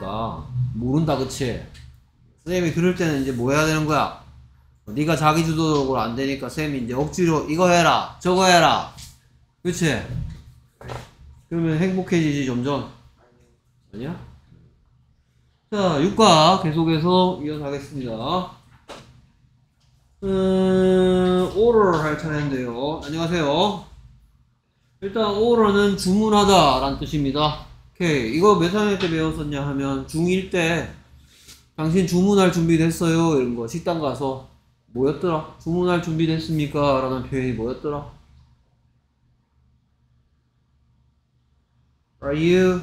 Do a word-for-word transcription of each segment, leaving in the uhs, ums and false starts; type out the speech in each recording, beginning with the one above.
내가 모른다 그치? 선생님이 그럴 때는 이제 뭐 해야 되는 거야? 네가 자기 주도적으로 안 되니까 쌤이 이제 억지로 이거 해라 저거 해라 그치? 그러면 행복해지지 점점. 아니야? 자, 육과 계속해서 이어서 하겠습니다. 음, 오럴 할 차례인데요. 안녕하세요. 일단 오럴은 주문하다 라는 뜻입니다. 오케이. 이거 몇 학년 때 배웠었냐 하면 중일 때 당신 주문할 준비 됐어요? 이런 거 식당 가서 뭐였더라? 주문할 준비 됐습니까? 라는 표현이 뭐였더라? Are you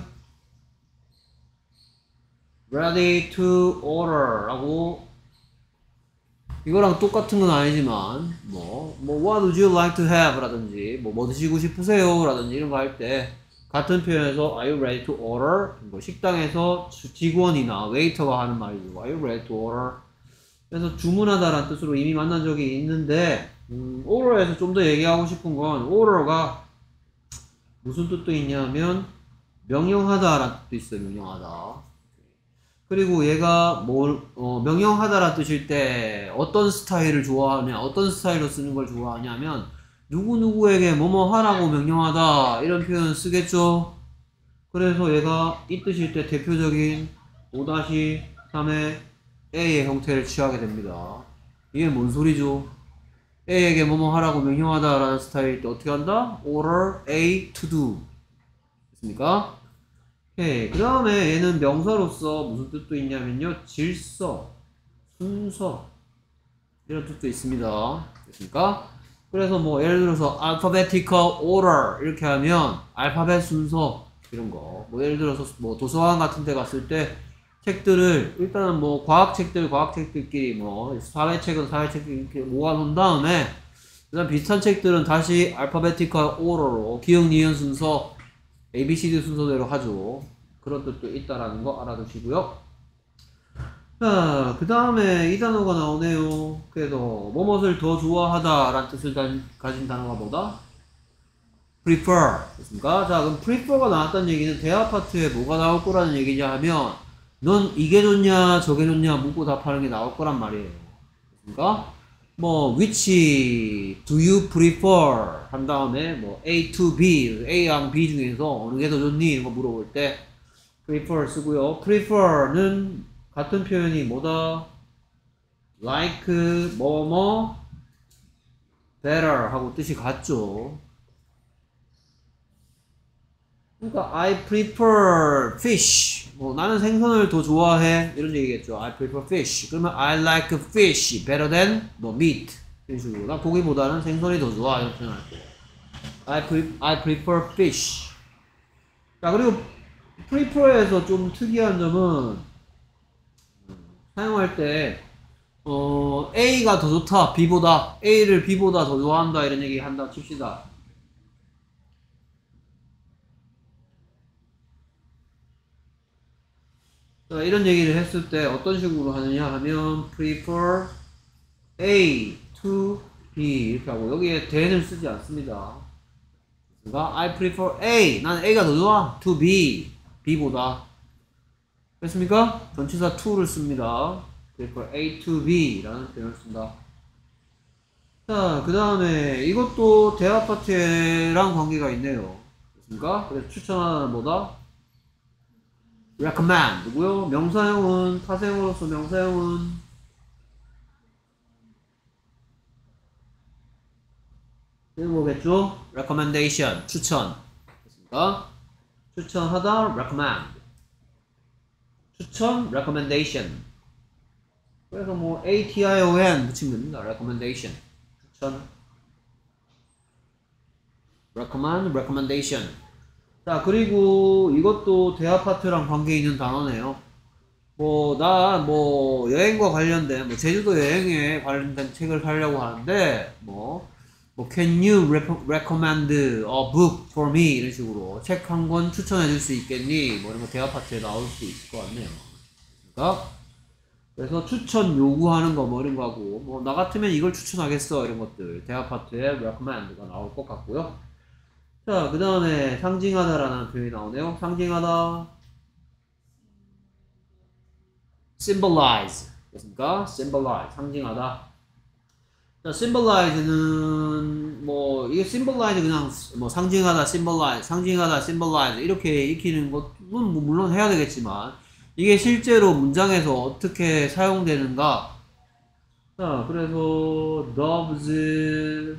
ready to order? 라고 이거랑 똑같은 건 아니지만 뭐, 뭐 what would you like to have? 라든지 뭐, 뭐 드시고 싶으세요? 라든지 이런 거 할 때 같은 표현에서 Are you ready to order? 뭐 식당에서 직원이나 웨이터가 하는 말이죠. Are you ready to order? 그래서 주문하다라는 뜻으로 이미 만난 적이 있는데 음, order에서 좀 더 얘기하고 싶은 건 order가 무슨 뜻도 있냐면 명령하다라는 뜻도 있어요. 명령하다. 그리고 얘가 뭘 어, 명령하다라는 뜻일 때 어떤 스타일을 좋아하냐, 어떤 스타일로 쓰는 걸 좋아하냐면 누구누구에게 뭐뭐 하라고 명령하다 이런 표현 쓰겠죠. 그래서 얘가 이 뜻일 때 대표적인 오 삼의 A의 형태를 취하게 됩니다. 이게 뭔 소리죠? A에게 뭐뭐 하라고 명령하다 라는 스타일일 때 어떻게 한다? Order A to do 됐습니까? 오케이. 그 다음에 얘는 명사로서 무슨 뜻도 있냐면요 질서, 순서 이런 뜻도 있습니다. 됐습니까? 그래서 뭐 예를 들어서 alphabetical order 이렇게 하면 알파벳 순서 이런 거 뭐 예를 들어서 뭐 도서관 같은 데 갔을 때 책들을 일단은 뭐 과학책들 과학책들끼리 뭐 사회책은 사회책끼리 이렇게 모아놓은 다음에 그다음 비슷한 책들은 다시 alphabetical order로 기억 니은 순서 A, B, C, D 순서대로 하죠. 그런 뜻도 있다라는 거 알아두시고요. 자, 그 다음에 이 단어가 나오네요. 그래서 뭐뭇을 더 좋아하다 라는 뜻을 가진 단어가 뭐다? prefer 됐습니까? 자, 그럼 prefer가 나왔다는 얘기는 대화 파트에 뭐가 나올 거라는 얘기냐 하면 넌 이게 좋냐 저게 좋냐 묻고 답하는 게 나올 거란 말이에요. 됐습니까? 뭐 which do you prefer 한 다음에 뭐 A to B A랑 B 중에서 어느 게 더 좋니? 이런 거 물어볼 때 prefer 쓰고요. prefer는 같은 표현이 뭐다? like 뭐뭐 better 하고 뜻이 같죠. 그러니까 I prefer fish 뭐 나는 생선을 더 좋아해 이런 얘기겠죠. I prefer fish 그러면 I like fish better than 뭐 meat 이런 식으로 나 고기보다는 생선이 더 좋아 이렇게 표현할 때 I, pre, I prefer fish. 자 그리고 prefer에서 좀 특이한 점은 사용할 때 어, A가 더 좋다 B보다 A를 B보다 더 좋아한다 이런 얘기 한다 칩시다. 자, 이런 얘기를 했을 때 어떤 식으로 하느냐 하면 prefer A to B 이렇게 하고 여기에 then을 쓰지 않습니다. 그러니까 I prefer A 난 A가 더 좋아 to B B보다 됐습니까? 전치사 to를 씁니다. prefer A to B 라는 표현을 쓴다. 자, 그 다음에 이것도 대화 파트랑 관계가 있네요. 됐습니까? 그래서 추천하는 뭐다? recommend 누구요? 명사형은 타생으로서 명사형은 이런 거겠죠? recommendation 추천 됐습니까? 추천하다 recommend 추천 recommendation 그래서 뭐 A-T-I-O-N 붙이면 됩니다. recommendation 추천 recommend recommendation. 자 그리고 이것도 대화 파트랑 관계 있는 단어네요. 뭐 나 뭐 여행과 관련된 뭐 제주도 여행에 관련된 책을 사려고 하는데 뭐 뭐 can you recommend a book for me 이런 식으로 책 한 권 추천해 줄 수 있겠니? 뭐 이런 거 대화 파트에 나올 수 있을 것 같네요. 그러니까 그래서 추천 요구하는 거 뭐 이런 거 하고 뭐 나 같으면 이걸 추천하겠어 이런 것들 대화 파트에 recommend가 나올 것 같고요. 자, 그 다음에 상징하다라는 표현이 나오네요. 상징하다. symbolize. 됐습니까? symbolize. 상징하다. 자, symbolize는 뭐 이게 symbolize 그냥 뭐 상징하다, symbolize, 상징하다, symbolize 이렇게 익히는 것은 뭐 물론 해야 되겠지만 이게 실제로 문장에서 어떻게 사용되는가? 자, 그래서 doves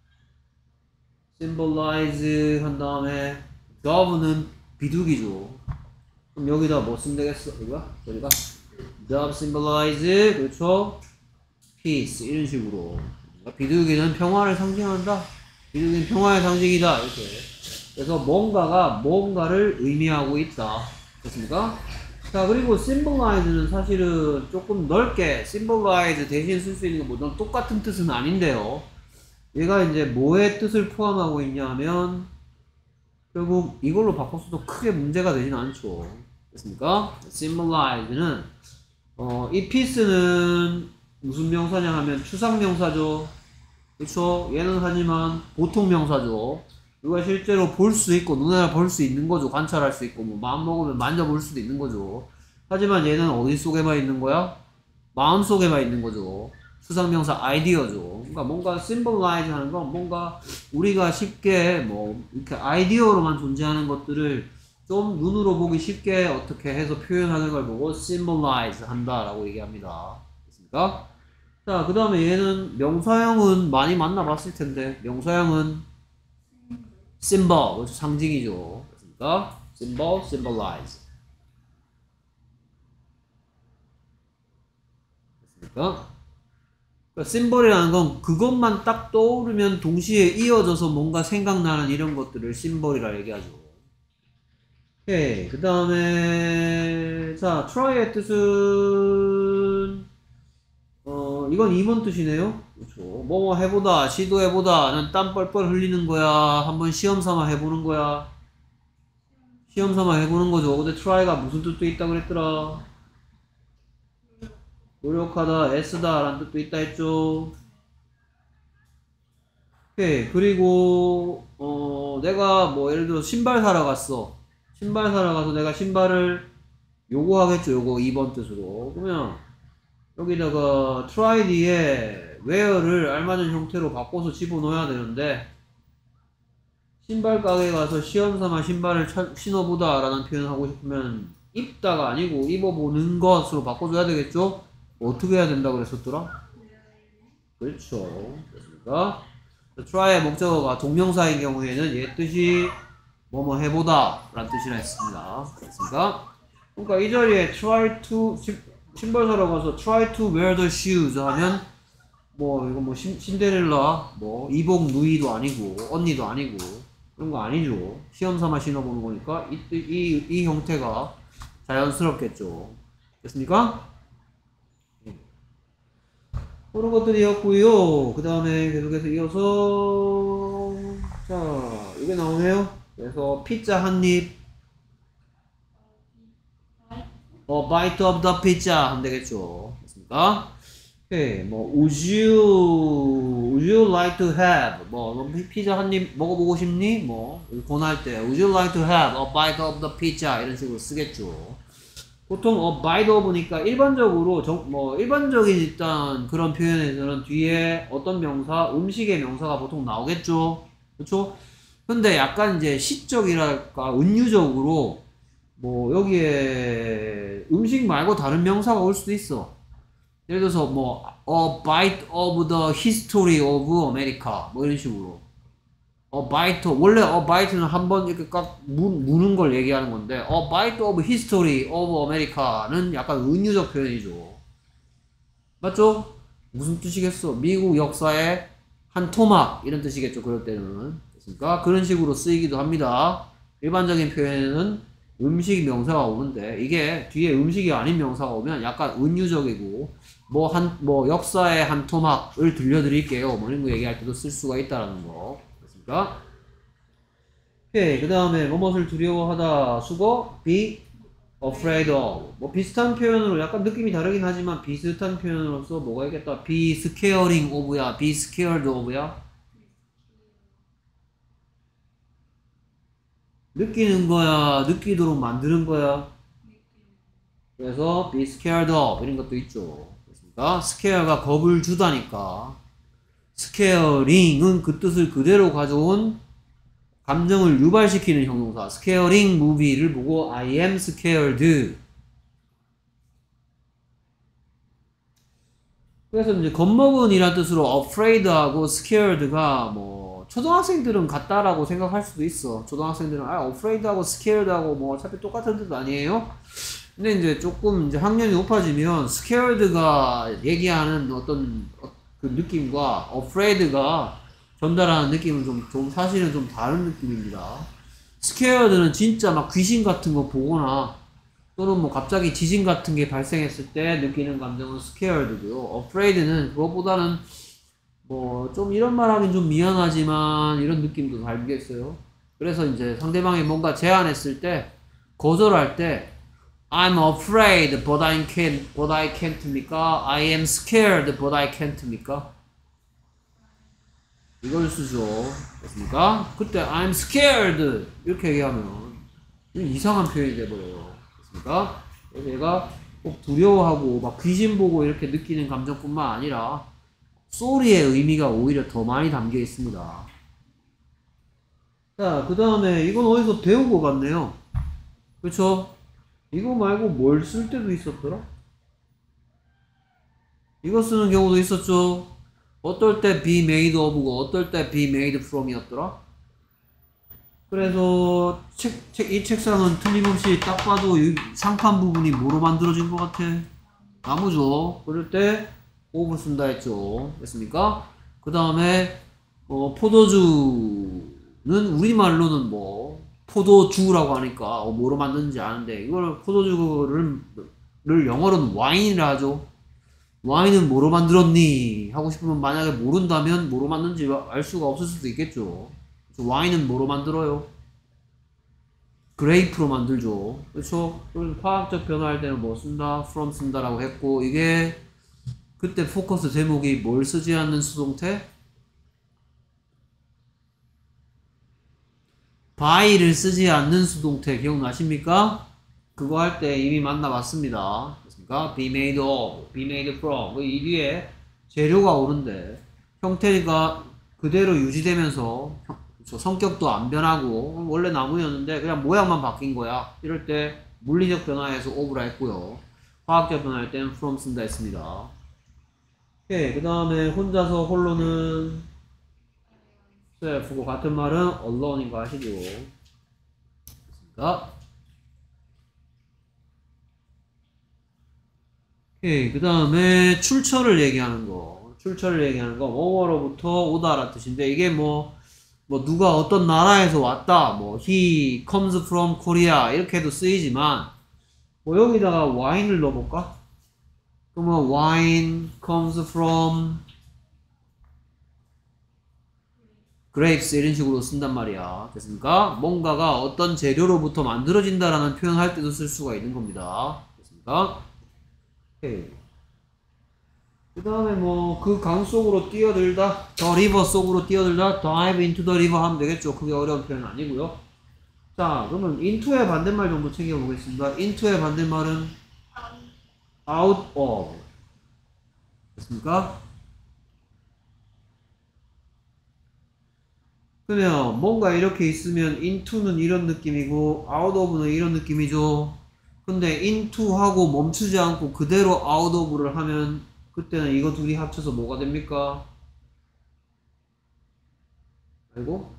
symbolize 한 다음에 dove는 비둘기죠. 그럼 여기다 뭐 쓰면 되겠어? 여기가? 저기가? dove symbolize 그렇죠? peace 이런 식으로 비둘기는 평화를 상징한다. 비둘기는 평화의 상징이다. 이렇게. 그래서 뭔가가 뭔가를 의미하고 있다. 됐습니까? 자, 그리고 symbolize는 사실은 조금 넓게 symbolize 대신 쓸 수 있는 건 뭐 똑같은 뜻은 아닌데요. 얘가 이제 뭐의 뜻을 포함하고 있냐면 결국 이걸로 바꿨어도 크게 문제가 되진 않죠. 됐습니까? symbolize는 어, 이 piece는 무슨 명사냐 하면 추상명사죠. 그쵸? 얘는 하지만 보통 명사죠. 이거 실제로 볼 수 있고 눈에 볼 수 있는 거죠. 관찰할 수 있고 뭐 마음 먹으면 만져볼 수도 있는 거죠. 하지만 얘는 어디 속에만 있는 거야? 마음 속에만 있는 거죠. 추상명사 아이디어죠. 그러니까 뭔가 symbolize 하는 건 뭔가 우리가 쉽게 뭐 이렇게 아이디어로만 존재하는 것들을 좀 눈으로 보기 쉽게 어떻게 해서 표현하는 걸 보고 symbolize 한다라고 얘기합니다. 됐습니까? 자, 그 다음에 얘는 명사형은 많이 만나봤을 텐데 명사형은 symbol, 상징이죠. 됐습니까? symbol, symbolize. 됐습니까? 그러니까 심볼이라는 건 그것만 딱 떠오르면 동시에 이어져서 뭔가 생각나는 이런 것들을 심볼이라 얘기하죠. 오케이. 그 다음에 자, try의 뜻은 어, 이건 임원 뜻이네요. 그렇죠. 뭐뭐 해보다, 시도해보다, 난 땀 뻘뻘 흘리는 거야. 한번 시험 삼아 해보는 거야. 시험 삼아 해보는 거죠. 근데 try가 무슨 뜻도 있다 그랬더라? 노력하다, 애쓰다 라는 뜻도 있다 했죠. 오케이. 그리고 어, 내가 뭐 예를 들어 신발 사러 갔어. 신발 사러 가서 내가 신발을 요구하겠죠. 요거 이 번 뜻으로. 그러면 여기다가 try 뒤에 where를 알맞은 형태로 바꿔서 집어넣어야 되는데 신발 가게 가서 시험삼아 신발을 차, 신어보다 라는 표현을 하고 싶으면 입다가 아니고 입어보는 것으로 바꿔줘야 되겠죠? 어떻게 해야 된다고 그랬었더라? 그렇죠. 됐습니까? try의 목적어가 동명사인 경우에는 얘 뜻이 뭐뭐 해보다 라는 뜻이라 했습니다. 됐습니까? 그러니까 이 자리에 try to 신발 사러 가서 try to wear the shoes 하면 뭐 이거 뭐 신, 신데렐라 뭐 이복 누이도 아니고 언니도 아니고 그런 거 아니죠. 시험 삼아 신어보는 거니까 이, 이, 이 형태가 자연스럽겠죠. 됐습니까? 그런 것들이었고요. 그 다음에 계속해서 이어서 자 이게 나오네요. 그래서 피자 한입 어, bite of the pizza 하면 되겠죠. 됐습니까? 오케이, 뭐, would you, would you like to have, 뭐, 너 피자 한 입 먹어보고 싶니? 뭐, 권할 때, would you like to have a bite of the pizza? 이런 식으로 쓰겠죠. 보통, 어, bite of니까 일반적으로, 정, 뭐, 일반적인 일단 그런 표현에서는 뒤에 어떤 명사, 음식의 명사가 보통 나오겠죠. 그쵸? 근데 약간 이제 시적이랄까, 은유적으로, 뭐 여기에 음식 말고 다른 명사가 올 수도 있어. 예를 들어서 뭐 a bite of the history of America 뭐 이런 식으로 a bite 원래 a bite는 한번 이렇게 깍 무는 걸 얘기하는 건데 a bite of history of America는 약간 은유적 표현이죠. 맞죠? 무슨 뜻이겠어? 미국 역사의 한 토막 이런 뜻이겠죠. 그럴 때는 그러니까 그런 식으로 쓰이기도 합니다. 일반적인 표현에는 음식 명사가 오는데 이게 뒤에 음식이 아닌 명사가 오면 약간 은유적이고 뭐 한 뭐 역사의 한 토막을 들려드릴게요 뭐 이런 거 얘기할 때도 쓸 수가 있다라는 거 됐습니까? 오케이 그 다음에 뭐뭇을 두려워하다 수거 be afraid of 뭐 비슷한 표현으로 약간 느낌이 다르긴 하지만 비슷한 표현으로서 뭐가 있겠다 be scaring of야 be scared of야 느끼는 거야? 느끼도록 만드는 거야? 그래서 be scared of 이런 것도 있죠. 그렇습니까? scare가 겁을 주다니까 scaring은 그 뜻을 그대로 가져온 감정을 유발시키는 형용사 scaring movie를 보고 I am scared. 그래서 이제 겁먹은 이란 뜻으로 afraid하고 scared가 뭐 초등학생들은 같다라고 생각할 수도 있어. 초등학생들은 아 afraid하고 scared하고 뭐 어차피 똑같은 뜻 아니에요? 근데 이제 조금 이제 학년이 높아지면 scared가 얘기하는 어떤 그 느낌과 afraid가 전달하는 느낌은 좀, 좀 사실은 좀 다른 느낌입니다. scared는 진짜 막 귀신 같은 거 보거나 또는 뭐 갑자기 지진 같은 게 발생했을 때 느끼는 감정은 scared고요. afraid는 그것보다는 뭐 좀 이런 말 하긴 좀 미안하지만 이런 느낌도 달겠어요. 그래서 이제 상대방이 뭔가 제안했을 때 거절할 때 I'm afraid but I can't but I can't입니까? I am scared but I can't입니까? 이걸 쓰죠. 됐습니까? 그때 I'm scared 이렇게 얘기하면 이상한 표현이 돼버려요. 됐습니까? 그래서 얘가 꼭 두려워하고 막 귀신 보고 이렇게 느끼는 감정뿐만 아니라 소리의 의미가 오히려 더 많이 담겨 있습니다. 자, 그 다음에 이건 어디서 배운 것 같네요. 그렇죠? 이거 말고 뭘 쓸 때도 있었더라? 이거 쓰는 경우도 있었죠. 어떨 때 be made of고 어떨 때 be made from이었더라? 그래서 책, 책, 이 책상은 틀림없이 딱 봐도 이 상판 부분이 뭐로 만들어진 것 같아? 나무죠. 그럴 때 of 쓴다 했죠. 됐습니까? 그 다음에 어, 포도주는 우리말로는 뭐 포도주라고 하니까 어, 뭐로 만드는지 아는데 이걸 포도주를 를 영어로는 와인이라 하죠. 와인은 뭐로 만들었니? 하고 싶으면 만약에 모른다면 뭐로 만드는지 알 수가 없을 수도 있겠죠. 와인은 뭐로 만들어요? 그레이프로 만들죠. 그렇죠? 화학적 변화할 때는 뭐 쓴다? from 쓴다라고 했고 이게 그때 포커스 제목이 뭘 쓰지 않는 수동태? by를 쓰지 않는 수동태 기억나십니까? 그거 할 때 이미 만나봤습니다. 그렇습니까? be made of, be made from 이 뒤에 재료가 오는데 형태가 그대로 유지되면서 성격도 안 변하고 원래 나무였는데 그냥 모양만 바뀐 거야. 이럴 때 물리적 변화에서 of라 했고요. 화학적 변화할 때는 from 쓴다 했습니다. 오케이. 그 다음에 혼자서 홀로는 self고 같은 말은 alone인 거 아시죠? 됐습니까? 오케이. 그 다음에 출처를 얘기하는 거. 출처를 얘기하는 거. 뭐뭐로부터 오다라는 뜻인데 이게 뭐, 뭐 누가 어떤 나라에서 왔다. 뭐 he comes from Korea 이렇게도 쓰이지만 뭐 여기다가 와인을 넣어볼까? 그러면 wine comes from grapes 이런 식으로 쓴단 말이야. 됐습니까? 뭔가가 어떤 재료로부터 만들어진다라는 표현할 때도 쓸 수가 있는 겁니다. 됐습니까? 오케이. 그 다음에 뭐 그 강 속으로 뛰어들다, the river 속으로 뛰어들다, dive into the river 하면 되겠죠. 그게 어려운 표현 아니고요. 자, 그러면 into의 반대말 정도 챙겨보겠습니다. into의 반대말은 out of. 됐습니까? 그러면 뭔가 이렇게 있으면 into는 이런 느낌이고 out of는 이런 느낌이죠. 근데 into하고 멈추지 않고 그대로 out of를 하면 그때는 이거 둘이 합쳐서 뭐가 됩니까? 아이고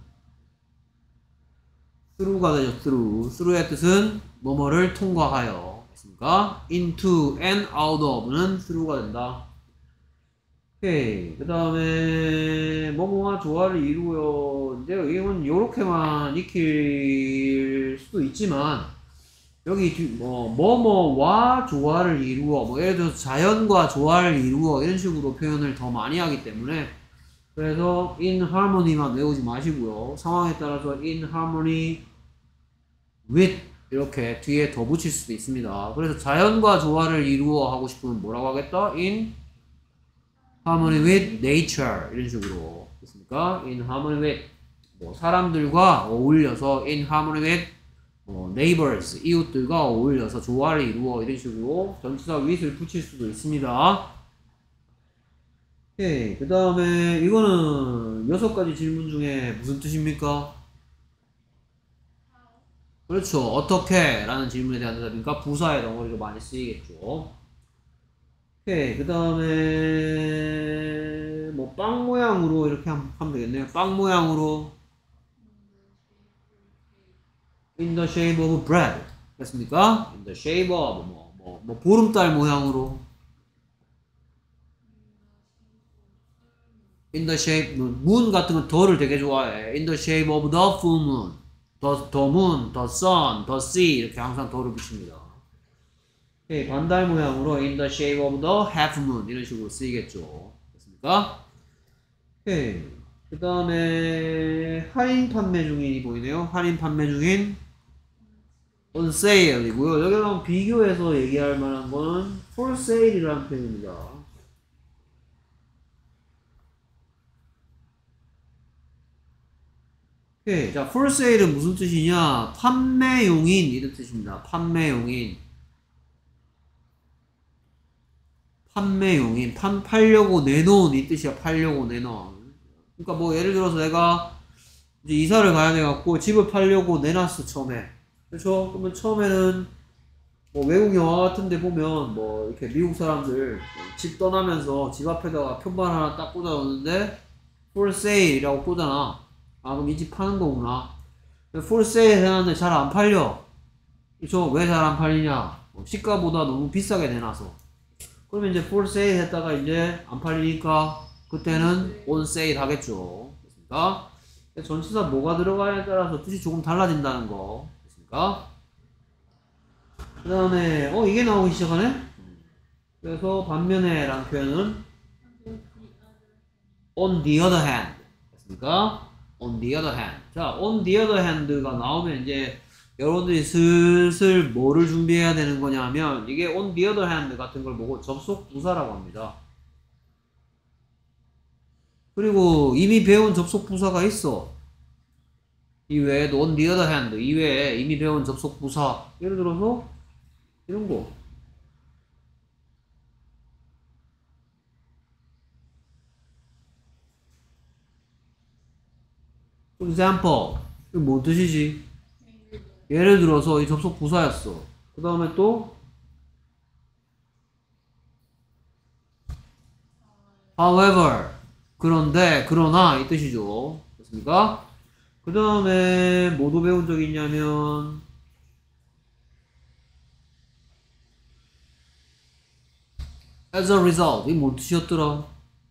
through가 되죠. through. through의 뜻은 뭐뭐를 통과하여. 됐습니까? into and out of는 through가 된다. 오케이. 그 다음에 뭐뭐와 조화를 이루어요. 이제 이건 요렇게만 익힐 수도 있지만 여기 뭐 뭐뭐와 조화를 이루어 뭐 예를 들어서 자연과 조화를 이루어 이런 식으로 표현을 더 많이 하기 때문에 그래서 in harmony만 외우지 마시고요. 상황에 따라서 in harmony with 이렇게 뒤에 더 붙일 수도 있습니다. 그래서 자연과 조화를 이루어 하고 싶으면 뭐라고 하겠다? in harmony with nature 이런 식으로 됐습니까? in harmony with 뭐 사람들과 어울려서 in harmony with 어, neighbors, 이웃들과 어울려서 조화를 이루어 이런 식으로 전치사 with를 붙일 수도 있습니다. 오케이. 그 다음에 이거는 여섯 가지 질문 중에 무슨 뜻입니까? 그렇죠. 어떻게? 라는 질문에 대한 대답이니까 부사의 덩어리로 많이 쓰이겠죠. 오케이. 그 다음에 뭐 빵 모양으로 이렇게 하면 되겠네요. 빵 모양으로 in the shape of bread. 됐습니까? in the shape of 뭐, 뭐, 뭐 보름달 모양으로 in the shape moon 같은 건 더를 되게 좋아해. in the shape of the full moon. the, the moon, the sun, the sea 이렇게 항상 더를 붙입니다. 오케이. 반달 모양으로 in the shape of the half moon 이런 식으로 쓰이겠죠. 됐습니까? 오케이. 그 다음에 할인 판매 중인이 보이네요. 할인 판매 중인 on sale이고요. 여기랑 비교해서 얘기할 만한 거는 for sale이라는 표현입니다. 오케이. 자, for sale은 무슨 뜻이냐? 판매용인 이런 뜻입니다. 판매용인. 판매용인. 판, 팔려고 내놓은 이 뜻이야. 팔려고 내놓은. 그러니까 뭐 예를 들어서 내가 이제 이사를 가야 돼갖고 집을 팔려고 내놨어, 처음에. 그렇죠? 그러면 처음에는 뭐 외국 영화 같은 데 보면 뭐 이렇게 미국 사람들 집 떠나면서 집 앞에다가 편말 하나 딱 꽂아놓는데 for sale이라고 꽂아놔. 아, 그럼 이 집 파는 거구나. for sale 해놨는데 잘 안 팔려. 그렇죠? 왜 잘 안 팔리냐? 뭐 시가보다 너무 비싸게 내놔서. 그러면 이제 for sale 했다가 이제 안 팔리니까 그때는 on sale 하겠죠. 됐습니까? 전치사 뭐가 들어가냐에 따라서 뜻이 조금 달라진다는 거. 됐습니까? 그 다음에 어 이게 나오기 시작하네? 그래서 반면에 라는 표현은 on the other hand. 됐습니까? on the other hand. 자, on the other hand가 나오면 이제 여러분들이 슬슬 뭐를 준비해야 되는 거냐 하면 이게 on the other hand 같은 걸 보고 접속 부사라고 합니다. 그리고 이미 배운 접속 부사가 있어. 이 외에도 on the other hand 이외에 이미 배운 접속 부사. 예를 들어서 이런 거. For example. 이거 뭔 뜻이지? 예를 들어서 이 접속 부사였어. 그 다음에 또 however 그런데 그러나 이 뜻이죠. 됐습니까? 그 다음에 뭐도 배운 적이 있냐면 as a result 이 뭔 뜻이었더라?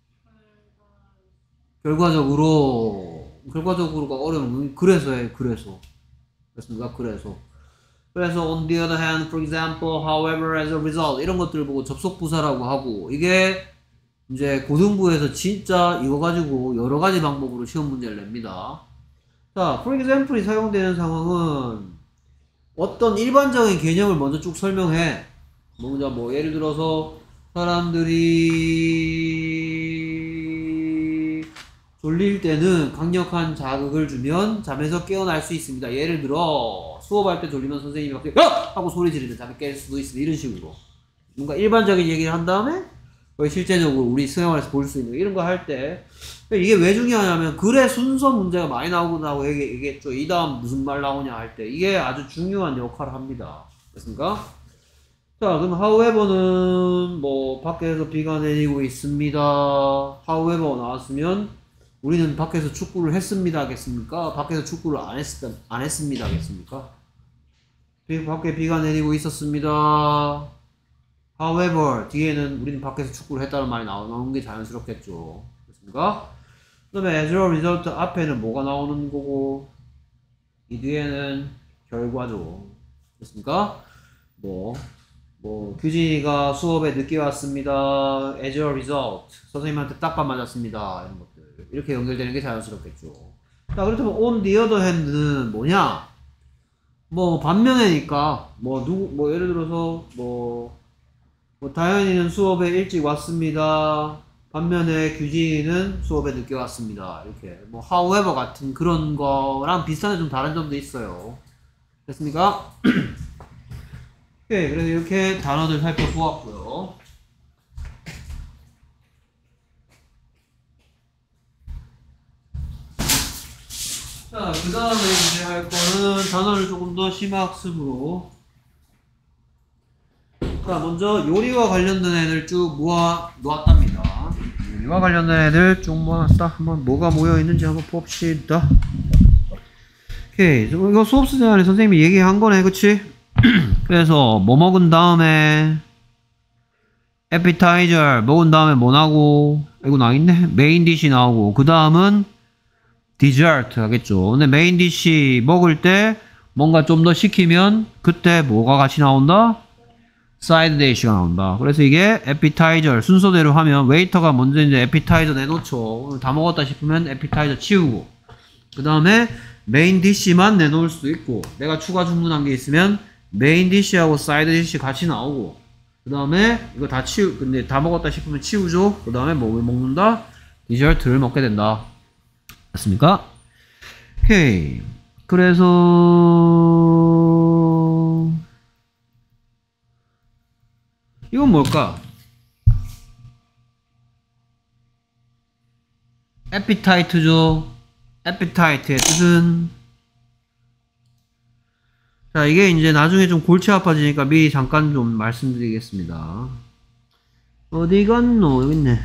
결과적으로 결과적으로가 어려운 그래서 해 그래서 됐습니까? 그래서 그래서 on the other hand, for example, however, as a result 이런 것들을 보고 접속 부사라고 하고 이게 이제 고등부에서 진짜 이거 가지고 여러 가지 방법으로 시험 문제를 냅니다. 자, for example이 사용되는 상황은 어떤 일반적인 개념을 먼저 쭉 설명해. 먼저 뭐 예를 들어서 사람들이 졸릴 때는 강력한 자극을 주면 잠에서 깨어날 수 있습니다. 예를 들어 수업할 때 졸리면 선생님이 갑자기 야! 하고 소리 지르면 잠이 깰 수도 있습니다. 이런 식으로 뭔가 일반적인 얘기를 한 다음에 실제적으로 우리 생활에서 볼 수 있는 이런 거 할 때 이게 왜 중요하냐면 글의 순서 문제가 많이 나오고 얘기했죠. 이 다음 무슨 말 나오냐 할 때 이게 아주 중요한 역할을 합니다. 됐습니까? 자, 그럼 however는 뭐 밖에서 비가 내리고 있습니다. however 나왔으면 우리는 밖에서 축구를 했습니다 하겠습니까? 밖에서 축구를 안, 했, 안 했습니다 하겠습니까? 밖에 비가 내리고 있었습니다. however 뒤에는 우리는 밖에서 축구를 했다는 말이 나오는 게 자연스럽겠죠. 그렇습니까? 그 다음에 as a result 앞에는 뭐가 나오는 거고 이 뒤에는 결과죠. 그렇습니까? 뭐, 뭐 규진이가 수업에 늦게 왔습니다. as a result 선생님한테 딱밤 맞았습니다. 이런 것들 이렇게 연결되는 게 자연스럽겠죠. 자, 그렇다면 on the other hand는 뭐냐? 뭐 반면에니까 뭐 누구 뭐 예를 들어서 뭐, 뭐 다현이는 수업에 일찍 왔습니다. 반면에 규진이는 수업에 늦게 왔습니다. 이렇게 뭐 however 같은 그런 거랑 비슷한데 좀 다른 점도 있어요. 됐습니까? 오케이, 그래서 이렇게 단어들 살펴보았고요. 자, 그 다음에 이제 할 거는 단어를 조금 더 심화학습으로. 자, 먼저 요리와 관련된 애들 쭉 모아 놓았답니다. 요리와 관련된 애들 쭉 모아놨다. 한번 뭐가 모여있는지 한번 봅시다. 오케이. 이거 수업 시간에 선생님이 얘기한 거네, 그치? 그래서 뭐 먹은 다음에 에피타이저 먹은 다음에 뭐 나오고, 이거 나있네? 메인 디시 나오고, 그 다음은 디저트 하겠죠. 근데 메인 디시 먹을 때 뭔가 좀 더 시키면 그때 뭐가 같이 나온다? 사이드 디시가 나온다. 그래서 이게 에피타이저 순서대로 하면 웨이터가 먼저 이제 에피타이저 내놓죠. 다 먹었다 싶으면 에피타이저 치우고, 그 다음에 메인 디시만 내놓을 수도 있고, 내가 추가 주문한 게 있으면 메인 디시하고 사이드 디시 같이 나오고, 그 다음에 이거 다 치우, 근데 다 먹었다 싶으면 치우죠. 그 다음에 뭐 먹는다? 디저트를 먹게 된다. 맞습니까? 오케이. 그래서 이건 뭘까? 에피타이트죠. 에피타이트의 뜻은, 자, 이게 이제 나중에 좀 골치 아파지니까 미리 잠깐 좀 말씀드리겠습니다. 어디 갔노? 여기 있네.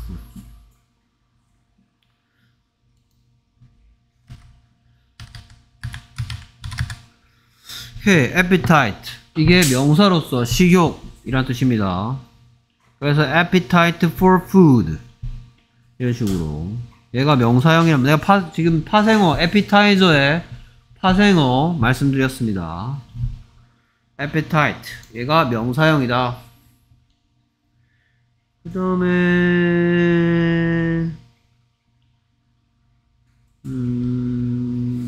오케이, appetite. 이게 명사로서 식욕이란 뜻입니다. 그래서 appetite for food. 이런 식으로. 얘가 명사형이라면, 내가 파, 지금 파생어, appetizer의 파생어 말씀드렸습니다. appetite. 얘가 명사형이다. 그 다음에, 음,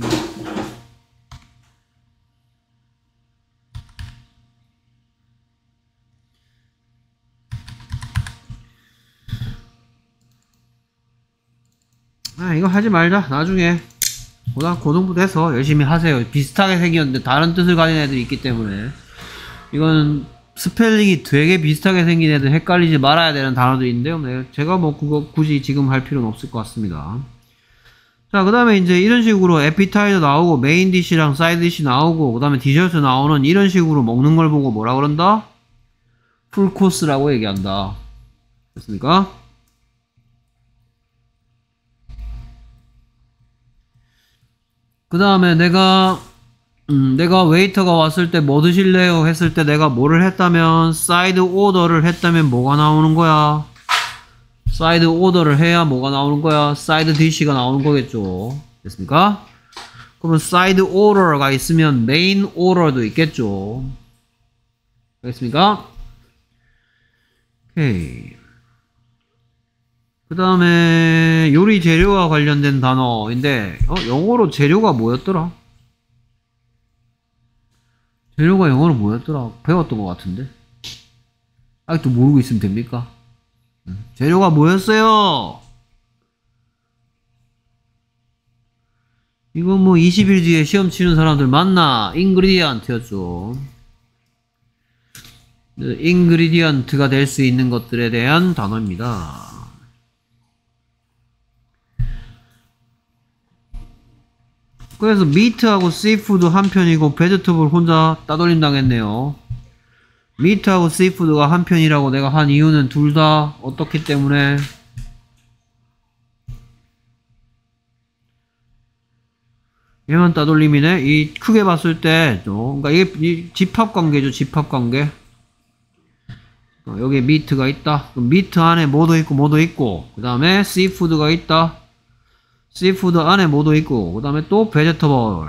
아, 이거 하지 말자. 나중에 고등, 고등부 돼서 열심히 하세요. 비슷하게 생겼는데 다른 뜻을 가진 애들이 있기 때문에. 이건 스펠링이 되게 비슷하게 생긴 애들 헷갈리지 말아야 되는 단어도 있는데요. 네, 제가 뭐 그거 굳이 지금 할 필요는 없을 것 같습니다. 자, 그 다음에 이제 이런 식으로 에피타이저 나오고 메인 디시랑 사이드 디시 나오고 그 다음에 디저트 나오는 이런 식으로 먹는 걸 보고 뭐라 그런다? 풀코스라고 얘기한다. 됐습니까? 그 다음에 내가 음, 내가 웨이터가 왔을 때 뭐 드실래요? 했을 때 내가 뭐를 했다면 사이드 오더를 했다면 뭐가 나오는 거야? 사이드 오더를 해야 뭐가 나오는 거야? 사이드 디시가 나오는 거겠죠. 됐습니까? 그러면 사이드 오더가 있으면 메인 오더도 있겠죠. 알겠습니까? 오케이. 그 다음에 요리 재료와 관련된 단어인데 어? 영어로 재료가 뭐였더라? 재료가 영어로 뭐였더라? 배웠던 것 같은데 아직도 모르고 있으면 됩니까? 음. 재료가 뭐였어요? 이거 뭐 이십 일 뒤에 시험 치는 사람들 맞나? 인그리디언트였죠. 인그리디언트가 될 수 있는 것들에 대한 단어입니다. 그래서 미트하고 씨푸드 한 편이고 베지터블 혼자 따돌림 당했네요. 미트하고 씨푸드가 한 편이라고 내가 한 이유는 둘 다 어떻기 때문에 얘만 따돌림이네. 이 크게 봤을 때 그러니까 이게 이 집합관계죠. 집합관계. 어, 여기에 미트가 있다. 그럼 미트 안에 뭐도 있고 뭐도 있고 그 다음에 씨푸드가 있다. 씨푸드 안에 뭐도 있고 그 다음에 또 베지터블.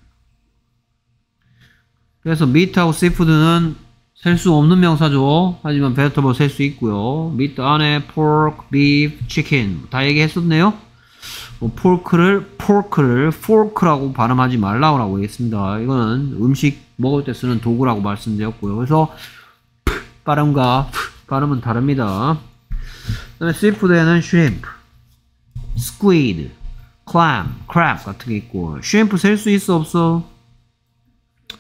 그래서 미트하고 씨푸드는 셀 수 없는 명사죠. 하지만 베지터블 셀 수 있고요. 미트 안에 pork, beef, chicken 다 얘기했었네요. 뭐 포크를 포크를 fork라고 발음하지 말라고 했습니다. 이거는 음식 먹을 때 쓰는 도구라고 말씀드렸고요. 그래서 발음과 발음은 다릅니다. 그 다음에 씨푸드에는 shrimp, squid, clam, crab 같은 게 있고 shrimp 셀 수 있어 없어?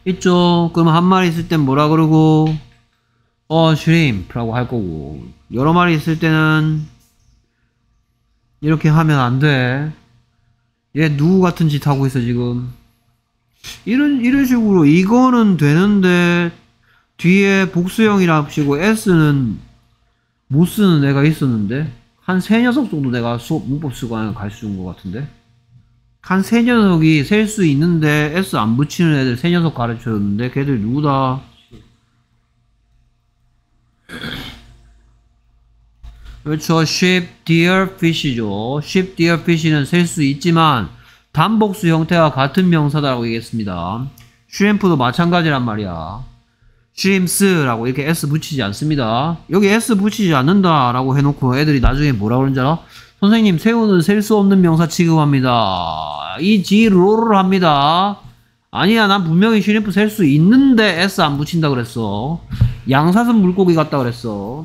있죠. 그럼 한 마리 있을 땐 뭐라 그러고, 어, shrimp라고 할 거고, 여러 마리 있을 때는 이렇게 하면 안 돼. 얘 누구 같은 짓 하고 있어, 지금. 이런, 이런 식으로, 이거는 되는데, 뒤에 복수형이라 합치고, S는 못 쓰는 애가 있었는데, 한 세 녀석 정도 내가 수업 문법 쓰고 가르쳐 준 것 같은데, 한 세 녀석이 셀 수 있는데, S 안 붙이는 애들 세 녀석 가르쳐 줬는데, 걔들 누구다? 그렇죠. sheep, deer, fish죠. sheep, deer, fish는 셀 수 있지만 단복수 형태와 같은 명사다라고 얘기했습니다. shrimp도 마찬가지란 말이야. shrimps라고 이렇게 s 붙이지 않습니다. 여기 s 붙이지 않는다라고 해놓고 애들이 나중에 뭐라 그러는지 알아? 선생님, 새우는 셀 수 없는 명사 취급합니다. 이 지로를 합니다. 아니야, 난 분명히 shrimp 셀 수 있는데 s 안 붙인다 그랬어. 양사슴 물고기 같다 그랬어.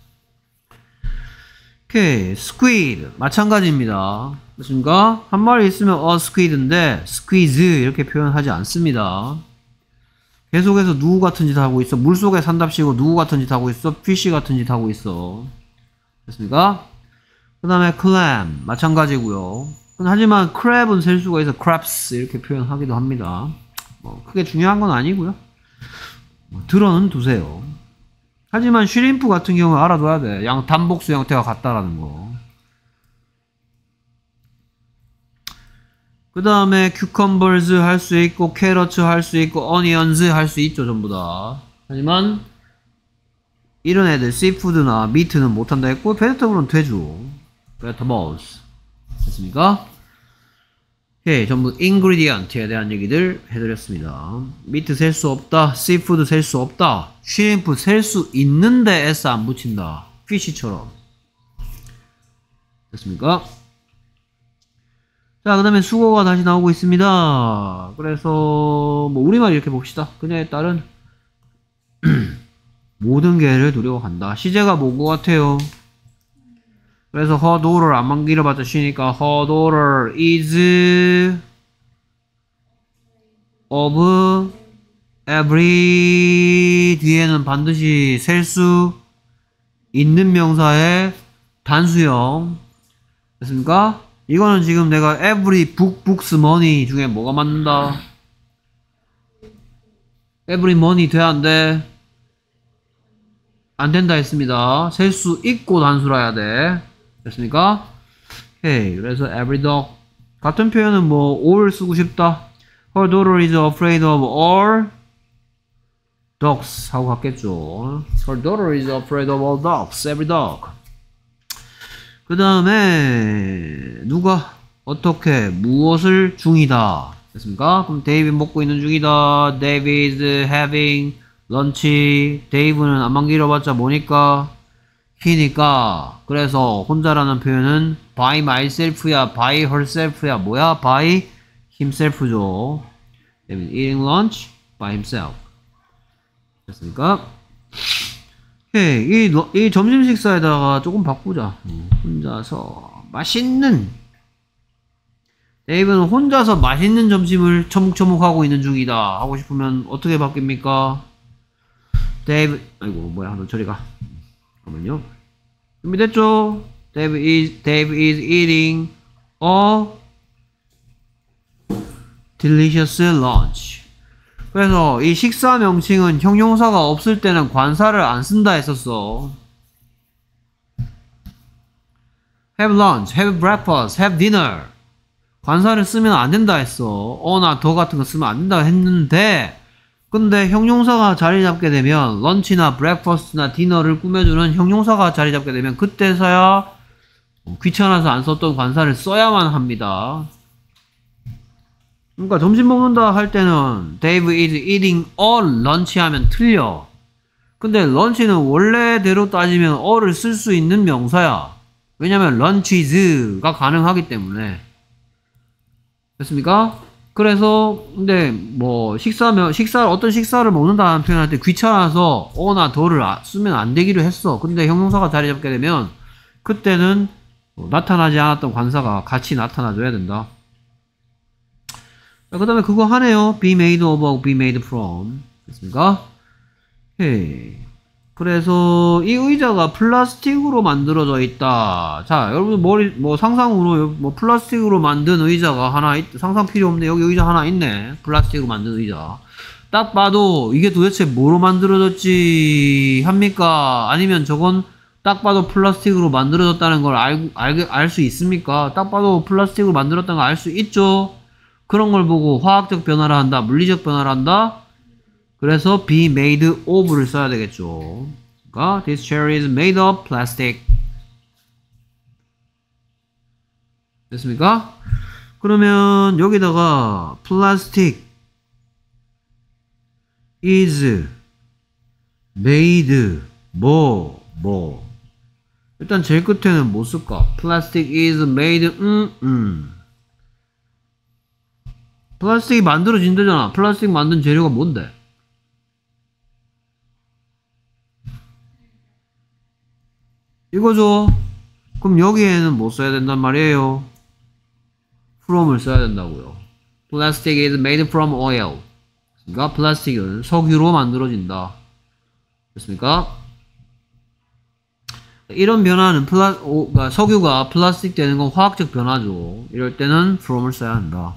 오케이, squid 마찬가지입니다. 그렇습니까? 한 마리 있으면 a squid인데 squeeze 이렇게 표현하지 않습니다. 계속해서 누구 같은 짓 하고 있어? 물속에 산답시고 누구 같은 짓 하고 있어? fish 같은 짓 하고 있어. 됐습니까? 그 다음에 clam 마찬가지고요. 하지만 crab은 셀 수가 있어. crabs 이렇게 표현하기도 합니다. 뭐 크게 중요한 건 아니고요. 뭐 들어는 두세요. 하지만 슈림프 같은 경우는 알아둬야 돼. 양 단복수 형태가 같다라는 거. 그 다음에 cucumbers 할 수 있고 carrots 할 수 있고 onions 할 수 있죠, 전부 다. 하지만 이런 애들 seafood나 meat는 못한다 했고 vegetable은 되죠. vegetables 됐습니까? 오케이, 전부 ingredient에 대한 얘기들 해드렸습니다. meat 셀 수 없다, seafood 셀 수 없다, shrimp 셀 수 있는데 s 안 붙인다, fish처럼. 됐습니까? 자, 그 다음에 수거가 다시 나오고 있습니다. 그래서 뭐 우리말 이렇게 봅시다. 그녀에 따른 모든 개를 두려워한다. 시제가 뭔 것 같아요? 그래서 her daughter 안만 길어봤자 쉬니까 her daughter is of every 뒤에는 반드시 셀 수 있는 명사의 단수형. 됐습니까? 이거는 지금 내가 every book, books, money 중에 뭐가 맞는다? every money 돼야 안 돼? 안 된다 했습니다. 셀 수 있고 단수라 해야 돼. 됐습니까? 오케이. 그래서 every dog 같은 표현은 뭐 all 쓰고 싶다. Her daughter is afraid of all dogs 하고 갔겠죠. Her daughter is afraid of all dogs. Every dog. 그 다음에 누가 어떻게 무엇을 중이다. 됐습니까? 그럼 데이비 먹고 있는 중이다. David is having lunch. 데이브는 안만 길어봤자 뭐니까? 히니까. 그래서 혼자라는 표현은 by myself야, by herself야, 뭐야? by himself죠. eating lunch by himself. 됐습니까? 오케이. 이, 이 점심 식사에다가 조금 바꾸자. 혼자서 맛있는, 데이브는 혼자서 맛있는 점심을 처묵처묵하고 있는 중이다 하고 싶으면 어떻게 바뀝니까? 데이브, 아이고 뭐야, 너 저리 가. 잠깐만요. 준비됐죠? Dave is, Dave is eating a delicious lunch. 그래서 이 식사 명칭은 형용사가 없을 때는 관사를 안 쓴다 했었어. Have lunch, have breakfast, have dinner. 관사를 쓰면 안 된다 했어. 어나 더 같은 거 쓰면 안 된다 했는데, 근데 형용사가 자리 잡게 되면 런치나 브렉퍼스트나 디너를 꾸며주는 형용사가 자리 잡게 되면 그때서야 귀찮아서 안 썼던 관사를 써야만 합니다. 그러니까 점심 먹는다 할 때는 Dave is eating a lunch 하면 틀려. 근데 런치는 원래대로 따지면 어를 쓸 수 있는 명사야. 왜냐면 lunches가 가능하기 때문에. 됐습니까? 그래서 근데 뭐 식사면 식사 어떤 식사를 먹는다는 표현할 때 귀찮아서 어나 더를 쓰면 안 되기로 했어. 근데 형용사가 자리 잡게 되면 그때는 뭐 나타나지 않았던 관사가 같이 나타나줘야 된다. 그 다음에 그거 하네요. be made of하고 be made from. 됐습니까? 오케이. 그래서 이 의자가 플라스틱으로 만들어져 있다. 자, 여러분 머리 뭐 상상으로 뭐 플라스틱으로 만든 의자가 하나 있, 상상 필요 없네. 여기 의자 하나 있네. 플라스틱으로 만든 의자. 딱 봐도 이게 도대체 뭐로 만들어졌지 합니까? 아니면 저건 딱 봐도 플라스틱으로 만들어졌다는 걸 알, 알, 알 수 있습니까? 딱 봐도 플라스틱으로 만들었다는 걸 알 수 있죠? 그런 걸 보고 화학적 변화를 한다, 물리적 변화를 한다? 그래서 be made of를 써야 되겠죠. 그러니까 this chair is made of plastic. 됐습니까? 그러면 여기다가 plastic is made 뭐 뭐 일단 제일 끝에는 뭐 쓸까? plastic is made 음 음. 플라스틱이 만들어진다잖아. 플라스틱 만든 재료가 뭔데? 이거죠. 그럼 여기에는 뭐 써야 된단 말이에요? from을 써야 된다고요. Plastic is made from oil. 그러니까 플라스틱은 석유로 만들어진다. 됐습니까? 이런 변화는 플라, 오, 그러니까 석유가 플라스틱 되는 건 화학적 변화죠. 이럴 때는 from을 써야 한다.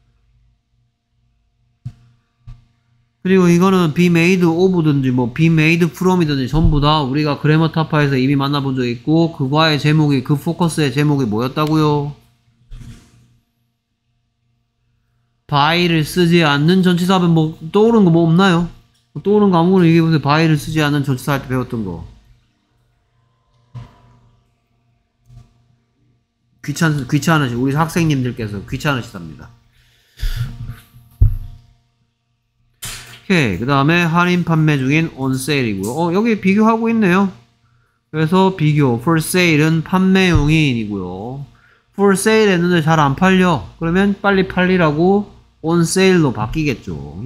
그리고 이거는 be made of든지 뭐 be made from이든지 전부 다 우리가 그래머 타파에서 이미 만나본 적 있고 그 과의 제목이 그 포커스의 제목이 뭐였다고요? by를 쓰지 않는 전치사 하면 뭐 떠오르는 거 뭐 없나요? 떠오르는 거 아무거나 얘기해보세요. by를 쓰지 않는 전치사 할 때 배웠던 거. 귀찮, 귀찮으시, 우리 학생님들께서 귀찮으시답니다. 오케이. 그 다음에 할인 판매 중인 on sale이고요. 어, 여기 비교하고 있네요. 그래서 비교. for sale은 판매용인이고요. for sale 했는데 잘 안 팔려. 그러면 빨리 팔리라고 on sale로 바뀌겠죠.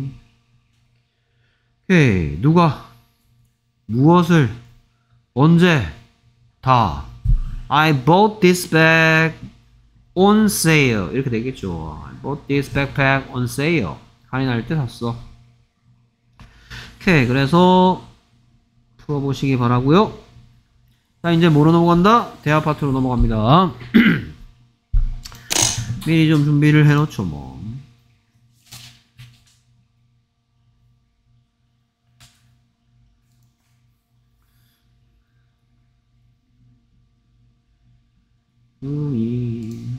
오케이. 누가 무엇을 언제 다 I bought this bag on sale 이렇게 되겠죠. I bought this backpack on sale. 할인할 때 샀어. 오케이. 그래서 풀어보시기 바라고요. 자, 이제 뭐로 넘어간다? 대화 파트로 넘어갑니다. 미리 좀 준비를 해놓죠 뭐. 우이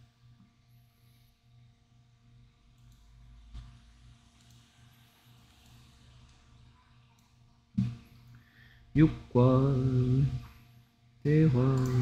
육과 대화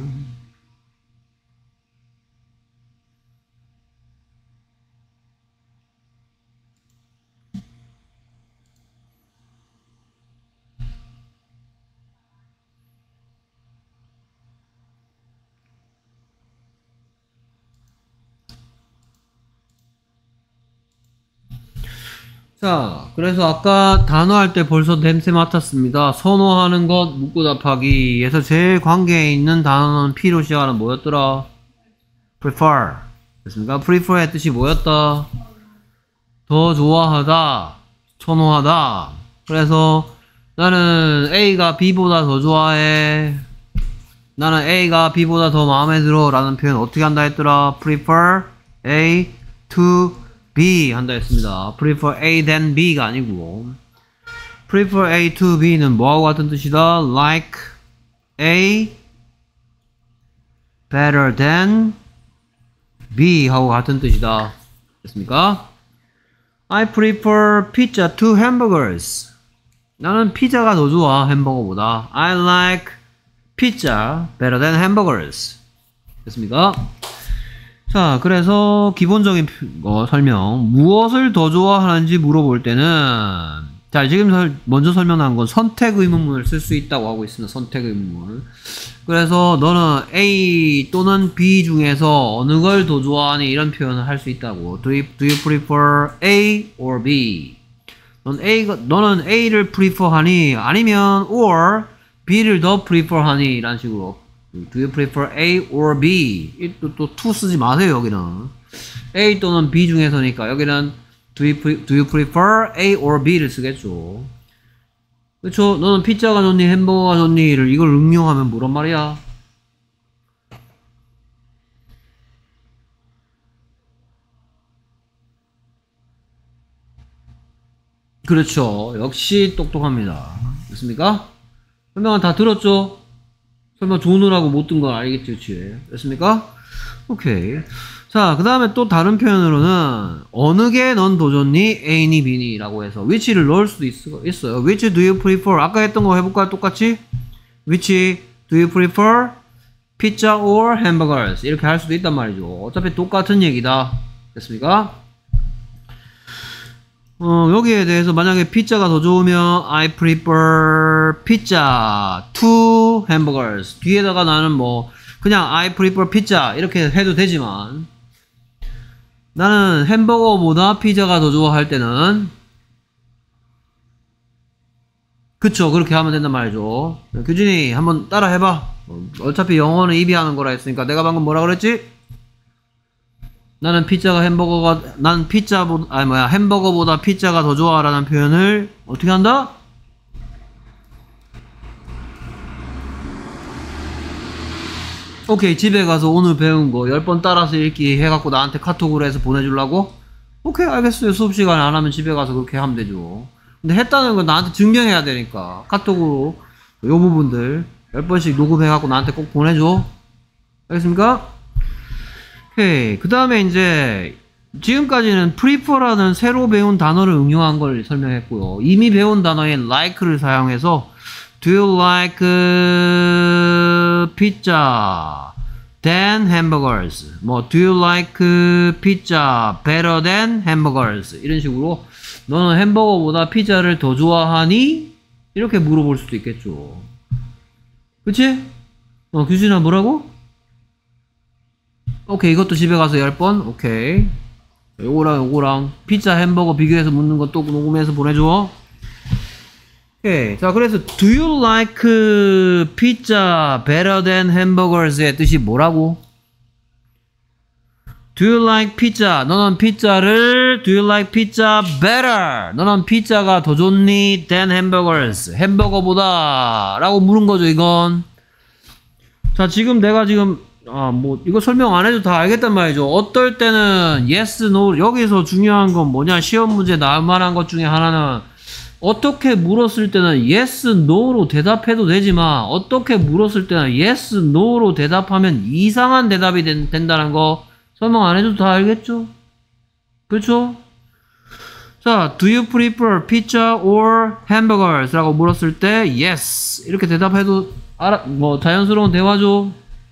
자, 그래서 아까 단어 할 때 벌써 냄새 맡았습니다. 선호하는 것, 묻고 답하기에서 제일 관계에 있는 단어는 P로 시작하는 뭐였더라? prefer. 됐습니까? prefer의 뜻이 뭐였다? 더 좋아하다, 선호하다. 그래서 나는 A가 B보다 더 좋아해. 나는 A가 B보다 더 마음에 들어 라는 표현 어떻게 한다 했더라? prefer A to B 한다 했습니다. prefer A than B가 아니고 prefer A to B는 뭐하고 같은 뜻이다? like A better than B 하고 같은 뜻이다. 됐습니까? I prefer pizza to hamburgers. 나는 피자가 더 좋아 햄버거보다. I like pizza better than hamburgers. 됐습니까? 자, 그래서 기본적인 거 설명. 무엇을 더 좋아하는지 물어볼 때는 자, 지금 설, 먼저 설명한 건 선택 의문문을 쓸 수 있다고 하고 있습니다. 선택 의문문. 그래서 너는 A 또는 B 중에서 어느 걸 더 좋아하니? 이런 표현을 할 수 있다고. Do you, do you prefer A or B? 넌 A가, 너는 A를 prefer 하니? 아니면 or B를 더 prefer 하니? 이런 식으로. Do you prefer A or B? 또, 또 to 쓰지 마세요, 여기는. A 또는 B 중에서니까 여기는 do you, pre, do you prefer A or B를 쓰겠죠. 그쵸? 너는 피자가 좋니? 햄버거가 좋니?를 이걸 응용하면 뭐란 말이야? 그렇죠. 역시 똑똑합니다. 됐습니까? 설명은 다 들었죠? 설명 조느라고 못 든 건 알겠지, 그치? 됐습니까? 오케이. 자, 그 다음에 또 다른 표현으로는 어느 게 넌 더 좋니? A니 B니? 라고 해서 which를 넣을 수도 있, 있어요. which do you prefer? 아까 했던 거 해볼까요? 똑같이? which do you prefer? pizza or hamburgers? 이렇게 할 수도 있단 말이죠. 어차피 똑같은 얘기다. 됐습니까? 어, 여기에 대해서 만약에 피자가 더 좋으면 I prefer pizza to hamburgers. 뒤에다가 나는 뭐 그냥 I prefer pizza 이렇게 해도 되지만 나는 햄버거보다 피자가 더 좋아할 때는 그쵸, 그렇게 하면 된단 말이죠. 규진이 한번 따라 해봐. 어차피 영어는 입이 하는 거라 했으니까. 내가 방금 뭐라 그랬지? 나는 피자가 햄버거가, 난 피자보다, 아니 뭐야, 햄버거보다 피자가 더 좋아라는 표현을 어떻게 한다? 오케이, 집에 가서 오늘 배운 거 열 번 따라서 읽기 해갖고 나한테 카톡으로 해서 보내주려고? 오케이, 알겠어요. 수업시간에 안 하면 집에 가서 그렇게 하면 되죠. 근데 했다는 건 나한테 증명해야 되니까 카톡으로 요 부분들 열 번씩 녹음해갖고 나한테 꼭 보내줘. 알겠습니까? 오케이. 그 다음에 이제 지금까지는 prefer라는 새로 배운 단어를 응용한 걸 설명했고요. 이미 배운 단어인 like를 사용해서 do you like pizza than hamburgers? 뭐 do you like pizza better than hamburgers? 이런 식으로 너는 햄버거보다 피자를 더 좋아하니? 이렇게 물어볼 수도 있겠죠. 그치? 어, 규진아 뭐라고? 오케이, 이것도 집에 가서 열 번. 오케이. 요거랑 요거랑 피자 햄버거 비교해서 묻는 거 또 녹음해서 보내줘. 오케이. 자, 그래서 do you like pizza better than hamburgers의 뜻이 뭐라고? do you like pizza? 너는 피자를 do you like pizza better? 너는 피자가 더 좋니? than hamburgers. 햄버거보다 라고 물은 거죠, 이건. 자, 지금 내가 지금 아, 뭐, 이거 설명 안 해도 다 알겠단 말이죠. 어떨 때는 yes, no, 여기서 중요한 건 뭐냐, 시험 문제 나올 만한 것 중에 하나는 어떻게 물었을 때는 yes, no로 대답해도 되지만 어떻게 물었을 때는 yes, no로 대답하면 이상한 대답이 된, 된다는 거 설명 안 해도 다 알겠죠? 그렇죠? 자, do you prefer pizza or hamburgers? 라고 물었을 때 yes 이렇게 대답해도 알아, 뭐 자연스러운 대화죠.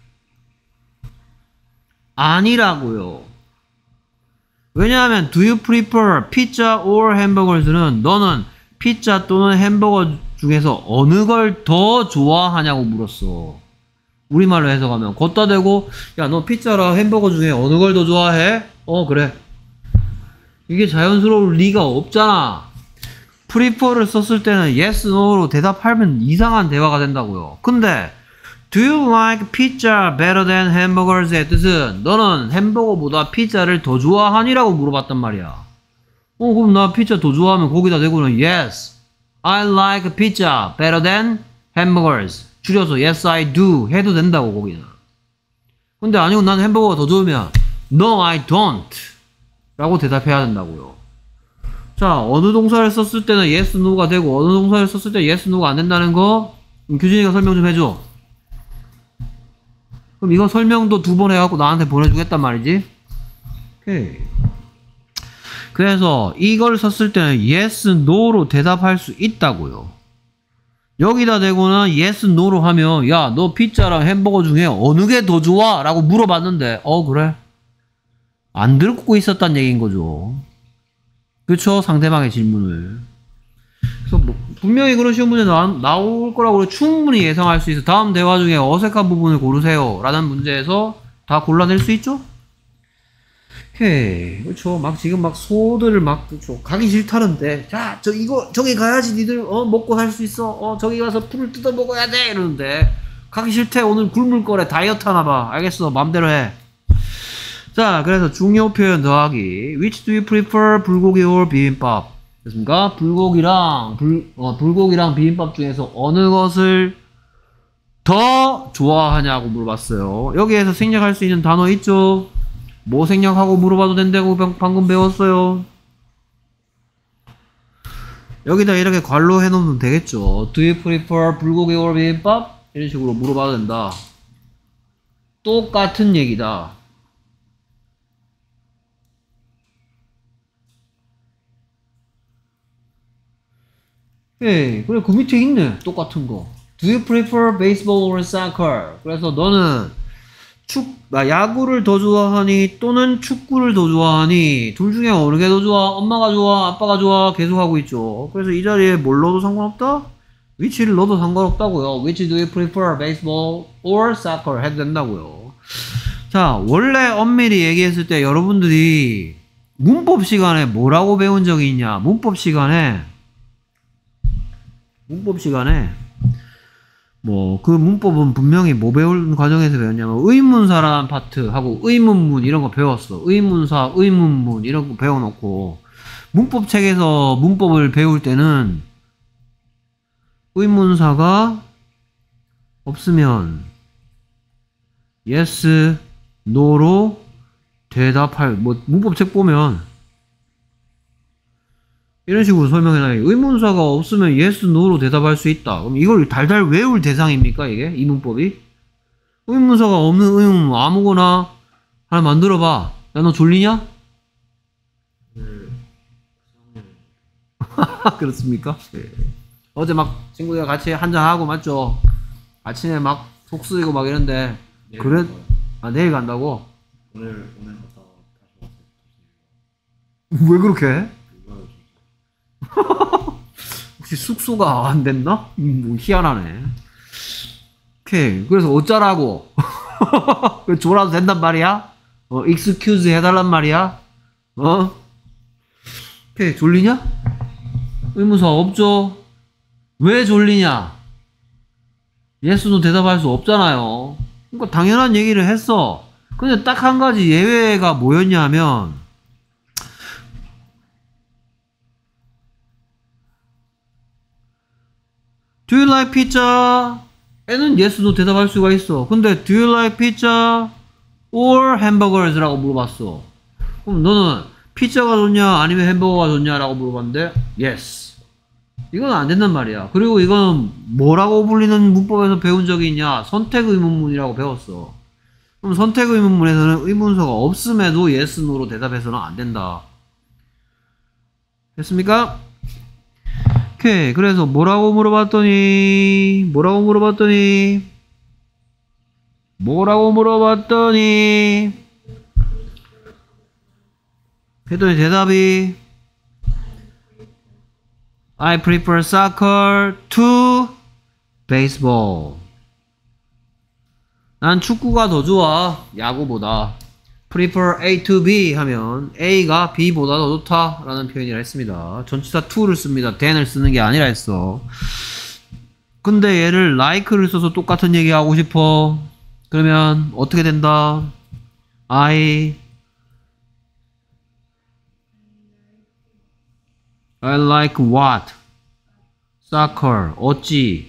아니라고요. 왜냐하면 do you prefer pizza or hamburgers는 너는 피자 또는 햄버거 중에서 어느 걸 더 좋아하냐고 물었어. 우리말로 해석하면 걷다 대고 야, 너 피자랑 햄버거 중에 어느 걸 더 좋아해? 어, 그래. 이게 자연스러울 리가 없잖아. prefer를 썼을 때는 yes, no로 대답하면 이상한 대화가 된다고요. 근데 do you like pizza better than hamburgers의 뜻은 너는 햄버거보다 피자를 더 좋아하니라고 물어봤단 말이야. 어, 그럼 나 피자 더 좋아하면 거기다 대고는 yes, I like pizza better than hamburgers. 줄여서 yes, I do 해도 된다고 거기는. 근데 아니고 난 햄버거가 더 좋으면 no, I don't 라고 대답해야 된다고요. 자, 어느 동사를 썼을 때는 yes, no가 되고 어느 동사를 썼을 때 yes, no가 안 된다는 거 규진이가 설명 좀 해줘. 그럼 이거 설명도 두 번 해갖고 나한테 보내주겠단 말이지. 오케이. 그래서 이걸 썼을 때는 yes, no로 대답할 수 있다고요. 여기다 대고는 yes, no로 하면 야, 너 피자랑 햄버거 중에 어느 게 더 좋아? 라고 물어봤는데 어, 그래? 안 듣고 있었단 얘기인 거죠. 그쵸? 상대방의 질문을. 그래서 뭐 분명히 그런 시험 문제 나, 나올 거라고 충분히 예상할 수 있어. 다음 대화 중에 어색한 부분을 고르세요 라는 문제에서 다 골라낼 수 있죠? 오케이. 그렇죠. 막 지금 막 소들을 막 그렇죠. 가기 싫다는데 자, 저 이거 저기 가야지 니들 어 먹고 살 수 있어. 어 저기 가서 풀을 뜯어 먹어야 돼 이러는데 가기 싫대. 오늘 굶을 거래. 다이어트 하나 봐. 알겠어. 맘대로 해. 자, 그래서 중요 표현 더하기. Which do you prefer? 불고기 or 비빔밥? 됐습니까? 불고기랑, 불, 어, 불고기랑 비빔밥 중에서 어느 것을 더 좋아하냐고 물어봤어요. 여기에서 생략할 수 있는 단어 있죠? 뭐 생략하고 물어봐도 된다고 방금 배웠어요. 여기다 이렇게 괄로 해놓으면 되겠죠. Do you prefer 불고기 or 비빔밥? 이런 식으로 물어봐도 된다. 똑같은 얘기다. 예, 그래, 그 밑에 있네. 똑같은 거. Do you prefer baseball or soccer? 그래서 너는 축, 아, 야구를 더 좋아하니 또는 축구를 더 좋아하니 둘 중에 어느 게 더 좋아? 엄마가 좋아? 아빠가 좋아? 계속 하고 있죠. 그래서 이 자리에 뭘 넣어도 상관없다? which를 넣어도 상관없다고요. Which do you prefer? baseball or soccer? 해도 된다고요. 자, 원래 엄밀히 얘기했을 때 여러분들이 문법 시간에 뭐라고 배운 적이 있냐? 문법 시간에 문법 시간에 뭐 그 문법은 분명히 뭐 배울 과정에서 배웠냐면 의문사라는 파트하고 의문문 이런 거 배웠어. 의문사, 의문문 이런 거 배워놓고 문법 책에서 문법을 배울 때는 의문사가 없으면 yes, no로 대답할 뭐 문법 책 보면 이런 식으로 설명해놔요. 의문사가 없으면 yes, no로 대답할 수 있다. 그럼 이걸 달달 외울 대상입니까, 이게? 이 문법이? 의문사가 없는 의문 아무거나 하나 만들어봐. 야, 너 졸리냐? 네. 그렇습니까? 네. 어제 막 친구들과 같이 한잔하고, 맞죠? 아침에 막 속 쓰이고 막 이런데, 그래? 간다고. 아, 내일 간다고? 오늘, 오늘 갔다 다시 왔어요. 왜 그렇게 해? 혹시 숙소가 안 됐나? 뭐 희한하네. 오케이. 그래서 어쩌라고? 졸아도 된단 말이야? 어, excuse 해달란 말이야? 어? 오케이. 졸리냐? 의문사 없죠? 왜 졸리냐? 예스도 대답할 수 없잖아요. 그러니까 당연한 얘기를 했어. 근데 딱 한 가지 예외가 뭐였냐면 Do you like pizza? 에는 yes, no 대답할 수가 있어. 근데 Do you like pizza or hamburgers? 라고 물어봤어. 그럼 너는 피자가 좋냐 아니면 햄버거가 좋냐 라고 물어봤는데 yes. 이건 안 된단 말이야. 그리고 이건 뭐라고 불리는 문법에서 배운 적이 있냐? 선택 의문문이라고 배웠어. 그럼 선택 의문문에서는 의문사가 없음에도 yes, no로 대답해서는 안 된다. 됐습니까? 오케이. 그래서 뭐라고 물어봤더니 뭐라고 물어봤더니 뭐라고 물어봤더니 했더니 대답이 I prefer soccer to baseball. 난 축구가 더 좋아 야구보다. prefer A to B 하면 A가 B보다 더 좋다 라는 표현이라 했습니다. 전치사 to를 씁니다. than을 쓰는 게 아니라 했어. 근데 얘를 like를 써서 똑같은 얘기 하고 싶어. 그러면 어떻게 된다? I I like what? soccer 어찌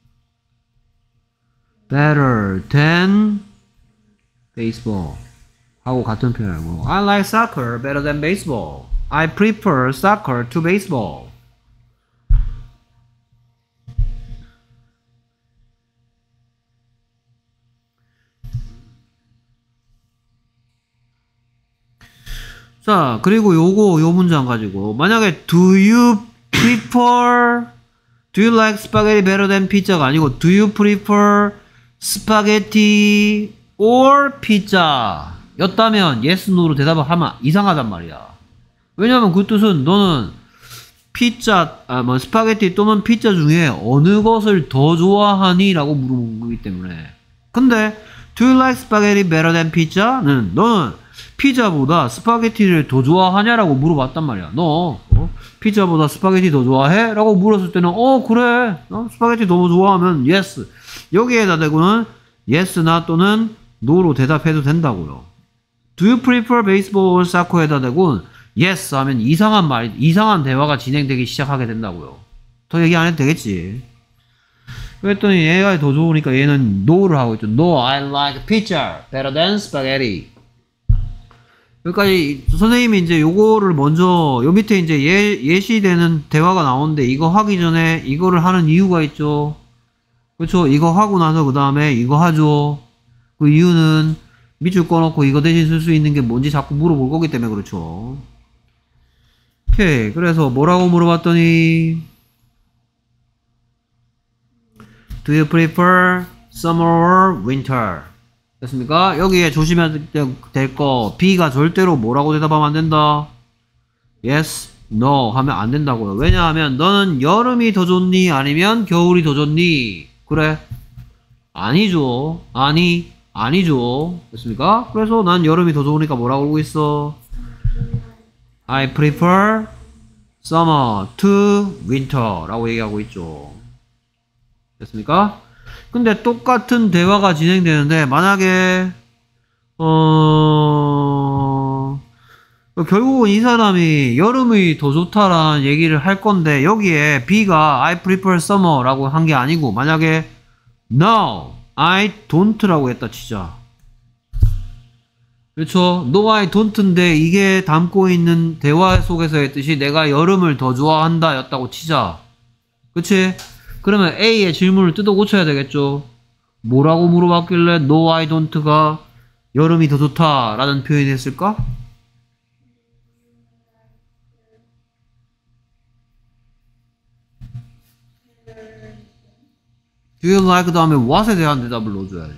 better than baseball 하고 같은 표현이고 I like soccer better than baseball. I prefer soccer to baseball. 자, 그리고 요거 요 문장 가지고 만약에 do you prefer do you like spaghetti better than pizza가 아니고 do you prefer spaghetti or pizza 였다면 yes, no로 대답을 하면 이상하단 말이야. 왜냐면 그 뜻은 너는 피자, 아, 뭐 스파게티 또는 피자 중에 어느 것을 더 좋아하니? 라고 물어본 거기 때문에. 근데 do you like spaghetti better than pizza는 너는 피자보다 스파게티를 더 좋아하냐라고 물어봤단 말이야. 너 어? 피자보다 스파게티 더 좋아해? 라고 물었을 때는 어 그래 어? 스파게티 너무 좋아하면 yes 여기에다 대고는 yes나 또는 no로 대답해도 된다고요. Do you prefer baseball or soccer에다 대고 yes 하면 이상한 말, 이상한 대화가 진행되기 시작하게 된다고요. 더 얘기 안 해도 되겠지. 그랬더니 얘가 더 좋으니까 얘는 no를 하고 있죠. No, I like pizza better than spaghetti. 여기까지 선생님이 이제 요거를 먼저 요 밑에 이제 예, 예시되는 대화가 나오는데 이거 하기 전에 이거를 하는 이유가 있죠. 그렇죠? 이거 하고 나서 그 다음에 이거 하죠. 그 이유는 밑줄 꺼놓고 이거 대신 쓸 수 있는 게 뭔지 자꾸 물어볼 거기 때문에 그렇죠. 오케이. 그래서 뭐라고 물어봤더니 Do you prefer summer or winter? 됐습니까? 여기에 조심해야 될 거 B가 절대로 뭐라고 대답하면 안 된다. Yes, no 하면 안 된다고요. 왜냐하면 너는 여름이 더 좋니? 아니면 겨울이 더 좋니? 그래? 아니죠. 아니, 아니죠. 됐습니까? 그래서 난 여름이 더 좋으니까 뭐라고 그러고 있어? I prefer summer to winter 라고 얘기하고 있죠. 됐습니까? 근데 똑같은 대화가 진행되는데 만약에 어... 결국은 이 사람이 여름이 더 좋다라는 얘기를 할 건데 여기에 B가 I prefer summer 라고 한 게 아니고 만약에 No, I don't 라고 했다 치자. 그렇죠? No, I don't인데 이게 담고 있는 대화 속에서의 뜻이 내가 여름을 더 좋아한다 였다고 치자. 그치? 그러면 A의 질문을 뜯어 고쳐야 되겠죠? 뭐라고 물어봤길래 No, I don't가 여름이 더 좋다 라는 표현이 했을까? Do you like 다음에 what에 대한 대답을 넣어줘야지.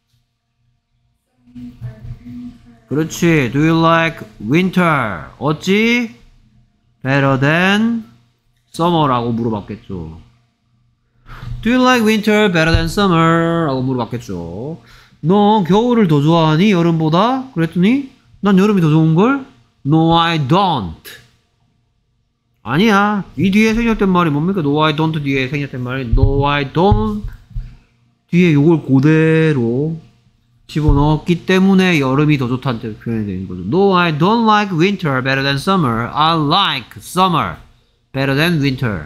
그렇지. Do you like winter? 어찌? Better than summer라고 물어봤겠죠. Do you like winter better than summer? 라고 물어봤겠죠. 너 겨울을 더 좋아하니? 여름보다? 그랬더니 난 여름이 더 좋은걸? No, I don't. 아니야. 이 뒤에 생략된 말이 뭡니까? No, I don't 뒤에 생략된 말이 No, I don't 뒤에 요걸 그대로 집어넣었기 때문에 여름이 더 좋다는 표현이 되는 거죠. No, I don't like winter better than summer. I like summer better than winter.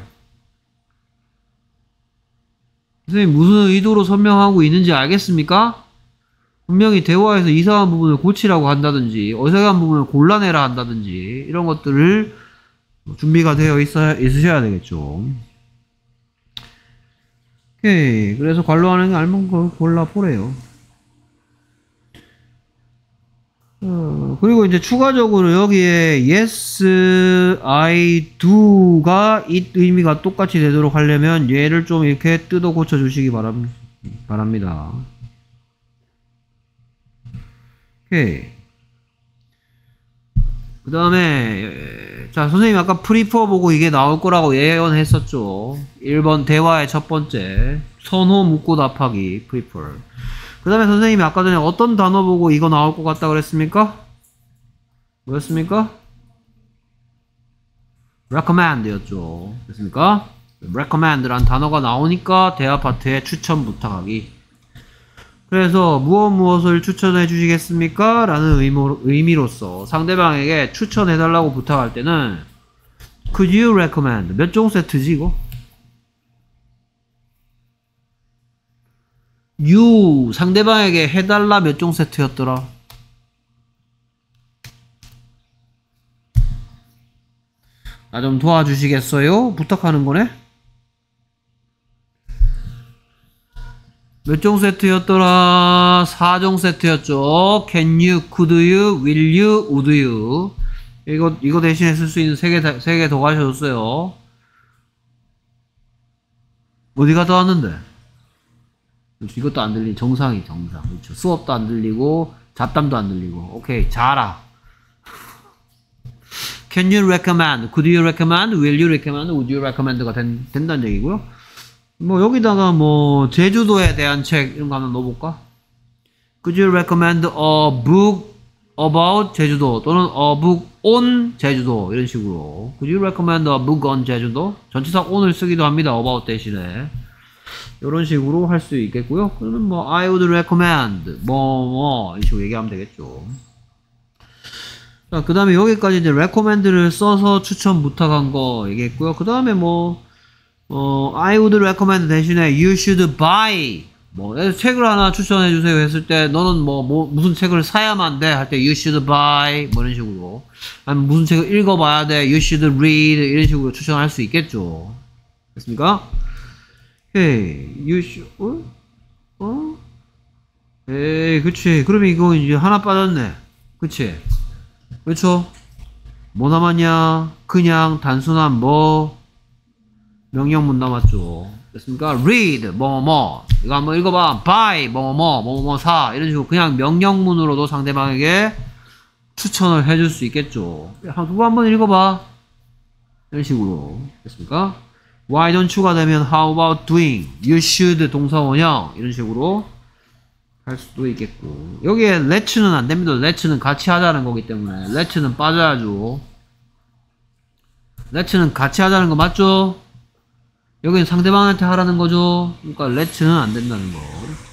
선생님 무슨 의도로 설명하고 있는지 알겠습니까? 분명히 대화에서 이상한 부분을 고치라고 한다든지 어색한 부분을 골라내라 한다든지 이런 것들을 준비가 되어 있어, 있으셔야 되겠죠. 오케이. 그래서 관로하는 게 알면 걸 골라보래요. 어, 그리고 이제 추가적으로 여기에 yes, I do가 이 의미가 똑같이 되도록 하려면 얘를 좀 이렇게 뜯어 고쳐 주시기 바람, 바랍니다. 오케이. 그 다음에 자 선생님이 아까 프리퍼 보고 이게 나올 거라고 예언했었죠. 일 번 대화의 첫 번째 선호 묻고 답하기 프리퍼. 그 다음에 선생님이 아까 전에 어떤 단어 보고 이거 나올 것 같다 그랬습니까? 뭐였습니까? recommend 였죠. 됐습니까? recommend라는 단어가 나오니까 대화 파트에 추천 부탁하기. 그래서 무엇 무엇을 추천해 주시겠습니까? 라는 의모, 의미로서 상대방에게 추천해 달라고 부탁할 때는 Could you recommend? 몇 종 세트지 이거? You 상대방에게 해달라 몇 종 세트였더라? 나 좀 도와주시겠어요? 부탁하는 거네? 몇 종 세트였더라? 사 종 세트였죠. Can you, could you, will you, would you. 이거, 이거 대신에 쓸 수 있는 세 개, 세 개 더 가셔줬어요. 어디 갔다 왔는데? 그렇죠. 이것도 안 들리는 정상이 정상. 그렇죠. 수업도 안 들리고, 잡담도 안 들리고. 오케이. 자라. Can you recommend? Could you recommend? Will you recommend? Would you recommend가 된, 된다는 얘기고요. 뭐 여기다가 뭐 제주도에 대한 책 이런 거 하나 넣어볼까? Could you recommend a book about 제주도 또는 a book on 제주도 이런 식으로 Could you recommend a book on 제주도? 전치사 on을 쓰기도 합니다. about 대신에 이런 식으로 할 수 있겠고요. 그러면 뭐 I would recommend 뭐 뭐 이런 식으로 얘기하면 되겠죠. 자, 그 다음에 여기까지 이제 recommend를 써서 추천 부탁한 거 얘기했고요. 그 다음에 뭐, 어, I would recommend 대신에 you should buy. 뭐, 책을 하나 추천해주세요 했을 때, 너는 뭐, 뭐, 무슨 책을 사야만 돼? 할 때, you should buy. 뭐, 이런 식으로. 아니면 무슨 책을 읽어봐야 돼? you should read. 이런 식으로 추천할 수 있겠죠. 됐습니까? Hey, you should, 어? 어? 에이, 그치. 그러면 이거 이제 하나 빠졌네. 그치? 그렇죠? 뭐 남았냐? 그냥 단순한 뭐 명령문 남았죠. 됐습니까? read 뭐뭐 뭐. 이거 한번 읽어봐. buy 뭐뭐 뭐뭐 사. 이런 식으로 그냥 명령문으로도 상대방에게 추천을 해줄 수 있겠죠. 누구 한번 읽어봐. 이런 식으로. 됐습니까? why don't you가 되면 how about doing? you should 동사 원형. 이런 식으로 할 수도 있겠고. 여기에 let는 안 됩니다. let는 같이 하자는 거기 때문에 let는 빠져야죠. let는 같이 하자는 거 맞죠? 여기는 상대방한테 하라는 거죠. 그러니까 let는 안 된다는 거.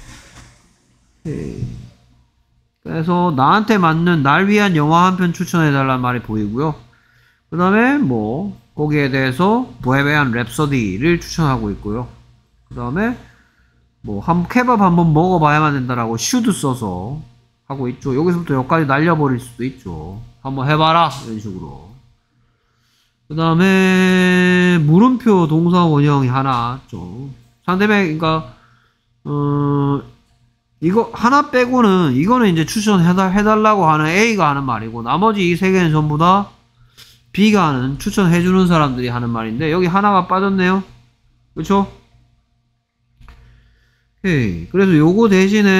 오케이. 그래서 나한테 맞는 날 위한 영화 한 편 추천해 달라는 말이 보이고요. 그 다음에 뭐 거기에 대해서 보헤미안 랩소디를 추천하고 있고요. 그 다음에 뭐, 한, 케밥 한번 먹어봐야만 된다라고 should 써서 하고 있죠. 여기서부터 여기까지 날려버릴 수도 있죠. 한번 해봐라. 이런 식으로. 그 다음에, 물음표 동사 원형이 하나, 좀. 상대방, 그니까, 어, 이거, 하나 빼고는, 이거는 이제 추천해달라고 하는 A가 하는 말이고, 나머지 이 세 개는 전부 다 B가 하는, 추천해주는 사람들이 하는 말인데, 여기 하나가 빠졌네요. 그쵸? 오케이. 그래서 요거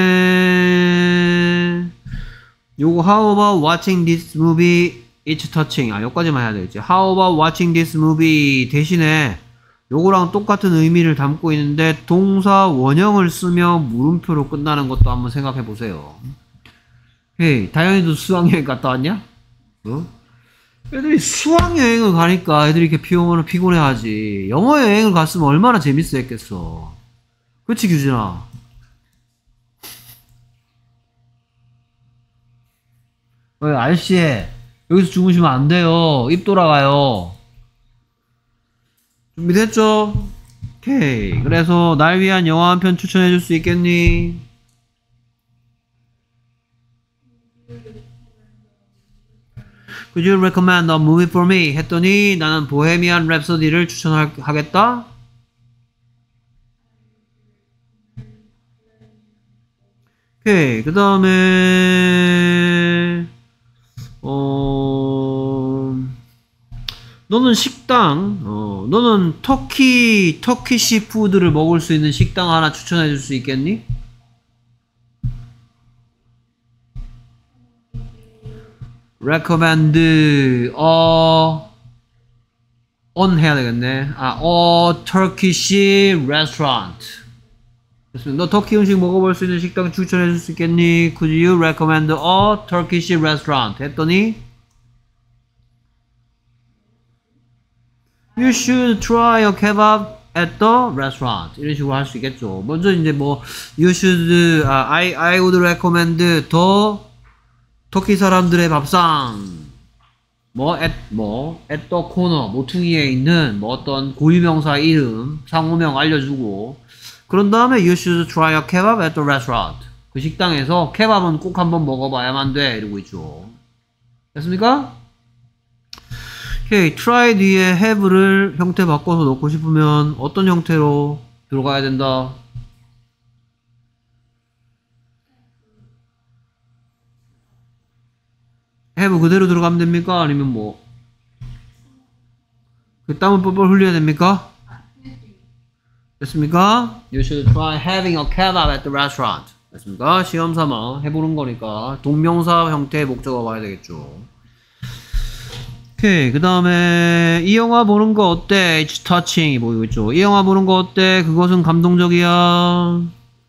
대신에 요거 how about watching this movie it's touching. 아, 여기까지만 해야 되겠지. how about watching this movie 대신에 요거랑 똑같은 의미를 담고 있는데 동사 원형을 쓰며 물음표로 끝나는 것도 한번 생각해 보세요. 오케이. 다현이도 수학여행 갔다 왔냐? 어? 애들이 수학여행을 가니까 애들이 이렇게 피곤을 피곤해하지. 영어 여행을 갔으면 얼마나 재밌어 했겠어. 그치, 규진아? 어, 아저씨, 여기서 주무시면 안 돼요. 입 돌아가요. 준비됐죠? 오케이. 그래서 날 위한 영화 한 편 추천해줄 수 있겠니? Could you recommend a movie for me? 했더니 나는 보헤미안 랩소디를 추천하겠다? 오케이. 그 다음에 어 너는 식당 어 너는 터키 터키시 푸드를 먹을 수 있는 식당 하나 추천해 줄 수 있겠니? recommend 어 on 해야 되겠네. 아, 어 Turkish restaurant. 너 터키 음식 먹어볼 수 있는 식당 추천해 줄 수 있겠니? Could you recommend a Turkish restaurant? 했더니 You should try a kebab at the restaurant. 이런 식으로 할 수 있겠죠. 먼저 이제 뭐 You should, uh, I, I would recommend the 터키 사람들의 밥상 뭐 at, 뭐 at the corner 모퉁이에 있는 뭐 어떤 고유명사 이름 상호명 알려주고 그런 다음에 you should try a kebab at the restaurant. 그 식당에서 케밥은 꼭 한번 먹어봐야만 돼. 이러고 있죠. 됐습니까? 오케이. try 뒤에 have를 형태 바꿔서 넣고 싶으면 어떤 형태로 들어가야 된다? have 그대로 들어가면 됩니까? 아니면 뭐 그 땀을 뻘뻘 흘려야 됩니까? 됐습니까? You should try having a kebab at the restaurant. 됐습니까? 시험 삼아 해보는 거니까 동명사 형태의 목적어 봐야 되겠죠. 오케이. 그 다음에 이 영화 보는 거 어때? It's touching 이 보이고 있죠. 이 영화 보는 거 어때? 그것은 감동적이야.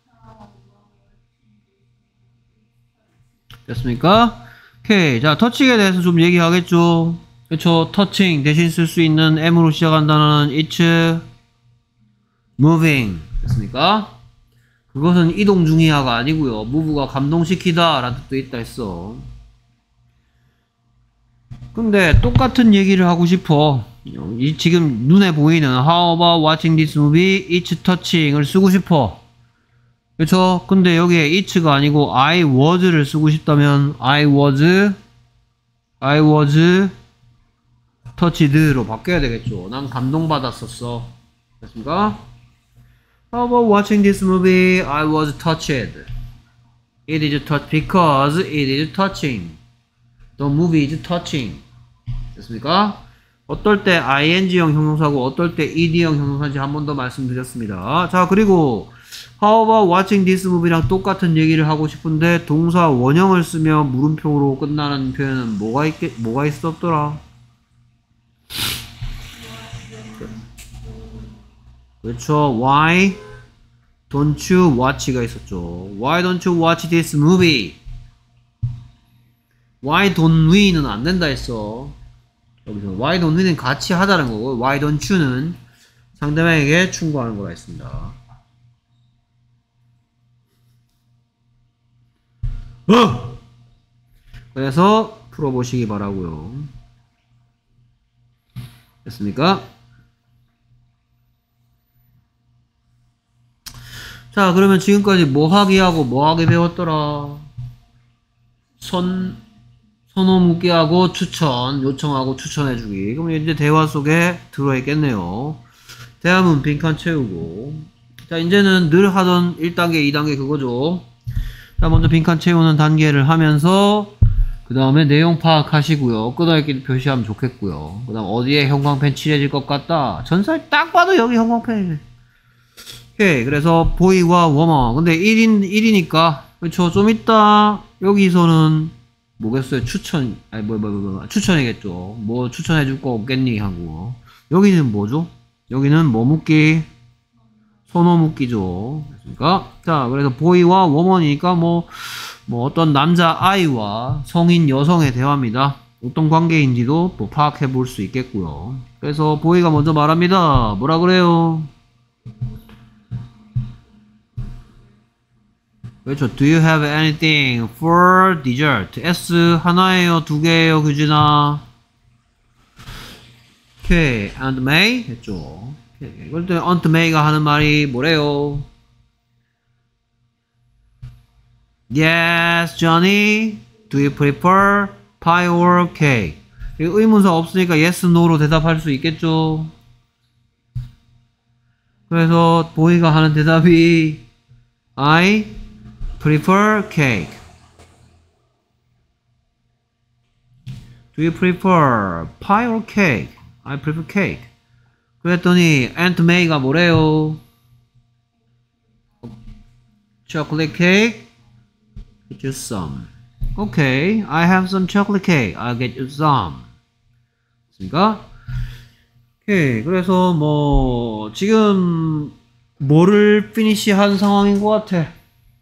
됐습니까? 오케이. 자, 터칭에 대해서 좀 얘기하겠죠. 그쵸? 터칭 대신 쓸 수 있는 M으로 시작한다는 it's moving. 됐습니까? 그것은 이동 중이야가 아니고요. move가 감동시키다 라는 뜻도 있다 했어. 근데 똑같은 얘기를 하고 싶어. 이 지금 눈에 보이는 How about watching this movie? It's touching을 쓰고 싶어. 그쵸? 근데 여기에 it'가 아니고 I was를 쓰고 싶다면 I was I was touched로 바뀌어야 되겠죠. 난 감동받았었어. 됐습니까? How about watching this movie? I was touched. It is touch because it is touching. The movie is touching. 됐습니까? 어떨 때 ing형 형용사고 어떨 때 ed형 형용사인지 한 번 더 말씀드렸습니다. 자, 그리고 How about watching this movie랑 똑같은 얘기를 하고 싶은데 동사 원형을 쓰면 물음표로 끝나는 표현은 뭐가 있겠, 뭐가 있었더라? 그렇죠. Why don't you watch가 있었죠. Why don't you watch this movie? Why don't we는 안 된다 했어. 여기서 Why don't we는 같이 하자는 거고 Why don't you는 상대방에게 충고하는 거라 했습니다. 어! 그래서 풀어보시기 바라고요. 됐습니까? 자, 그러면 지금까지 뭐 하기 하고 뭐 하기 배웠더라? 선, 선호 묻기 하고 추천, 요청하고 추천해주기. 그럼 이제 대화 속에 들어있겠네요. 대화문 빈칸 채우고. 자, 이제는 늘 하던 일 단계, 이 단계 그거죠. 자, 먼저 빈칸 채우는 단계를 하면서 그 다음에 내용 파악하시고요. 끄덕이기 표시하면 좋겠고요. 그 다음 어디에 형광펜 칠해질 것 같다. 전살 딱 봐도 여기 형광펜이네. 오케이. 그래서 보이와 워머. 근데 일 인, 일이니까 그렇죠. 좀 이따 여기서는 뭐겠어요? 추천, 아니 뭐 뭐 뭐 뭐 추천이겠죠. 뭐 추천해 줄 거 없겠니 하고. 여기는 뭐죠? 여기는 뭐 묻기? 선호 묻기죠. 그러니까 자, 그래서 보이와 워머니까 뭐, 뭐 어떤 남자 아이와 성인 여성의 대화입니다. 어떤 관계인지도 뭐 파악해 볼 수 있겠고요. 그래서 보이가 먼저 말합니다. 뭐라 그래요? 그렇죠. Do you have anything for dessert? S 하나예요? 두 개예요? 규진아? 오케이. And may? 했죠. 오케이. 그럴 때 Aunt May가 하는 말이 뭐래요? Yes, Johnny. Do you prefer pie or cake? 의문사 없으니까 yes, no로 대답할 수 있겠죠. 그래서 보이가 하는 대답이 I prefer cake. Do you prefer pie or cake? I prefer cake. 그랬더니 Aunt May가 뭐래요? Chocolate cake? Get you some. Okay, I have some chocolate cake. I'll get you some. 됐습니까? 오케이. 그래서 뭐 지금 뭐를 피니시한 상황인 것 같아?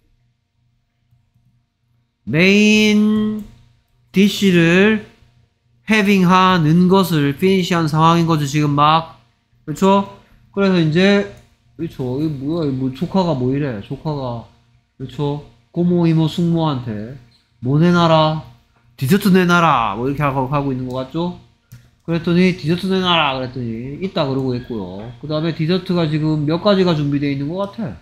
메인 디쉬를 having 하는 것을 피니시한 상황인 거죠. 지금 막 그렇죠? 그래서 이제 그렇죠. 이 뭐야? 뭐 조카가 뭐 이래? 조카가 그렇죠? 고모 이모 숙모한테 뭐 내놔라? 디저트 내놔라! 뭐 이렇게 하고, 하고 있는 것 같죠? 그랬더니 디저트 내놔라! 그랬더니 있다 그러고 있고요. 그 다음에 디저트가 지금 몇 가지가 준비되어 있는 것 같아?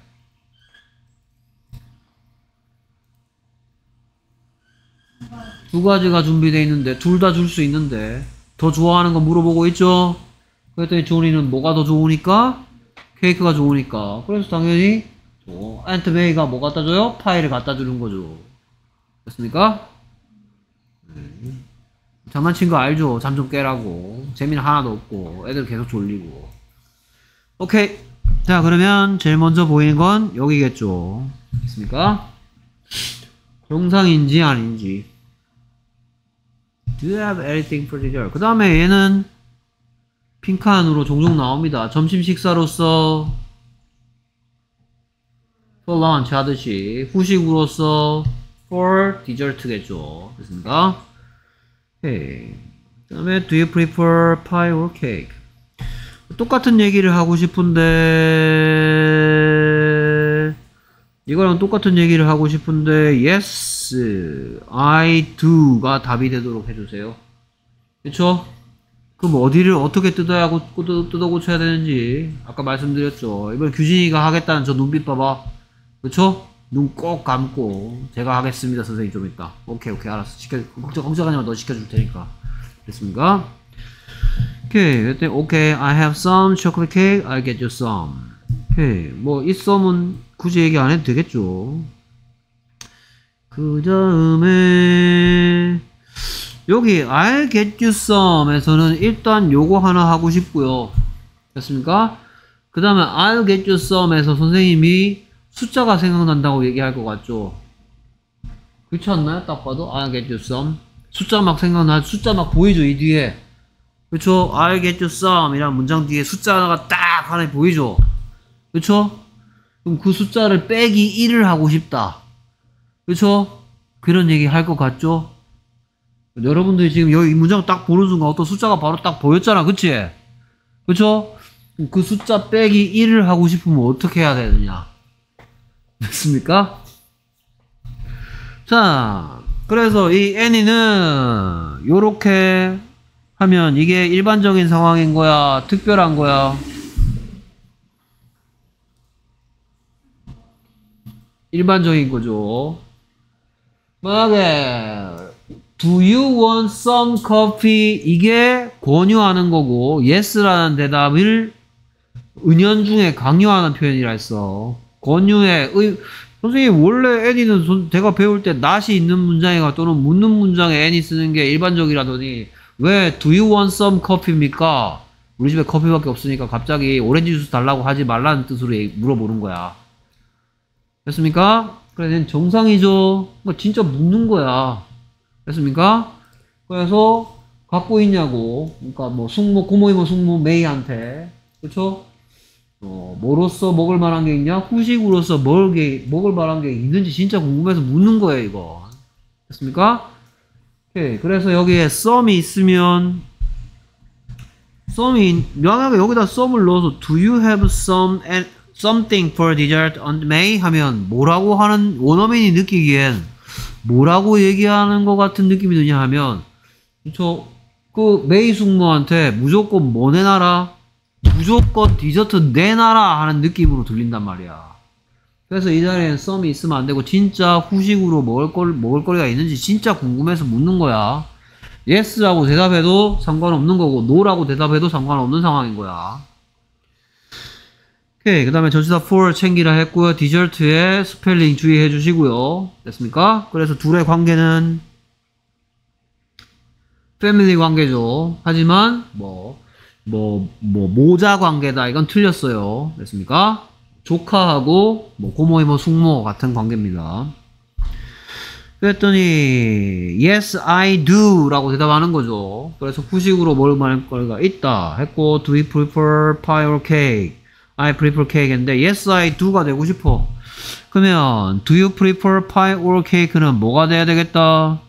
두 가지가 준비되어 있는데 둘 다 줄 수 있는데 더 좋아하는 거 물어보고 있죠? 그랬더니 조니는 뭐가 더 좋으니까? 케이크가 좋으니까. 그래서 당연히 앤트 메이가 뭐 갖다 줘요? 파이를 갖다 주는 거죠. 됐습니까? 음. 장난친 거 알죠? 잠 좀 깨라고. 재미는 하나도 없고 애들 계속 졸리고. 오케이. 자, 그러면 제일 먼저 보이는 건 여기겠죠. 됐습니까? 정상인지 아닌지. Do you have anything for dessert? 그 다음에 얘는 핑크안으로 종종 나옵니다. 점심 식사로서 for lunch 하듯이 후식으로서 for dessert겠죠. 됐습니까? 오케이. 그 다음에 do you prefer pie or cake? 똑같은 얘기를 하고 싶은데 이거랑 똑같은 얘기를 하고 싶은데 yes, I do가 답이 되도록 해주세요. 그쵸? 그럼 어디를 어떻게 뜯어야 고, 뜯어, 뜯어 고쳐야 되는지 아까 말씀드렸죠. 이번 규진이가 하겠다는 저 눈빛 봐봐. 그쵸? 눈 꼭 감고 제가 하겠습니다 선생님 좀 이따. 오케이 오케이 알았어. 시켜, 걱정, 걱정하지 마. 너 시켜줄 테니까. 됐습니까? 오케이. 그때 오케이 I have some chocolate cake. I'll get you some. 오케이. 뭐 이 some은 굳이 얘기 안 해도 되겠죠. 그 다음에 여기 I'll get you some에서는 일단 요거 하나 하고 싶고요. 됐습니까? 그 다음에 I'll get you some에서 선생님이 숫자가 생각난다고 얘기할 것 같죠? 그렇지 않나요? 딱 봐도 I'll get you some 숫자 막 생각나. 숫자 막 보이죠? 이 뒤에. 그쵸? I'll get you some 이란 문장 뒤에 숫자 하나가 딱 하나 보이죠? 그쵸? 그럼 그 숫자를 빼기 일을 하고 싶다. 그쵸? 그런 얘기 할 것 같죠? 여러분들이 지금 여기 이 문장 딱 보는 순간 어떤 숫자가 바로 딱 보였잖아. 그치? 그쵸? 그 숫자 빼기 일을 하고 싶으면 어떻게 해야 되느냐? 됐습니까? 자, 그래서 이 애니는 요렇게 하면 이게 일반적인 상황인 거야? 특별한 거야? 일반적인 거죠. 만약에 Do you want some coffee? 이게 권유하는 거고 yes라는 대답을 은연중에 강요하는 표현이라 했어. 권유에 의, 선생님 원래 애니는 손, 제가 배울 때 not이 있는 문장이가 또는 묻는 문장에 any 쓰는 게 일반적이라더니 왜 do you want some coffee입니까? 우리 집에 커피밖에 없으니까 갑자기 오렌지 주스 달라고 하지 말라는 뜻으로 물어보는 거야. 됐습니까? 그래 정상이죠. 뭐 진짜 묻는 거야. 됐습니까? 그래서 갖고 있냐고. 그러니까 뭐 숙모 고모이모 숙모 메이한테 그렇죠? 어, 뭐로써 먹을 만한 게 있냐? 후식으로서 먹을, 게, 먹을 만한 게 있는지 진짜 궁금해서 묻는 거예요, 이거. 됐습니까? 오케이. 그래서 여기에 some이 있으면, some이, 명하게 여기다 some을 넣어서, do you have some, and something for dessert on May? 하면, 뭐라고 하는, 원어민이 느끼기엔, 뭐라고 얘기하는 것 같은 느낌이 드냐 하면, 저, 그, 메이 숙모한테 무조건 뭐 내놔라? 무조건 디저트 내놔라 하는 느낌으로 들린단 말이야. 그래서 이 자리엔 some이 있으면 안 되고 진짜 후식으로 먹을 걸 먹을 거리가 있는지 진짜 궁금해서 묻는 거야. yes라고 대답해도 상관없는 거고 no라고 대답해도 상관없는 상황인 거야. 오케이. 그 다음에 전치사 for 챙기라 했고요. 디저트에 스펠링 주의해 주시고요. 됐습니까? 그래서 둘의 관계는 패밀리 관계죠. 하지만 뭐 뭐, 뭐, 모자 관계다. 이건 틀렸어요. 됐습니까? 조카하고, 뭐, 고모이모, 숙모 같은 관계입니다. 그랬더니, yes, I do. 라고 대답하는 거죠. 그래서 후식으로 뭘 말할 거리가 있다. 했고, do you prefer pie or cake? I prefer cake 인데, yes, I do가 되고 싶어. 그러면, do you prefer pie or cake는 뭐가 돼야 되겠다?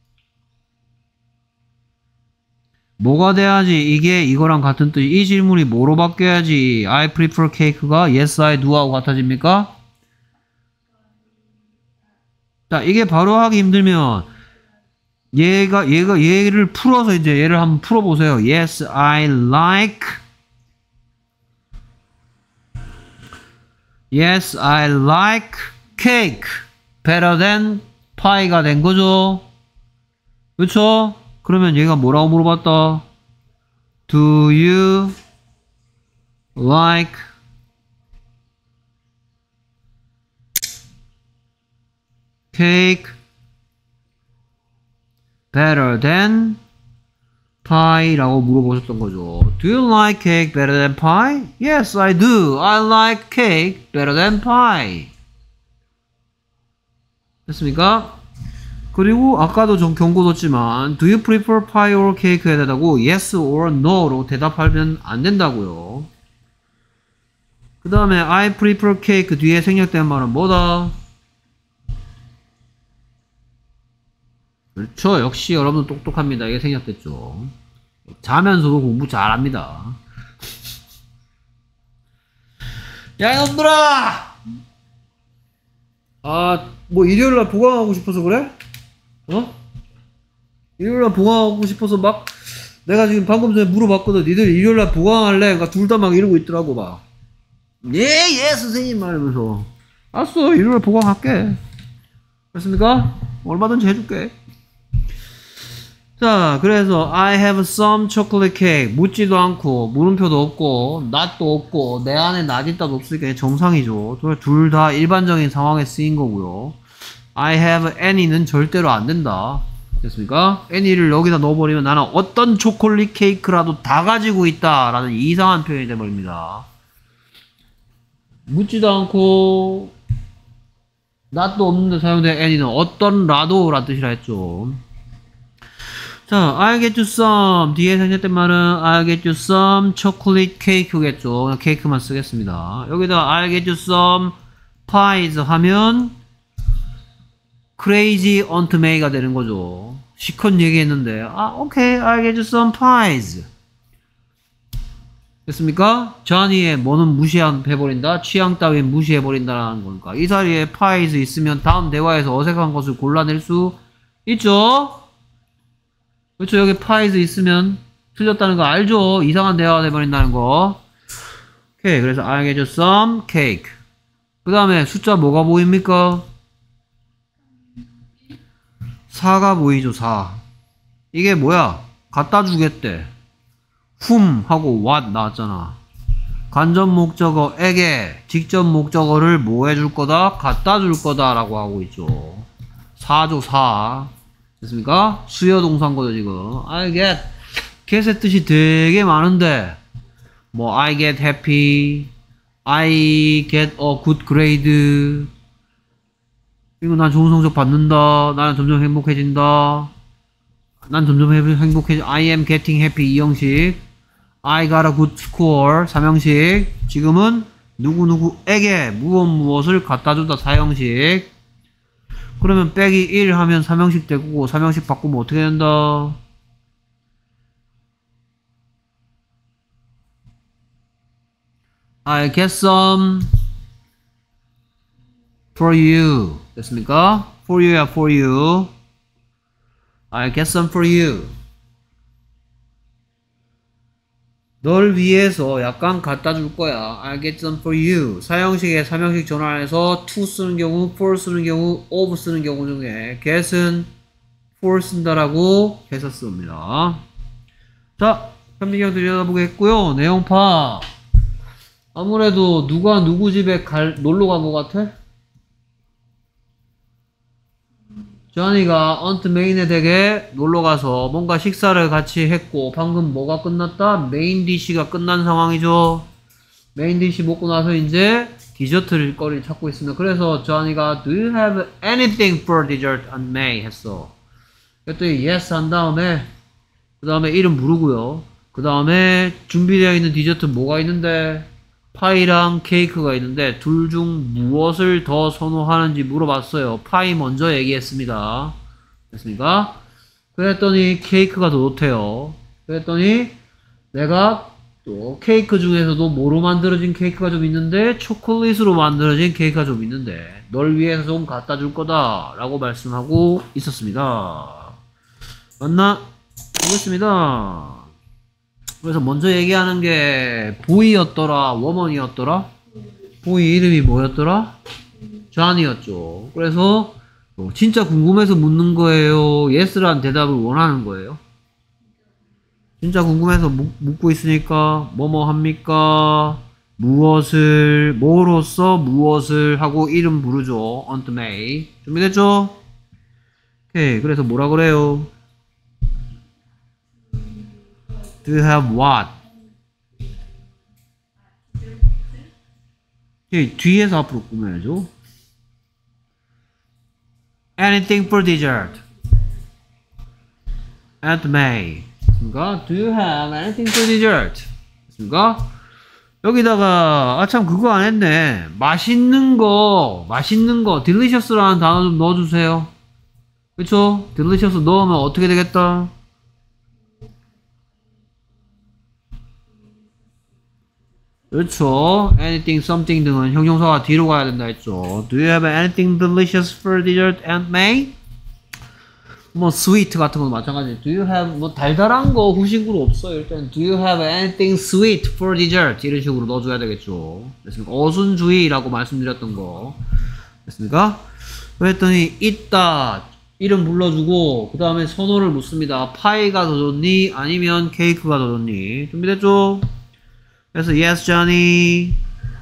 뭐가 돼야지 이게 이거랑 같은 뜻, 이 질문이 뭐로 바뀌어야지 I prefer cake가 yes I do 하고 같아집니까? 자, 이게 바로 하기 힘들면 얘가 얘가 얘를 풀어서 이제 얘를 한번 풀어보세요. Yes I like Yes I like cake better than pie가 된 거죠. 그렇죠? 그러면 얘가 뭐라고 물어봤다? Do you like cake better than pie? 라고 물어보셨던 거죠. Do you like cake better than pie? Yes, I do. I like cake better than pie. 됐습니까? 그리고 아까도 좀 경고 뒀지만 Do you prefer pie or cake에 대다고 yes or no로 대답하면 안 된다고요. 그 다음에 I prefer cake 뒤에 생략된 말은 뭐다? 그렇죠. 역시 여러분 똑똑합니다. 이게 생략됐죠. 자면서도 공부 잘합니다. 야 이놈들아! 아, 뭐 일요일날 보강하고 싶어서 그래? 어? 일요일날 보강하고 싶어서 막 내가 지금 방금 전에 물어봤거든. 니들 일요일날 보강할래? 그러니까 둘 다 막 이러고 있더라고 막. 예, 예, 선생님 말하면서. 알았어, 일요일날 보강할게. 그렇습니까? 얼마든지 해줄게. 자, 그래서 I have some chocolate cake. 묻지도 않고 물음표도 없고 not도 없고 내 안에 not 있다도 없으니까 정상이죠. 둘 다 일반적인 상황에 쓰인 거고요. I have any는 절대로 안 된다. 됐습니까? any를 여기다 넣어버리면 나는 어떤 초콜릿 케이크라도 다 가지고 있다 라는 이상한 표현이 돼버립니다. 묻지도 않고 not도 없는데 사용된 any는 어떤 라도 라는 뜻이라 했죠. 자, I'll get you some. 뒤에 생략된 말은 I'll get you some chocolate cake겠죠. 그냥 케이크만 쓰겠습니다. 여기다 I'll get you some pies 하면 crazy aunt May가 되는 거죠. 시컷 얘기했는데, 아, 오케이, I'll get you some pies. 됐습니까? johnny의 뭐는 무시해버린다, 취향 따윈 무시해버린다라는 거니까. 이 자리에 pies 있으면 다음 대화에서 어색한 것을 골라낼 수 있죠? 그렇죠. 여기 pies 있으면 틀렸다는 거 알죠? 이상한 대화가 돼버린다는 거. 오케이. 그래서 I'll get you some cake. 그 다음에 숫자 뭐가 보입니까? 사가 보이죠. 사. 이게 뭐야? 갖다 주겠대. whom 하고 what 나왔잖아. 간접 목적어에게 직접 목적어를 뭐 해줄 거다? 갖다 줄 거다 라고 하고 있죠. 사죠. 사. 됐습니까? 수요 동사인 거죠, 지금. I get. get의 뜻이 되게 많은데, 뭐, I get happy, I get a good grade, 그리고 난 좋은 성적 받는다, 나는 점점 행복해진다, 난 점점 행복해져, I am getting happy, 이 형식, I got a good score, 삼 형식, 지금은 누구누구에게 무엇 무엇을 갖다 준다, 사 형식, 그러면 빼기 일 하면 삼 형식 되고 삼 형식 바꾸면 어떻게 된다? I get some for you. 됐습니까? for you야 for you. I get some for you. 널 위해서 약간 갖다 줄 거야. I get some for you. 사형식에 삼 형식 전환해서 to 쓰는 경우, for 쓰는 경우, of 쓰는 경우 중에 get은 for 쓴다라고 해서 씁니다. 자, 현미경 들여다보겠고요. 내용파. 아무래도 누가 누구 집에 갈, 놀러 간 것 같아? johnny가 aunt May네 댁에 놀러가서 뭔가 식사를 같이 했고 방금 뭐가 끝났다? 메인 디시가 끝난 상황이죠. 메인 디시 먹고 나서 이제 디저트 거리를 찾고 있습니다. 그래서 johnny가 Do you have anything for dessert aunt May? 했어. 그랬더니 yes 한 다음에 그 다음에 이름 부르고요. 그 다음에 준비되어 있는 디저트 뭐가 있는데? 파이랑 케이크가 있는데 둘 중 무엇을 더 선호하는지 물어봤어요. 파이 먼저 얘기했습니다. 됐습니까? 그랬더니 케이크가 더 좋대요. 그랬더니 내가 또 케이크 중에서도 뭐로 만들어진 케이크가 좀 있는데 초콜릿으로 만들어진 케이크가 좀 있는데 널 위해서 좀 갖다 줄 거다 라고 말씀하고 있었습니다. 맞나? 보겠습니다. 그래서 먼저 얘기하는 게 보이였더라, 워먼이었더라? 보이 이름이 뭐였더라? 존이었죠. 그래서 진짜 궁금해서 묻는 거예요? 예스라는 대답을 원하는 거예요? 진짜 궁금해서 묻, 묻고 있으니까 뭐뭐 합니까? 무엇을, 뭐로써 무엇을 하고 이름 부르죠. aunt May. 준비됐죠? 오케이. 그래서 뭐라 그래요? Do you have what? 예, 뒤에서 앞으로 꾸며야죠. Anything for dessert. Aunt May. 됐습니까? Do you have anything for dessert? 됐습니까? 여기다가 아 참 그거 안 했네. 맛있는 거, 맛있는 거, delicious라는 단어 좀 넣어주세요. 그쵸? delicious 넣으면 어떻게 되겠다? 그렇죠. anything, something 등은 형용사가 뒤로 가야 된다 했죠. Do you have anything delicious for dessert, Aunt May? 뭐 sweet 같은 것도 마찬가지. Do you have 뭐 달달한 거 후식으로 없어요. 일단 do you have anything sweet for dessert 이런 식으로 넣어줘야 되겠죠. 됐습니까? 어순주의라고 말씀드렸던 거 됐습니까? 그랬더니 있다 이름 불러주고 그 다음에 선호를 묻습니다. 파이가 더 좋니? 아니면 케이크가 더 좋니? 준비됐죠? 그래서 yes Johnny.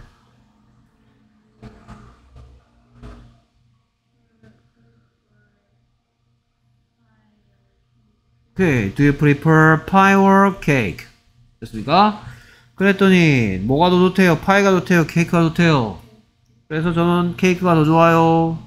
오케이. Do you prefer pie or cake? 됐습니까? 그랬더니 뭐가 더 좋대요? 파이가 좋대요? 케이크가 좋대요? 그래서 저는 케이크가 더 좋아요.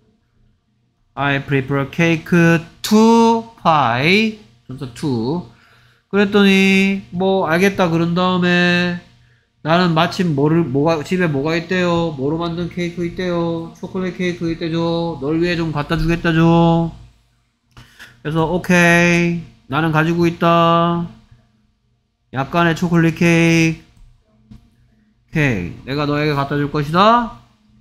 I prefer cake to pie. 전사 to. 그랬더니 뭐 알겠다 그런 다음에 나는 마침 뭐를 뭐가 집에 뭐가 있대요? 뭐로 만든 케이크 있대요? 초콜릿 케이크 있대죠? 널 위해 좀 갖다 주겠다죠? 그래서 오케이 나는 가지고 있다 약간의 초콜릿 케이크 오케이 내가 너에게 갖다 줄 것이다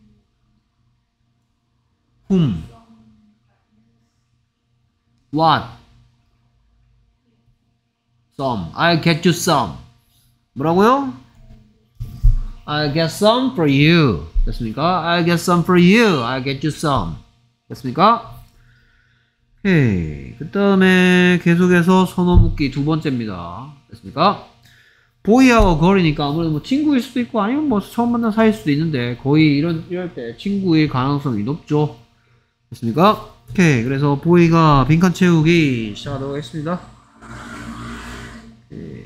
whom what some I'll get you some 뭐라고요? I'll get some for you 됐습니까? I'll get some for you I'll get you some 됐습니까? 오케이. 그 다음에 계속해서 선호 묻기 두 번째입니다. 됐습니까? 보이하고 걸이니까 아무래도 뭐 친구일 수도 있고 아니면 뭐 처음 만난 사이일 수도 있는데 거의 이런, 이럴 때 친구일 가능성이 높죠. 됐습니까? 오케이. 그래서 보이가 빈칸 채우기 시작하도록 하겠습니다. 오케이.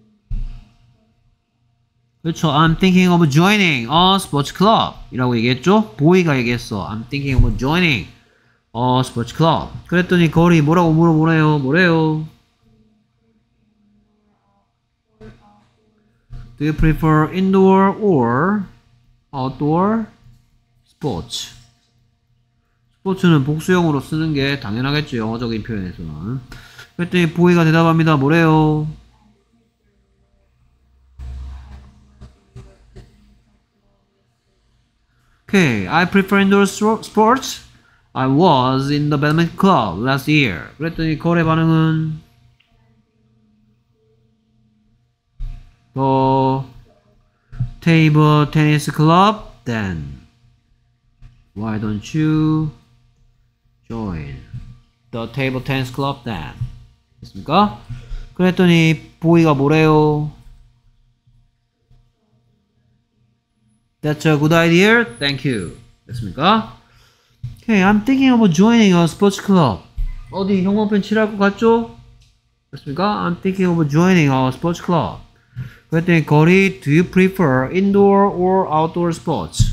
그렇죠. I'm thinking of joining a sports club 이라고 얘기했죠. 보이가 얘기했어. I'm thinking of joining 어, 스포츠 클럽. 그랬더니 거리 뭐라고 물어보래요? 뭐래요? Do you prefer indoor or outdoor sports? 스포츠는 복수형으로 쓰는 게 당연하겠죠. 영어적인 표현에서는. 그랬더니 보이가 대답합니다. 뭐래요? Okay, I prefer indoor sports. I was in the badminton club last year. 그랬더니 거래 반응은 The table tennis club then. Why don't you join the table tennis club then? 됐습니까? 그랬더니 보이가 뭐래요? That's a good idea. Thank you. 됐습니까? Okay, I'm thinking of joining a sports club. 어디 형광펜 칠할 것 같죠? 됐습니까? I'm thinking of joining a sports club. 그랬더니 거리, do you prefer indoor or outdoor sports?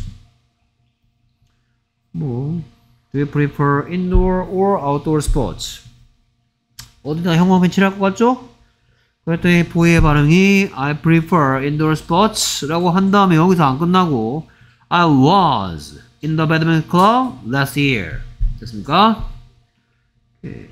뭐, do you prefer indoor or outdoor sports? 어디다 형광펜 칠할 것 같죠? 그랬더니 보이의 반응이 I prefer indoor sports 라고 한 다음에 여기서 안 끝나고 I was in the badminton club last year. 됐습니까? 오케이.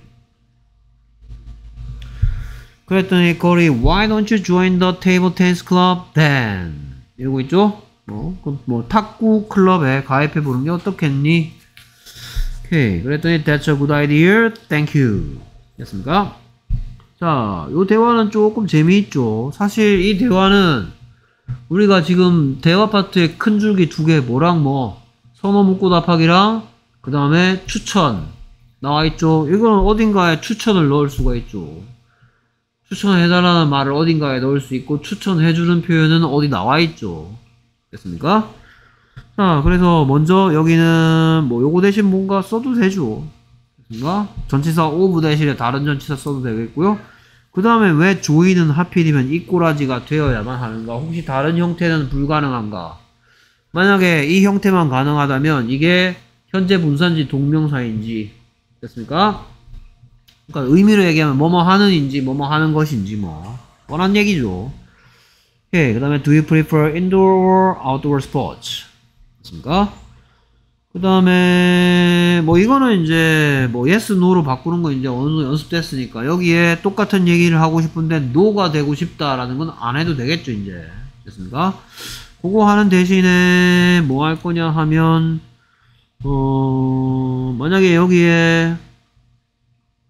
그랬더니 거리 Why don't you join the table tennis club then? 이러고 있죠? 뭐, 그럼 뭐 탁구 클럽에 가입해 보는 게 어떻겠니? 오케이. 그랬더니 That's a good idea. Thank you. 됐습니까? 자, 요 대화는 조금 재미있죠? 사실 이 대화는 우리가 지금 대화 파트에 큰 줄기 두 개 뭐랑 뭐 선호 묻고 답하기랑 그 다음에 추천 나와있죠. 이거는 어딘가에 추천을 넣을 수가 있죠. 추천해달라는 말을 어딘가에 넣을 수 있고 추천해주는 표현은 어디 나와있죠. 됐습니까? 자, 그래서 먼저 여기는 뭐 요거 대신 뭔가 써도 되죠. 됐습니까? 전치사 of 대신에 다른 전치사 써도 되겠고요. 그 다음에 왜 join은 하필이면 이 꼬라지가 되어야만 하는가? 혹시 다른 형태는 불가능한가? 만약에 이 형태만 가능하다면 이게 현재 분사인지 동명사인지 됐습니까? 그러니까 의미로 얘기하면 뭐뭐 하는인지 뭐뭐 하는 것인지 뭐 뻔한 얘기죠. 오케이. 그 다음에 do you prefer indoor or outdoor sports? 됐습니까? 그 다음에 뭐 이거는 이제 뭐 yes, no로 바꾸는 거 이제 어느 정도 연습됐으니까 여기에 똑같은 얘기를 하고 싶은데 no가 되고 싶다라는 건 안 해도 되겠죠 이제. 됐습니까? 그거 하는 대신에 뭐 할 거냐 하면 어 만약에 여기에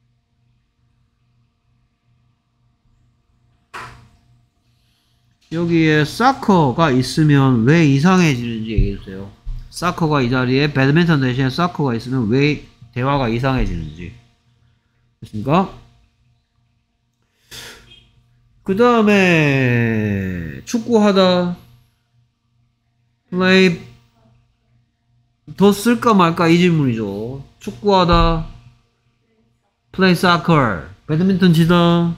여기에 soccer가 있으면 왜 이상해지는지 얘기해주세요. soccer가 이 자리에 배드민턴 대신에 soccer가 있으면 왜 대화가 이상해지는지. 됐습니까? 그 다음에 축구하다 play 더 쓸까 말까 이 질문이죠. 축구하다 play soccer 배드민턴 치다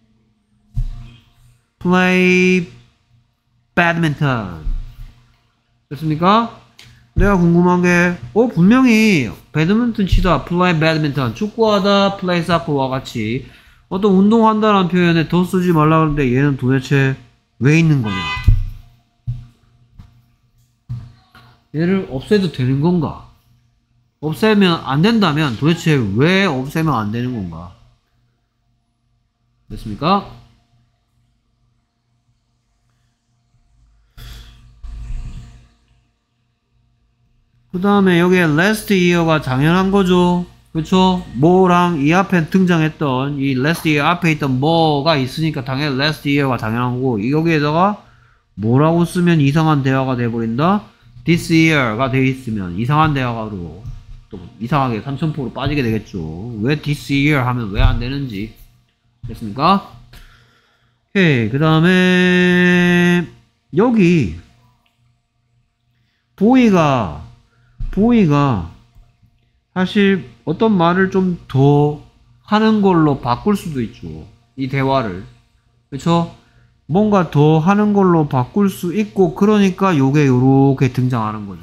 play badminton. 됐습니까? 내가 궁금한 게, 어, 분명히 배드민턴 치다 play badminton 축구하다 play soccer와 같이 어떤 운동한다라는 표현에 더 쓰지 말라 그러는데 얘는 도대체 왜 있는 거냐? 얘를 없애도 되는 건가? 없애면 안 된다면 도대체 왜 없애면 안 되는 건가? 됐습니까? 그 다음에 여기에 last year가 당연한 거죠. 그쵸? 뭐랑 이 앞에 등장했던 이 last year 앞에 있던 뭐가 있으니까 당연히 last year가 당연한 거고, 여기에다가 뭐라고 쓰면 이상한 대화가 돼버린다? this year가 돼 있으면 이상한 대화가로 또 이상하게 삼천포로 빠지게 되겠죠. 왜 this year 하면 왜 안 되는지. 됐습니까? 오케이. 그 다음에 여기 보이가 보이가 사실 어떤 말을 좀 더 하는 걸로 바꿀 수도 있죠. 이 대화를. 그쵸? 뭔가 더 하는 걸로 바꿀 수 있고, 그러니까 요게 요렇게 등장하는 거죠.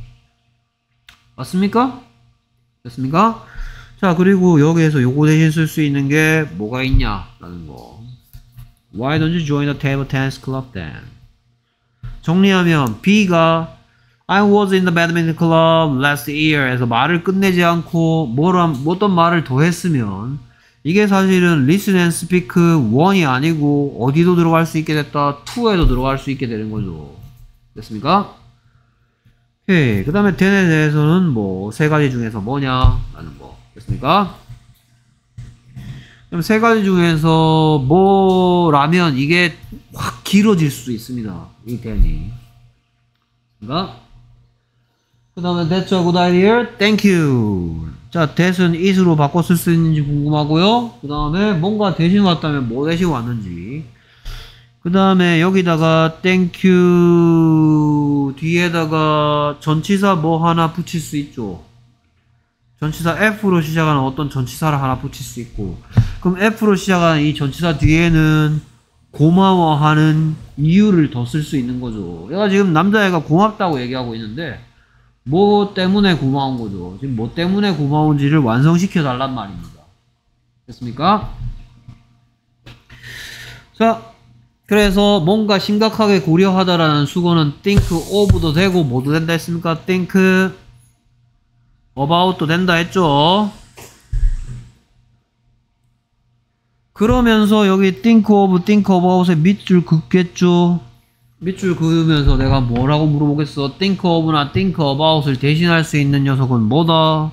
맞습니까? 됐습니까? 자, 그리고 여기에서 요거 대신 쓸 수 있는 게 뭐가 있냐? 라는 거. Why don't you join the table tennis club then? 정리하면 B가 I was in the badminton club last year 에서 말을 끝내지 않고 뭐라, 어떤 말을 더 했으면 이게 사실은 listen and speak 일이 아니고 어디도 들어갈 수 있게 됐다, 이에도 들어갈 수 있게 되는 거죠. 됐습니까? 오케이. 그 다음에 then에 대해서는 뭐 세 가지 중에서 뭐냐 라는 거. 됐습니까? 그럼 세 가지 중에서 뭐라면 이게 확 길어질 수 있습니다. 이 then이. 됐습니까? 그 다음에 that's a good idea. Thank you. 자, that은 it으로 바꿔 쓸 수 있는지 궁금하고요. 그 다음에 뭔가 대신 왔다면 뭐 대신 왔는지. 그 다음에 여기다가 thank you 뒤에다가 전치사 뭐 하나 붙일 수 있죠. 전치사 F로 시작하는 어떤 전치사를 하나 붙일 수 있고, 그럼 F로 시작하는 이 전치사 뒤에는 고마워하는 이유를 더 쓸 수 있는 거죠. 얘가 지금 남자애가 고맙다고 얘기하고 있는데 뭐 때문에 고마운 거죠. 지금 뭐 때문에 고마운지를 완성시켜 달란 말입니다. 됐습니까? 자, 그래서 뭔가 심각하게 고려하다라는 수거는 think of도 되고 뭐도 된다 했습니까? think about도 된다 했죠. 그러면서 여기 think of, think about에 밑줄 긋겠죠. 밑줄 그으면서 내가 뭐라고 물어보겠어? think of나 think about을 대신할 수 있는 녀석은 뭐다?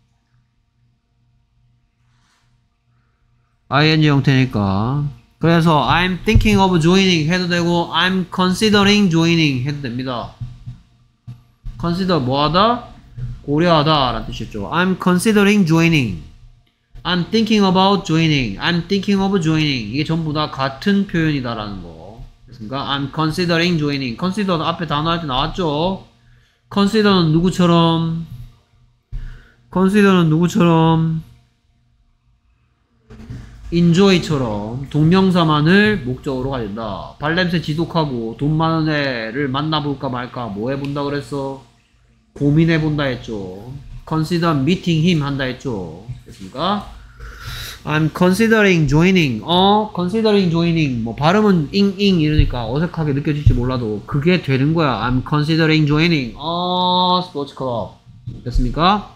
ing 형태니까. 그래서 I'm thinking of joining 해도 되고 I'm considering joining 해도 됩니다. consider 뭐하다? 고려하다 라는 뜻이었죠. I'm considering joining. I'm thinking about joining. I'm thinking of joining. 이게 전부 다 같은 표현이다 라는 거. 됐습니까? I'm considering joining. consider 앞에 단어 할 때 나왔죠? consider는 누구처럼? consider는 누구처럼? enjoy처럼 동명사만을 목적으로 가진다. 발냄새 지독하고 돈 많은 애를 만나볼까 말까 뭐 해본다 그랬어? 고민해본다 했죠. consider meeting him 한다 했죠. 됐습니까? I'm considering joining. 어? considering joining. 뭐 발음은 잉잉 이러니까 어색하게 느껴질지 몰라도 그게 되는 거야. I'm considering joining. 어? 스포츠 클럽. 됐습니까?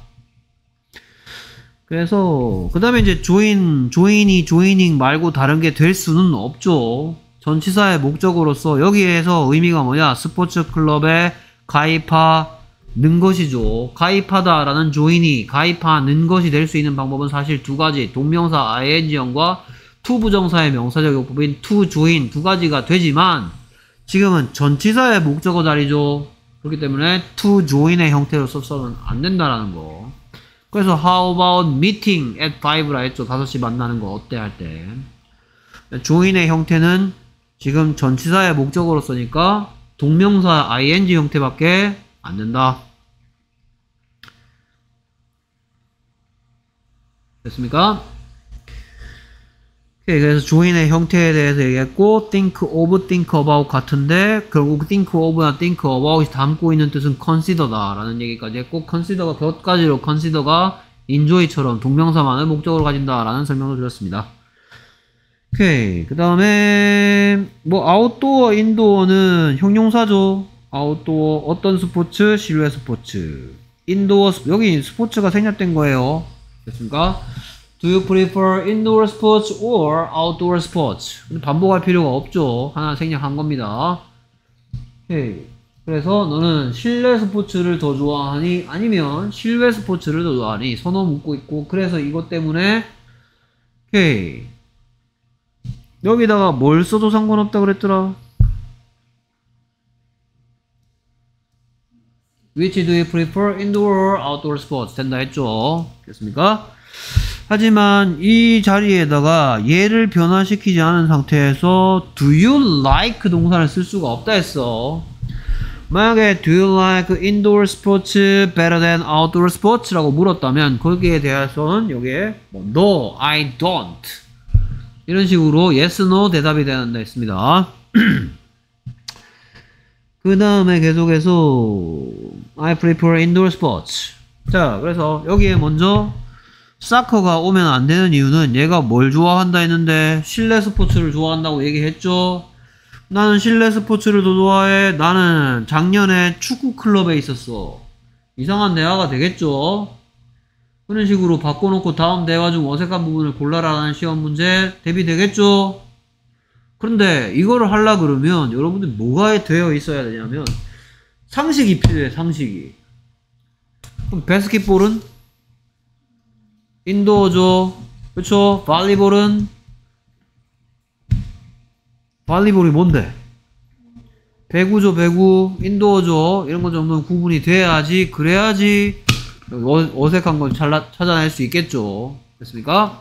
그래서 그 다음에 이제 join, join이 joining 말고 다른 게 될 수는 없죠. 전치사의 목적으로서 여기에서 의미가 뭐냐? 스포츠 클럽에 가입하는 것이죠. 가입하다라는 join이 가입하는 것이 될 수 있는 방법은 사실 두 가지. 동명사 ing형과 to 부정사의 명사적 용법인 to join 두 가지가 되지만 지금은 전치사의 목적어 자리죠. 그렇기 때문에 to join의 형태로 써서는 안 된다라는 거. 그래서 how about meeting at five라 했죠. 다섯 시 만나는 거 어때 할 때. join의 형태는 지금 전치사의 목적어로 쓰니까 동명사 ing 형태밖에 안 된다. 됐습니까? 오케이, 그래서 join의 형태에 대해서 얘기했고 think of, think about 같은데 결국 think of나 think about이 담고 있는 뜻은 consider다 라는 얘기까지 했고 consider가 몇 가지로 consider가 enjoy처럼 동명사만을 목적으로 가진다 라는 설명을 드렸습니다. 오케이, 그 다음에 뭐 outdoor, indoor는 형용사죠. outdoor 어떤 스포츠? 실외 스포츠. indoor 여기 스포츠가 생략된 거예요. 됐습니까? Do you prefer indoor sports or outdoor sports? 반복할 필요가 없죠. 하나 생략한 겁니다. 오케이. 그래서 너는 실내 스포츠를 더 좋아하니? 아니면 실외 스포츠를 더 좋아하니? 선호 묻고 있고 그래서 이것 때문에 오케이. 여기다가 뭘 써도 상관없다 그랬더라? Which do you prefer indoor or outdoor sports? 된다 했죠. 됐습니까? 하지만 이 자리에다가 얘를 변화시키지 않은 상태에서 do you like 동사를 쓸 수가 없다 했어. 만약에 do you like indoor sports better than outdoor sports? 라고 물었다면 거기에 대해서는 여기에 뭐, no, I don't 이런 식으로 yes, no 대답이 된다 했습니다. 그 다음에 계속해서 I prefer indoor sports. 자, 그래서 여기에 먼저 사커가 오면 안 되는 이유는 얘가 뭘 좋아한다 했는데 실내 스포츠를 좋아한다고 얘기했죠. 나는 실내 스포츠를 더 좋아해. 나는 작년에 축구 클럽에 있었어. 이상한 대화가 되겠죠. 그런 식으로 바꿔놓고 다음 대화 중 어색한 부분을 골라라는 시험 문제 대비되겠죠. 그런데 이거를 하려 그러면 여러분들 뭐가 되어 있어야 되냐면 상식이 필요해. 상식이. 그럼 바스켓볼은 인도어죠. 그쵸? 발리볼은 발리볼이 뭔데? 배구죠. 배구. 인도어죠. 이런 거 정도는 구분이 돼야지 그래야지 어, 어색한 걸 잘라, 찾아낼 수 있겠죠. 됐습니까?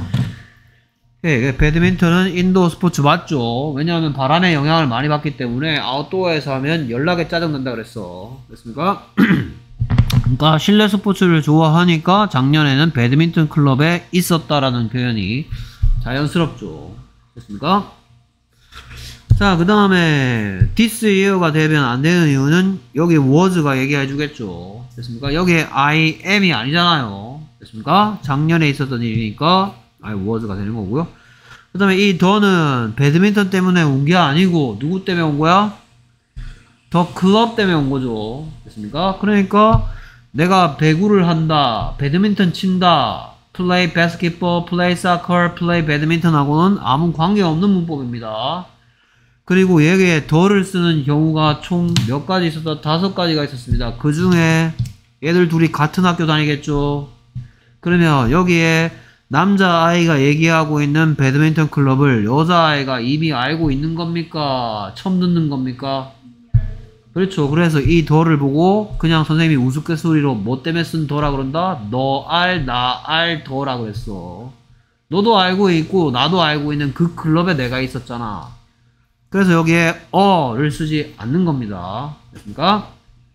예, 배드민턴은 인도어 스포츠 맞죠? 왜냐하면 바람의 영향을 많이 받기 때문에 아웃도어에서 하면 연락에 짜증난다 그랬어. 됐습니까? 그러니까 실내 스포츠를 좋아하니까 작년에는 배드민턴 클럽에 있었다라는 표현이 자연스럽죠. 됐습니까? 자, 그 다음에 this year가 되면 안 되는 이유는 여기 was가 얘기해 주겠죠. 됐습니까? 여기에 I am이 아니잖아요. 됐습니까? 작년에 있었던 일이니까 I was가 되는 거고요. 그 다음에 이 더는 배드민턴 때문에 온 게 아니고 누구 때문에 온 거야? 더 클럽 때문에 온 거죠. 됐습니까? 그러니까 내가 배구를 한다, 배드민턴 친다, play basketball, play soccer, play badminton 하고는 아무 관계없는 문법입니다. 그리고 여기에 더를 쓰는 경우가 총 몇 가지 있었다? 다섯 가지가 있었습니다. 그 중에 얘들 둘이 같은 학교 다니겠죠. 그러면 여기에 남자아이가 얘기하고 있는 배드민턴 클럽을 여자아이가 이미 알고 있는 겁니까? 처음 듣는 겁니까? 그렇죠. 그래서 이 더를 보고 그냥 선생님이 우스갯소리로 뭐 때문에 쓴 더라 그런다? 너 알, 나 알, 더라 그랬어. 너도 알고 있고 나도 알고 있는 그 클럽에 내가 있었잖아. 그래서 여기에 어를 쓰지 않는 겁니다. 됐습니까?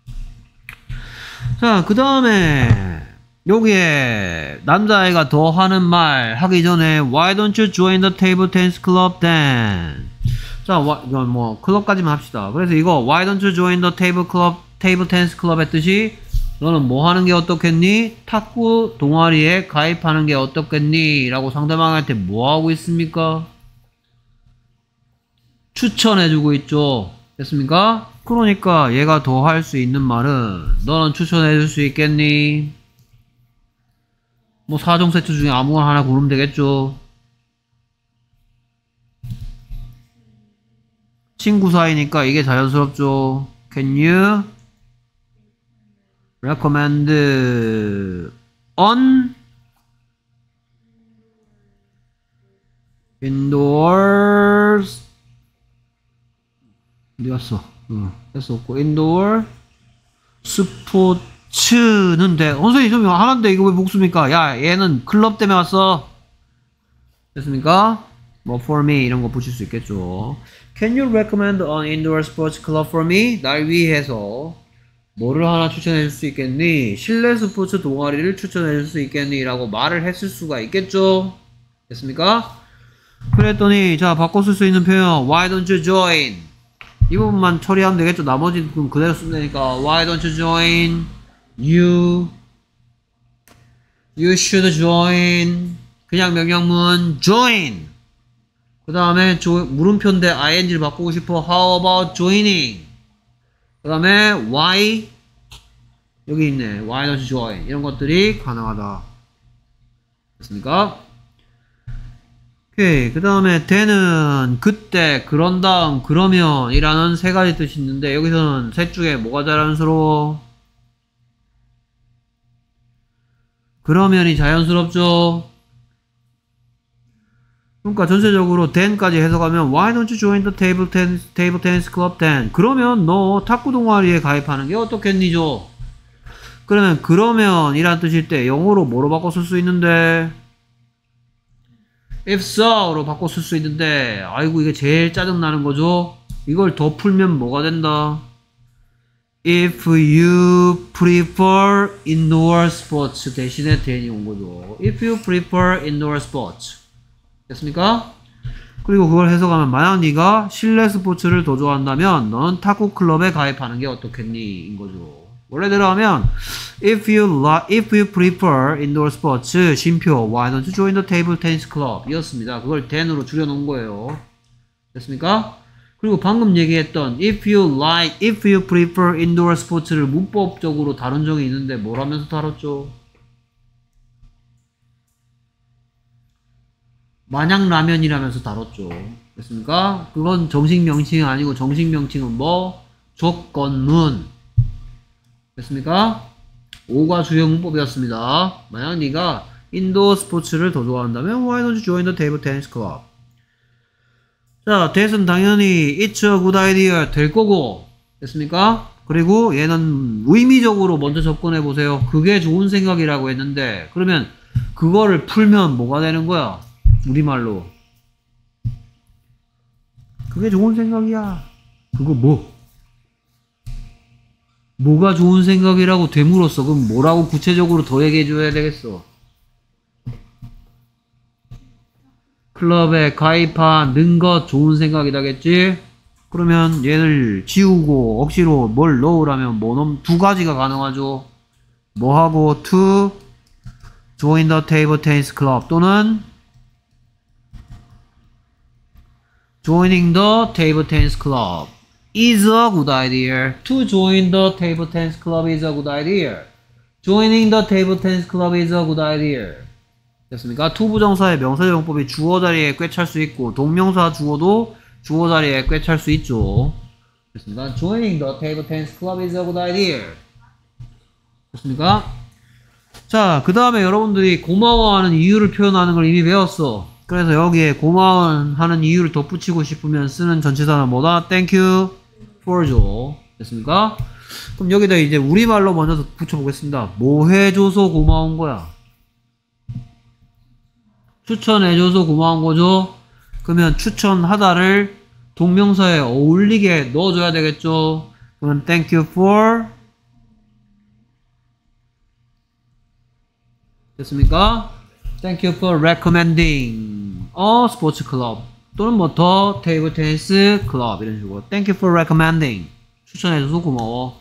자, 그 다음에 여기에 남자아이가 더 하는 말 하기 전에 Why don't you join the table tennis club then? 자, 이건 뭐 클럽까지만 합시다. 그래서 이거 Why don't you join the table club, table tennis club의 뜻이 너는 뭐 하는 게 어떻겠니? 탁구 동아리에 가입하는 게 어떻겠니? 라고 상대방한테 뭐 하고 있습니까? 추천해주고 있죠. 됐습니까? 그러니까 얘가 더 할 수 있는 말은 너는 추천해줄 수 있겠니? 뭐 사 종 세트 중에 아무거나 하나 고르면 되겠죠. 친구 사이니까 이게 자연스럽죠. Can you recommend on indoors 어디 갔어? 어, 했었고, 인도어 스포츠는 돼. 선생님, 좀 하는데 이거 왜 목숨입니까? 야, 얘는 클럽 때문에 왔어. 됐습니까? 뭐, for me, 이런 거 붙일 수 있겠죠. Can you recommend an indoor sports club for me? 날 위해서 뭐를 하나 추천해 줄 수 있겠니? 실내 스포츠 동아리를 추천해 줄 수 있겠니? 라고 말을 했을 수가 있겠죠. 됐습니까? 그랬더니 자 바꿔 쓸 수 있는 표현 Why don't you join? 이 부분만 처리하면 되겠죠. 나머지는 그럼 그대로 쓰면 되니까 Why don't you join? You You should join. 그냥 명령문 join. 그 다음에 물음표인데 ing를 바꾸고 싶어. How about joining? 그 다음에 why 여기 있네. Why don't you join? 이런 것들이 가능하다. 됐습니까? 오케이. 그 다음에 then은 그때, 그런 다음, 그러면 이라는 세 가지 뜻이 있는데 여기서는 셋 중에 뭐가 자연스러워? 그러면이 자연스럽죠? 그러니까 전체적으로 then까지 해석하면 Why don't you join the table tennis, table tennis club then? 그러면 너 탁구 동아리에 가입하는 게 어떻겠니죠? 그러면 그러면 이란 뜻일 때 영어로 뭐로 바꿔 쓸 수 있는데 if so로 바꿔 쓸 수 있는데 아이고 이게 제일 짜증나는 거죠? 이걸 더 풀면 뭐가 된다? If you prefer indoor sports 대신에 then이 온 거죠. If you prefer indoor sports 됐습니까? 그리고 그걸 해석하면 만약 네가 실내 스포츠를 더 좋아한다면 너는 탁구 클럽에 가입하는 게 어떻겠니? 인 거죠. 원래대로 하면 if you like, if you prefer indoor sports 쉼표 why don't you join the table tennis club 이었습니다. 그걸 then으로 줄여놓은 거예요. 됐습니까? 그리고 방금 얘기했던 if you like, if you prefer indoor sports를 문법적으로 다룬 적이 있는데 뭘 하면서 다뤘죠? 마냥 라면이라면서 다뤘죠. 됐습니까? 그건 정식 명칭이 아니고 정식 명칭은 뭐? 조건문. 됐습니까? 오가 주요 문법이었습니다. 만약 네가 인도어 스포츠를 더 좋아한다면 Why don't you join the table tennis club? 자, that은 당연히 it's a good idea 될 거고. 됐습니까? 그리고 얘는 의미적으로 먼저 접근해 보세요. 그게 좋은 생각이라고 했는데 그러면 그거를 풀면 뭐가 되는 거야? 우리말로 그게 좋은 생각이야. 그거 뭐? 뭐가 좋은 생각이라고 되물었어. 그럼 뭐라고 구체적으로 더 얘기해 줘야 되겠어? 클럽에 가입하는 것 좋은 생각이다겠지? 그러면 얘를 지우고 억지로 뭘 넣으라면 뭐 넣으면 두 가지가 가능하죠. 뭐 하고 to join the table tennis club 또는 joining the table tennis club is a good idea. To join the table tennis club is a good idea. Joining the table tennis club is a good idea. 됐습니까? to 부정사의 명사용법이 주어 자리에 꿰찰 수 있고 동명사 주어도 주어 자리에 꿰찰 수 있죠. 됐습니까? Joining the table tennis club is a good idea. 됐습니까? 자, 그 다음에 여러분들이 고마워하는 이유를 표현하는 걸 이미 배웠어. 그래서 여기에 고마워하는 이유를 덧붙이고 싶으면 쓰는 전치사는 뭐다? Thank you for죠. 됐습니까? 그럼 여기다 이제 우리말로 먼저 붙여보겠습니다. 뭐 해줘서 고마운 거야? 추천해줘서 고마운 거죠? 그러면 추천하다를 동명사에 어울리게 넣어줘야 되겠죠? 그러면 Thank you for 됐습니까? Thank you for recommending a sports club 또는 뭐 더 테이블 테니스 클럽 이런 식으로 Thank you for recommending 추천해줘서 고마워.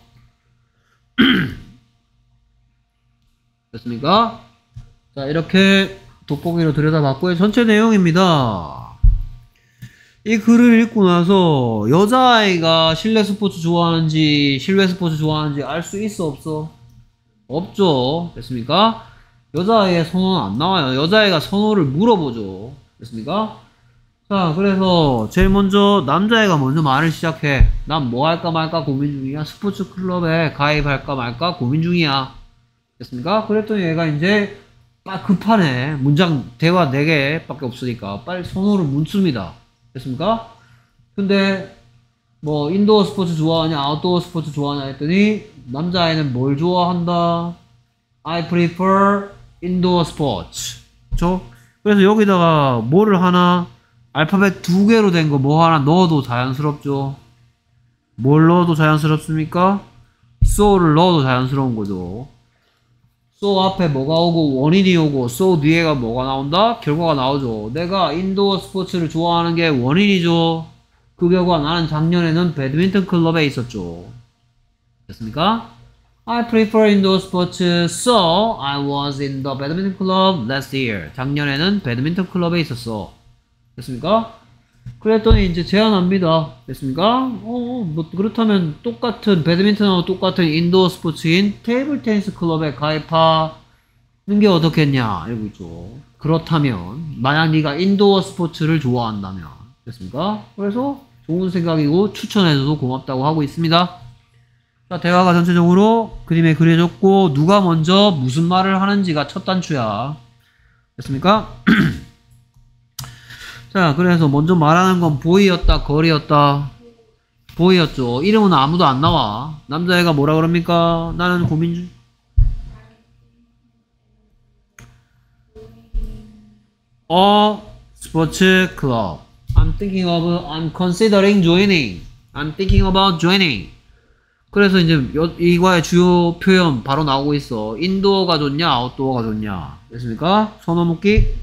됐습니까? 자 이렇게 돋보기로 들여다봤고요. 전체 내용입니다. 이 글을 읽고 나서 여자아이가 실내 스포츠 좋아하는지 실외 스포츠 좋아하는지 알 수 있어 없어? 없죠. 됐습니까? 여자아이의 선호는 안 나와요. 여자아이가 선호를 물어보죠. 됐습니까? 자, 그래서 제일 먼저 남자애가 먼저 말을 시작해. 난 뭐 할까 말까 고민 중이야. 스포츠 클럽에 가입할까 말까 고민 중이야. 됐습니까? 그랬더니 얘가 이제 막 급하네. 문장 대화 네 개밖에 없으니까 빨리 선호를 묻습니다. 됐습니까? 근데 뭐 인도어 스포츠 좋아하냐 아웃도어 스포츠 좋아하냐 했더니 남자애는 뭘 좋아한다? I prefer indoor sports. 그쵸? 그래서 여기다가 뭐를 하나 알파벳 두 개로 된 거 뭐 하나 넣어도 자연스럽죠. 뭘 넣어도 자연스럽습니까? so를 넣어도 자연스러운 거죠. so 앞에 뭐가 오고 원인이 오고 so 뒤에가 뭐가 나온다? 결과가 나오죠. 내가 인도어 스포츠를 좋아하는 게 원인이죠. 그 결과 나는 작년에는 배드민턴 클럽에 있었죠. 됐습니까? I prefer indoor sports, so I was in the badminton club last year. 작년에는 배드민턴 클럽에 있었어. 됐습니까? 그랬더니 이제 제안합니다. 됐습니까? 어, 뭐 그렇다면 똑같은 배드민턴하고 똑같은 인도어 스포츠인 테이블 테니스 클럽에 가입하는 게 어떻겠냐 이러고 있죠. 그렇다면 만약 네가 인도어 스포츠를 좋아한다면 됐습니까? 그래서 좋은 생각이고 추천해줘도 고맙다고 하고 있습니다. 자, 대화가 전체적으로 그림에 그려졌고 누가 먼저 무슨 말을 하는지가 첫 단추야. 됐습니까? 자, 그래서 먼저 말하는 건 보이였다, 걸이었다. 보이였죠. 이름은 아무도 안 나와. 남자애가 뭐라 그럽니까? 나는 고민 중. 어, 스포츠 클럽. I'm thinking of, I'm considering joining. I'm thinking about joining. 그래서 이제 이과의 주요 표현 바로 나오고 있어. 인도어가 좋냐, 아웃도어가 좋냐. 됐습니까? 선호 묶기.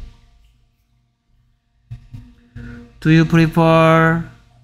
Do you prefer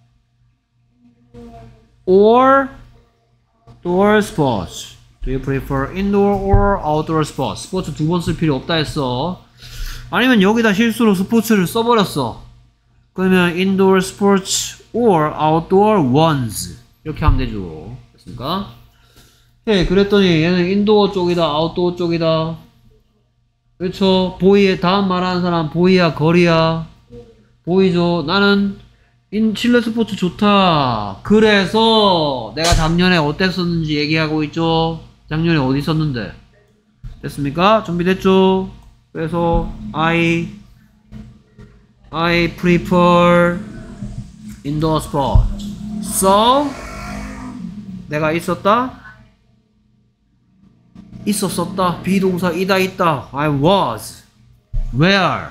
or outdoor sports? Do you prefer indoor or outdoor sports? 스포츠 두 번 쓸 필요 없다 했어. 아니면 여기다 실수로 스포츠를 써버렸어. 그러면 indoor sports or outdoor ones 이렇게 하면 되죠. 됐습니까? 네, 그랬더니 얘는 인도어 쪽이다, 아웃도어 쪽이다. 그렇죠? 보이의 다음 말하는 사람 보이야, 거리야. 보이죠? 나는 인 실내 스포츠 좋다. 그래서 내가 작년에 어땠었는지 얘기하고 있죠. 작년에 어디 있었는데. 됐습니까? 준비됐죠? 그래서 I I prefer indoor sport. So 내가 있었다? 있었었다. 비동사 이다 있다. I was. Where?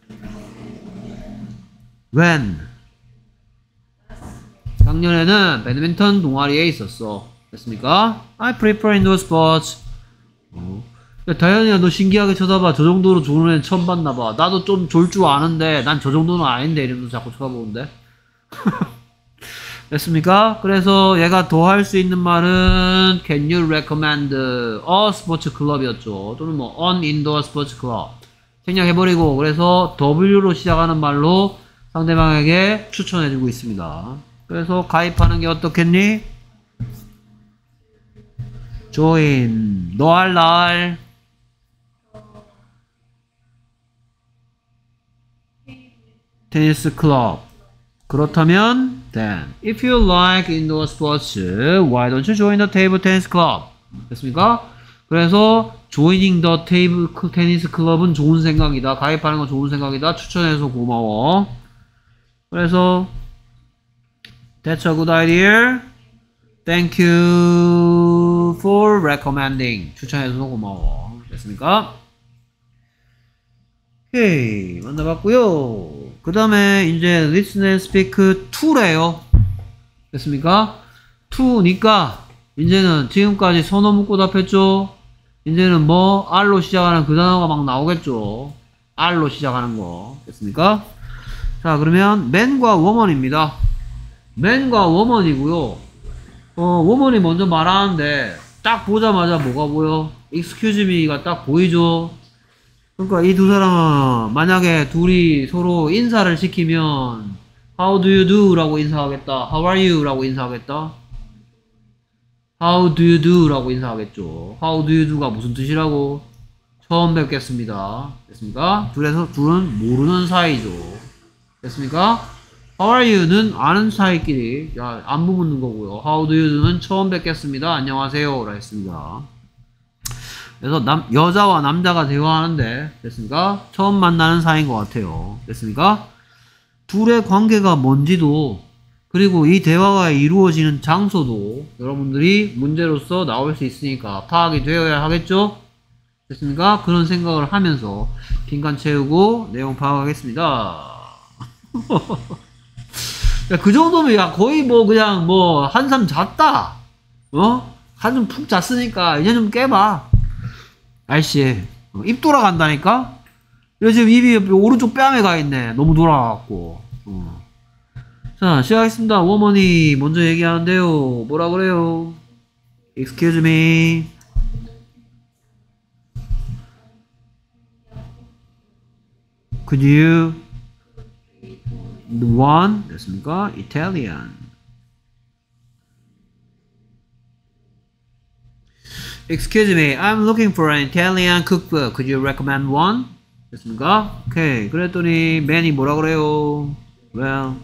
When? 작년에는 배드민턴 동아리에 있었어. 됐습니까? I prefer indoor sports. 어. 야, 다현이야, 너 신기하게 쳐다봐. 저 정도로 좋은 애는 처음 봤나봐. 나도 좀 졸 줄 아는데, 난 저 정도는 아닌데, 이러면서 자꾸 쳐다보는데. 됐습니까? 그래서 얘가 더 할 수 있는 말은 Can you recommend a sports club이었죠. 또는 뭐 an indoor sports club. 생략해버리고, 그래서 W로 시작하는 말로 상대방에게 추천해주고 있습니다. 그래서 가입하는 게 어떻겠니? join. 너 할 날. 테니스 클럽. 그렇다면 then if you like indoor sports, why don't you join the table tennis club? 됐습니까? 그래서 joining the table tennis club은 좋은 생각이다. 가입하는 건 좋은 생각이다. 추천해서 고마워. 그래서 that's a good idea. Thank you for recommending. 추천해줘서 고마워. 됐습니까? 오케이, 만나봤고요. 그 다음에 이제 listen and speak to래요. 됐습니까? to니까 이제는 지금까지 선어 묶고 답했죠. 이제는 뭐 R로 시작하는 그 단어가 막 나오겠죠. R로 시작하는 거. 됐습니까? 자, 그러면 man과 woman입니다. man과 woman이고요. 어, woman이 먼저 말하는데 딱 보자마자 뭐가 보여? excuse me가 딱 보이죠. 그러니까 이 두 사람은 만약에 둘이 서로 인사를 시키면 How do you do? 라고 인사하겠다. How are you? 라고 인사하겠다. How do you do? 라고 인사하겠죠. How do you do가 무슨 뜻이라고? 처음 뵙겠습니다. 됐습니까? 둘에서 둘은 모르는 사이죠. 됐습니까? How are you는 아는 사이끼리 야, 안부 묻는 거고요. How do you do는 처음 뵙겠습니다. 안녕하세요. 라 했습니다. 그래서 남, 여자와 남자가 대화하는데 됐습니까? 처음 만나는 사이인 것 같아요. 됐습니까? 둘의 관계가 뭔지도 그리고 이 대화가 이루어지는 장소도 여러분들이 문제로서 나올 수 있으니까 파악이 되어야 하겠죠? 됐습니까? 그런 생각을 하면서 빈칸 채우고 내용 파악하겠습니다. 야, 그 정도면 야 거의 뭐 그냥 뭐 한삼 잤다. 어? 한숨 푹 잤으니까 이제 좀 깨봐. 알씨. 어, 입 돌아간다니까? 이거 지금 입이 오른쪽 뺨에 가 있네. 너무 돌아가갖고. 어. 자, 시작하겠습니다. 워머니 먼저 얘기하는데요. 뭐라 그래요? Excuse me. Could you one 됐습니까? Italian. Excuse me, I'm looking for an Italian cookbook. Could you recommend one? 됐습니까? 오케이. 그랬더니 맨이 뭐라 그래요? Well,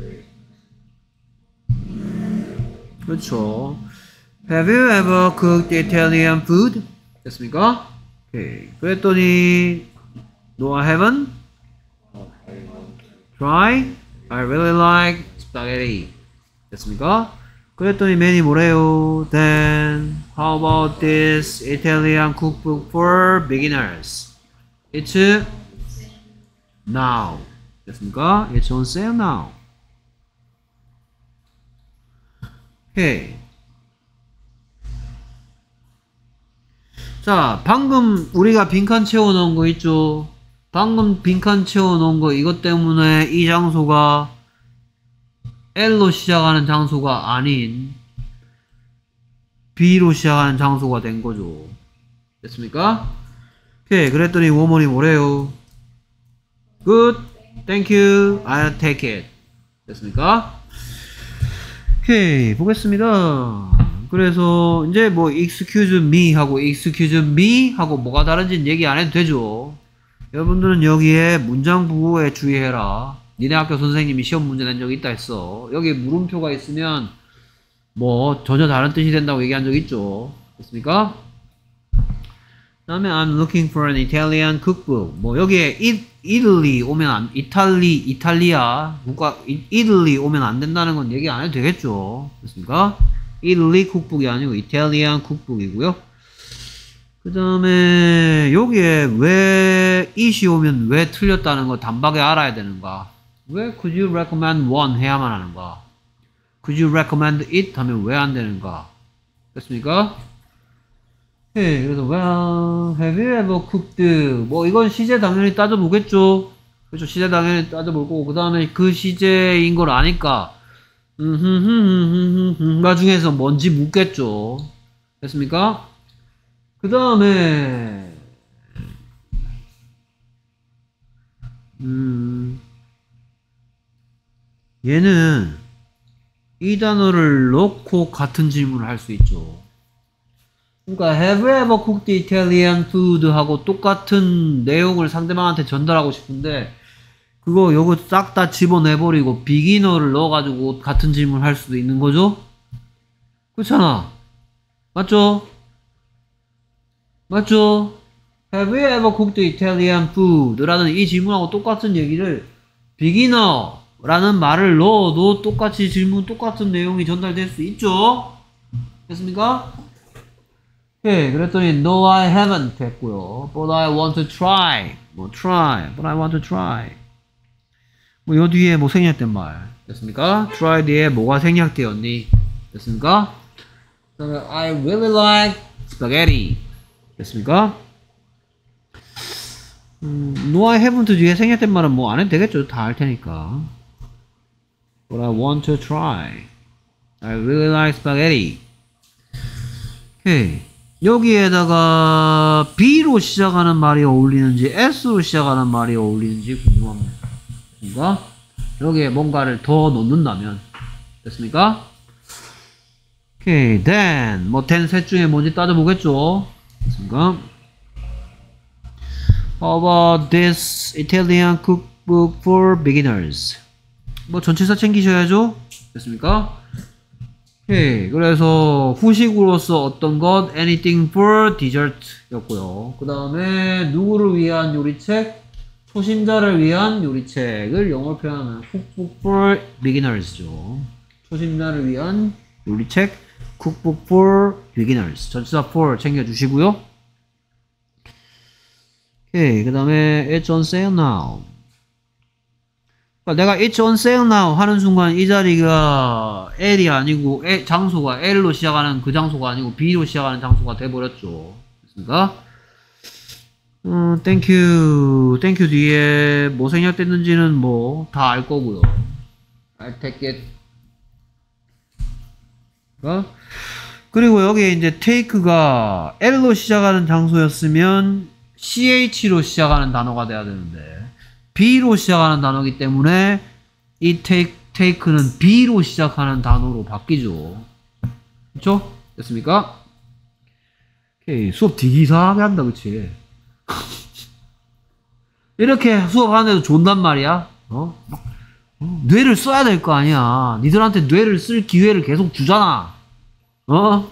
그렇죠. Have you ever cooked Italian food? 됐습니까? 오케이. 그랬더니 No, I haven't. Try. I really like spaghetti. 됐습니까? 그랬더니 맨이 뭐래요? Then how about this Italian cookbook for beginners? It's now. 됐습니까? It's on sale now. 오케이. 자, 방금 우리가 빈칸 채워 놓은 거 있죠? 방금 빈칸 채워 놓은 거 이것 때문에 이 장소가 L로 시작하는 장소가 아닌 B로 시작하는 장소가 된 거죠. 됐습니까? 오케이. 그랬더니 워먼이 뭐래요? Good. Thank you. I'll take it. 됐습니까? 오케이. 보겠습니다. 그래서 이제 뭐 excuse me 하고 excuse me 하고 뭐가 다른지는 얘기 안 해도 되죠. 여러분들은 여기에 문장 부호에 주의해라. 니네 학교 선생님이 시험 문제 낸 적이 있다 했어. 여기 물음표가 있으면 뭐 전혀 다른 뜻이 된다고 얘기한 적 있죠. 됐습니까? 그 다음에 I'm looking for an Italian cookbook. 뭐 여기에 이, 이탈리 오면 안, 이탈리, 이탈리아 국가 이, 이탈리 오면 안 된다는 건 얘기 안 해도 되겠죠. 됐습니까? 이탈리 쿡북이 아니고 이탈리안 쿡북이고요. 그 다음에 여기에 왜 it이 오면 왜 틀렸다는 거 단박에 알아야 되는가? 왜 could you recommend one 해야만 하는가? Could you recommend it 하면 왜 안 되는가? 됐습니까? 네, 그래서 well, have you ever cooked? 뭐 이건 시제 당연히 따져보겠죠. 그렇죠. 시제 당연히 따져볼 거고 그 다음에 그 시제인 걸 아니까 음흠흠흠흠흠 나중에서 뭔지 묻겠죠. 됐습니까? 그 다음에 음 얘는 이 단어를 넣고 같은 질문을 할 수 있죠. 그러니까 have you ever cooked Italian food 하고 똑같은 내용을 상대방한테 전달하고 싶은데 그거 요거 싹 다 집어내버리고 비기너를 넣어가지고 같은 질문을 할 수도 있는 거죠? 그렇잖아. 맞죠? 맞죠? Have you ever cooked Italian food? 라는 이 질문하고 똑같은 얘기를 비기너라는 말을 넣어도 똑같이 질문 똑같은 내용이 전달될 수 있죠? 됐습니까? 오케이. 그랬더니 No, I haven't 했고요. But I want to try. 뭐 try. But I want to try. 뭐 요 뒤에 뭐 생략된 말. 됐습니까? try 뒤에 뭐가 생략되었니? 됐습니까? 그다음에 I really like spaghetti. 됐습니까? 음, No, I haven't 뒤에 생략된 말은 뭐 안 해도 되겠죠. 다 알 테니까. But I want to try. I really like spaghetti. 오케이. 여기에다가 B로 시작하는 말이 어울리는지 S로 시작하는 말이 어울리는지 궁금합니다. 그러니까 여기에 뭔가를 더 넣는다면 됐습니까? 오케이. then 뭐 then 셋 중에 뭔지 따져보겠죠. 됐습니까? How about this Italian cookbook for beginners? 뭐 전치사 챙기셔야죠. 됐습니까? 오케이. 그래서 후식으로서 어떤 것 anything for dessert 였고요. 그 다음에 누구를 위한 요리책? 초심자를 위한 요리책을 영어로 표현하면 cookbook for beginners죠. 초심자를 위한 요리책 Cookbook for Beginners. 전치사 for 챙겨주시고요. 오케이. 그 다음에 It's on sale now. 그러니까 내가 It's on sale now 하는 순간 이 자리가 L이 아니고 L, 장소가 L로 시작하는 그 장소가 아니고 B로 시작하는 장소가 돼버렸죠. 됐습니까? 음, 땡큐, 땡큐 뒤에 뭐 생략됐는지는 뭐 다 알 거고요. I take it. 어? 그리고 여기에 이제 take가 L로 시작하는 장소였으면 씨에이치로 시작하는 단어가 돼야 되는데 B로 시작하는 단어이기 때문에 이 take, take는 B로 시작하는 단어로 바뀌죠. 그쵸? 됐습니까? 오케이. 수업 되게 이상하게 한다, 그치? 이렇게 수업하는데도 좋단 말이야. 어? 어? 뇌를 써야 될 거 아니야. 니들한테 뇌를 쓸 기회를 계속 주잖아. 어?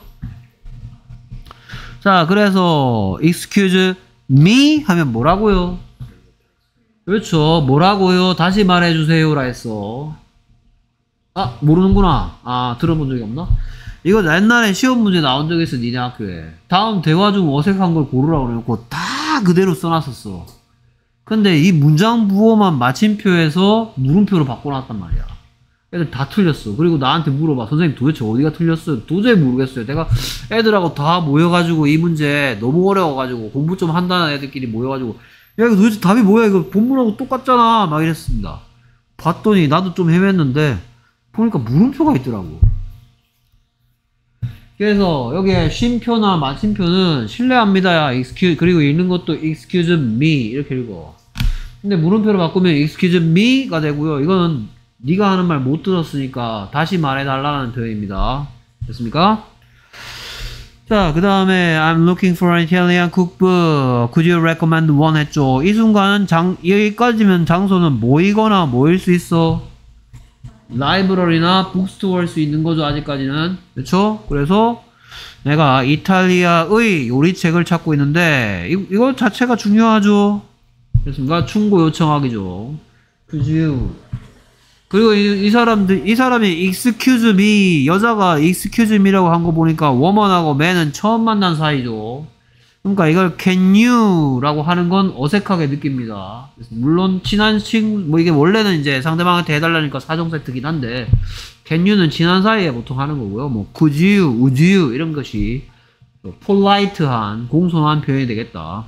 자, 그래서 excuse me 하면 뭐라고요? 그렇죠. 뭐라고요? 다시 말해주세요라 했어. 아, 모르는구나. 아, 들어본 적이 없나? 이거 옛날에 시험 문제 나온 적이 있어, 니네 학교에. 다음 대화 중 어색한 걸 고르라고 그래놓고 다 그대로 써놨었어. 근데 이 문장 부호만 마침표에서 물음표로 바꿔놨단 말이야. 애들 다 틀렸어. 그리고 나한테 물어봐. 선생님 도대체 어디가 틀렸어요? 도저히 모르겠어요. 내가 애들하고 다 모여가지고 이 문제 너무 어려워가지고 공부 좀 한다는 애들끼리 모여가지고 야 이거 도대체 답이 뭐야? 이거 본문하고 똑같잖아. 막 이랬습니다. 봤더니 나도 좀 헤맸는데 보니까 물음표가 있더라고. 그래서 여기에 쉼표나 마침표는 실례합니다야 excuse 그리고 읽는 것도 excuse me 이렇게 읽어. 근데 물음표로 바꾸면 excuse me가 되고요. 이거는 네가 하는 말 못 들었으니까 다시 말해달라는 표현입니다. 됐습니까? 자, 그 다음에 I'm looking for an Italian cookbook. Could you recommend one 했죠. 이 순간은 장 여기까지면 장소는 뭐이거나 뭐일 수 있어? 라이브러리나 북스토어일 수 있는 거죠. 아직까지는. 그렇죠? 그래서 내가 이탈리아의 요리책을 찾고 있는데 이, 이거 자체가 중요하죠. 그렇습니까? 충고 요청하기죠. Could you 그리고 이, 이 사람들, 이 사람이 excuse me, 여자가 excuse me라고 한 거 보니까 woman하고 man은 처음 만난 사이죠. 그러니까 이걸 can you 라고 하는 건 어색하게 느낍니다. 물론 친한 친구, 뭐 이게 원래는 이제 상대방한테 해달라니까 사정 세트긴 한데 can you는 친한 사이에 보통 하는 거고요. 뭐 could you, would you 이런 것이 polite한, 공손한 표현이 되겠다.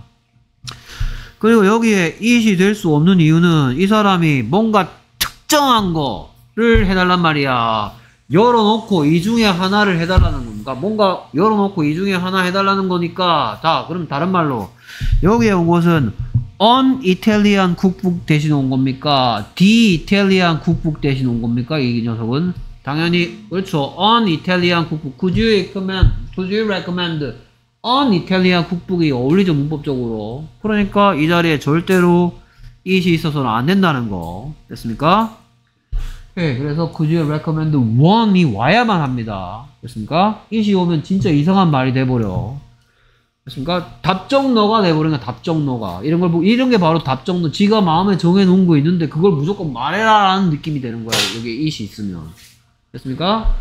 그리고 여기에 it이 될 수 없는 이유는 이 사람이 뭔가 특정한 거를 해달란 말이야. 열어놓고 이 중에 하나를 해달라는 건가? 뭔가 열어놓고 이 중에 하나 해달라는 거니까 자 그럼 다른 말로 여기에 온 것은 on Italian cookbook 대신 온 겁니까? the Italian cookbook 대신 온 겁니까? 이 녀석은 당연히 그렇죠. on Italian cookbook. Could you recommend? Could you recommend? on Italian cookbook이 어울리죠 문법적으로. 그러니까 이 자리에 절대로 it이 있어서는 안 된다는 거 됐습니까? 네, 그래서 could you recommend one이 와야만 합니다. 됐습니까? it이 오면 진짜 이상한 말이 돼버려. 됐습니까? 답정너가 돼버리니까 답정너가 이런 걸 보고 이런 게 바로 답정너. 지가 마음에 정해놓은 거 있는데 그걸 무조건 말해라라는 느낌이 되는 거야. 여기 it이 있으면 됐습니까?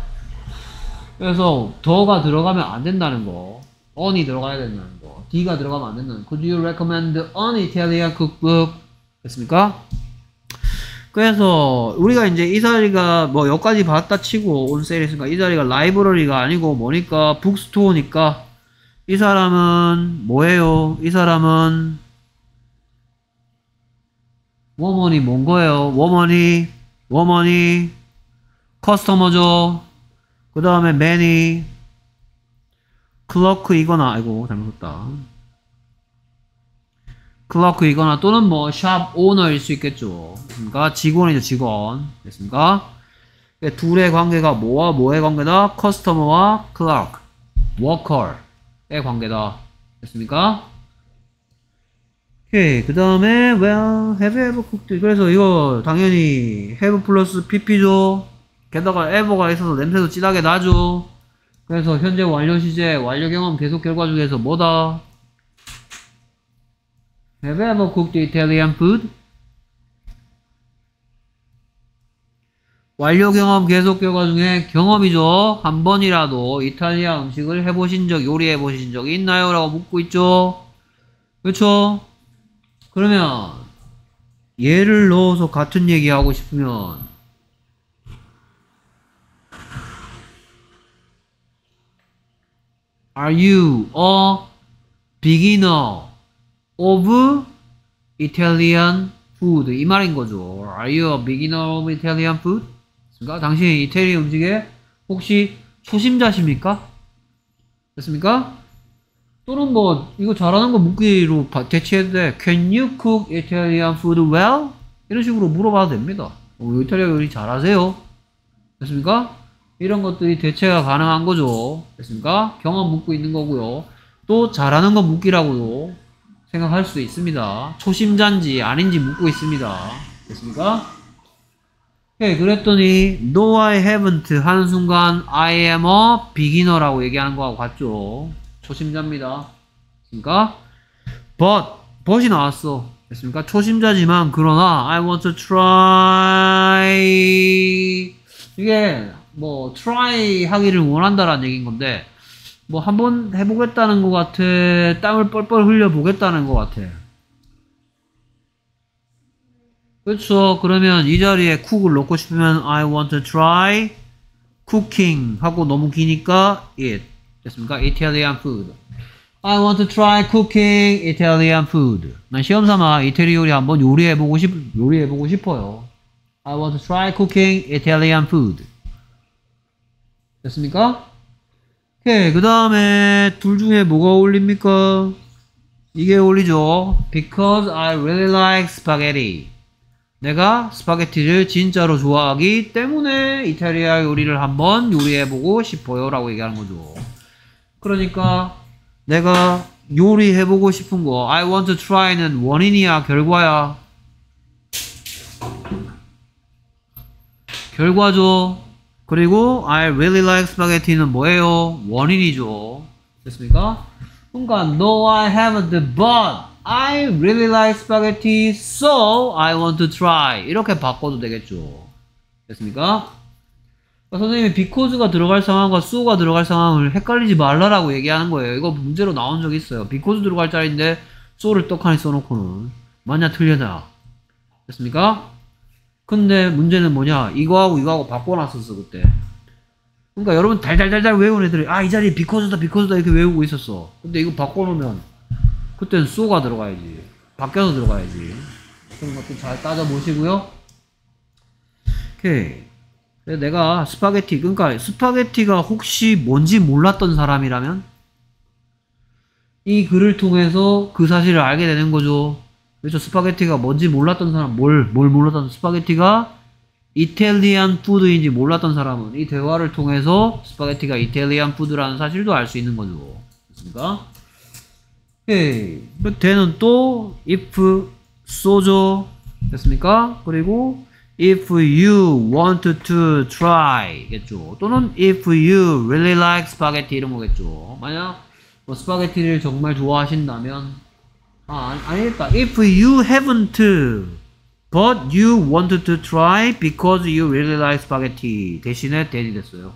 그래서 더가 들어가면 안 된다는 거. on이 들어가야 된다는 거. d가 들어가면 안 된다는 거. Could you recommend an Italian cookbook? 됐습니까? 그래서 우리가 이제 이 자리가 뭐 여기까지 봤다 치고 온 세일했으니까 이 자리가 라이브러리가 아니고 뭐니까 북스토어니까 이 사람은 뭐예요? 이 사람은 워먼이 뭔 거예요? 워먼이 워먼이 커스터머죠. 그 다음에 맨이 클러크이거나 아이고 잘못했다. 클러크이거나 또는 뭐 샵 오너일 수 있겠죠. 그러니까 직원이죠 직원. 됐습니까? 둘의 관계가 뭐와 뭐의 관계다? 커스터머와 클러크, 워커의 관계다. 됐습니까? 오케이. 그 다음에 well, have you ever cooked? 그래서 이거 당연히 have 플러스 pp죠. 게다가 ever가 있어서 냄새도 진하게 나죠. 그래서 현재 완료 시제, 완료 경험 계속 결과 중에서 뭐다? Have you ever cooked Italian food? 완료 경험 계속 결과 중에 경험이죠. 한 번이라도 이탈리아 음식을 해보신 적, 요리해 보신 적이 있나요? 라고 묻고 있죠. 그렇죠? 그러면 얘를 넣어서 같은 얘기 하고 싶으면 Are you a beginner of Italian food? 이 말인 거죠. Are you a beginner of Italian food? 그러니까 당신이 이태리 음식에 혹시 초심자십니까? 됐습니까? 또는 뭐 이거 잘하는 거 묻기로 대체해도 돼. Can you cook Italian food well? 이런 식으로 물어봐도 됩니다. 어, 이탈리아 요리 잘하세요? 됐습니까? 이런 것들이 대체가 가능한 거죠. 됐습니까? 경험 묻고 있는 거고요. 또 잘하는 거 묻기라고도 생각할 수 있습니다. 초심자인지 아닌지 묻고 있습니다. 됐습니까? 오케이, 그랬더니 No, I haven't 하는 순간 I am a beginner라고 얘기하는 거하고 같죠. 초심자입니다. 됐습니까? But, but이 나왔어. 됐습니까? 초심자지만 그러나 I want to try 이게 뭐 try 하기를 원한다라는 얘기인 건데 뭐 한번 해보겠다는 것 같아. 땀을 뻘뻘 흘려보겠다는 것 같아. 그렇죠. 그러면 이 자리에 cook을 넣고 싶으면 I want to try cooking 하고 너무 기니까 it. 됐습니까? Italian food. I want to try cooking Italian food. 난 시험삼아 이태리 요리 한번 요리해보고 싶, 요리해보고 싶어요. I want to try cooking Italian food. 됐습니까? 오케이. 그 다음에 둘 중에 뭐가 어울립니까? 이게 어울리죠. Because I really like spaghetti. 내가 스파게티를 진짜로 좋아하기 때문에 이탈리아 요리를 한번 요리해보고 싶어요 라고 얘기하는 거죠. 그러니까 내가 요리해보고 싶은 거 I want to try는 원인이야 결과야? 결과죠. 그리고 I really like spaghetti는 뭐예요? 원인이죠. 됐습니까? 그러니까 No, I haven't, but I really like spaghetti, so I want to try. 이렇게 바꿔도 되겠죠. 됐습니까? 그러니까 선생님이 because가 들어갈 상황과 so가 들어갈 상황을 헷갈리지 말라라고 얘기하는 거예요. 이거 문제로 나온 적이 있어요. because 들어갈 자리인데 so를 떡하니 써놓고는 만약 틀려나. 됐습니까? 근데 문제는 뭐냐? 이거하고 이거하고 바꿔놨었어 그때. 그러니까 여러분 달달달달 외우는 애들이 아 이 자리에 because다 because다 이렇게 외우고 있었어. 근데 이거 바꿔놓으면 그때는 so가 들어가야지. 바뀌어서 들어가야지. 그런 것도 잘 따져보시고요. 오케이. 내가 스파게티, 그러니까 스파게티가 혹시 뭔지 몰랐던 사람이라면 이 글을 통해서 그 사실을 알게 되는 거죠. 그렇죠. 스파게티가 뭔지 몰랐던 사람, 뭘, 뭘 몰랐던 스파게티가 이탈리안 푸드인지 몰랐던 사람은 이 대화를 통해서 스파게티가 이탈리안 푸드라는 사실도 알 수 있는 거죠. 됐습니까? 오케이. 대는 또 if so죠. 됐습니까? 그리고 if you want to try 겠죠. 또는 if you really like spaghetti 이런 거겠죠. 만약 뭐 스파게티를 정말 좋아하신다면 아 아니겠다. if you haven't but you want to try because you really like spaghetti 대신에 then이 됐어요.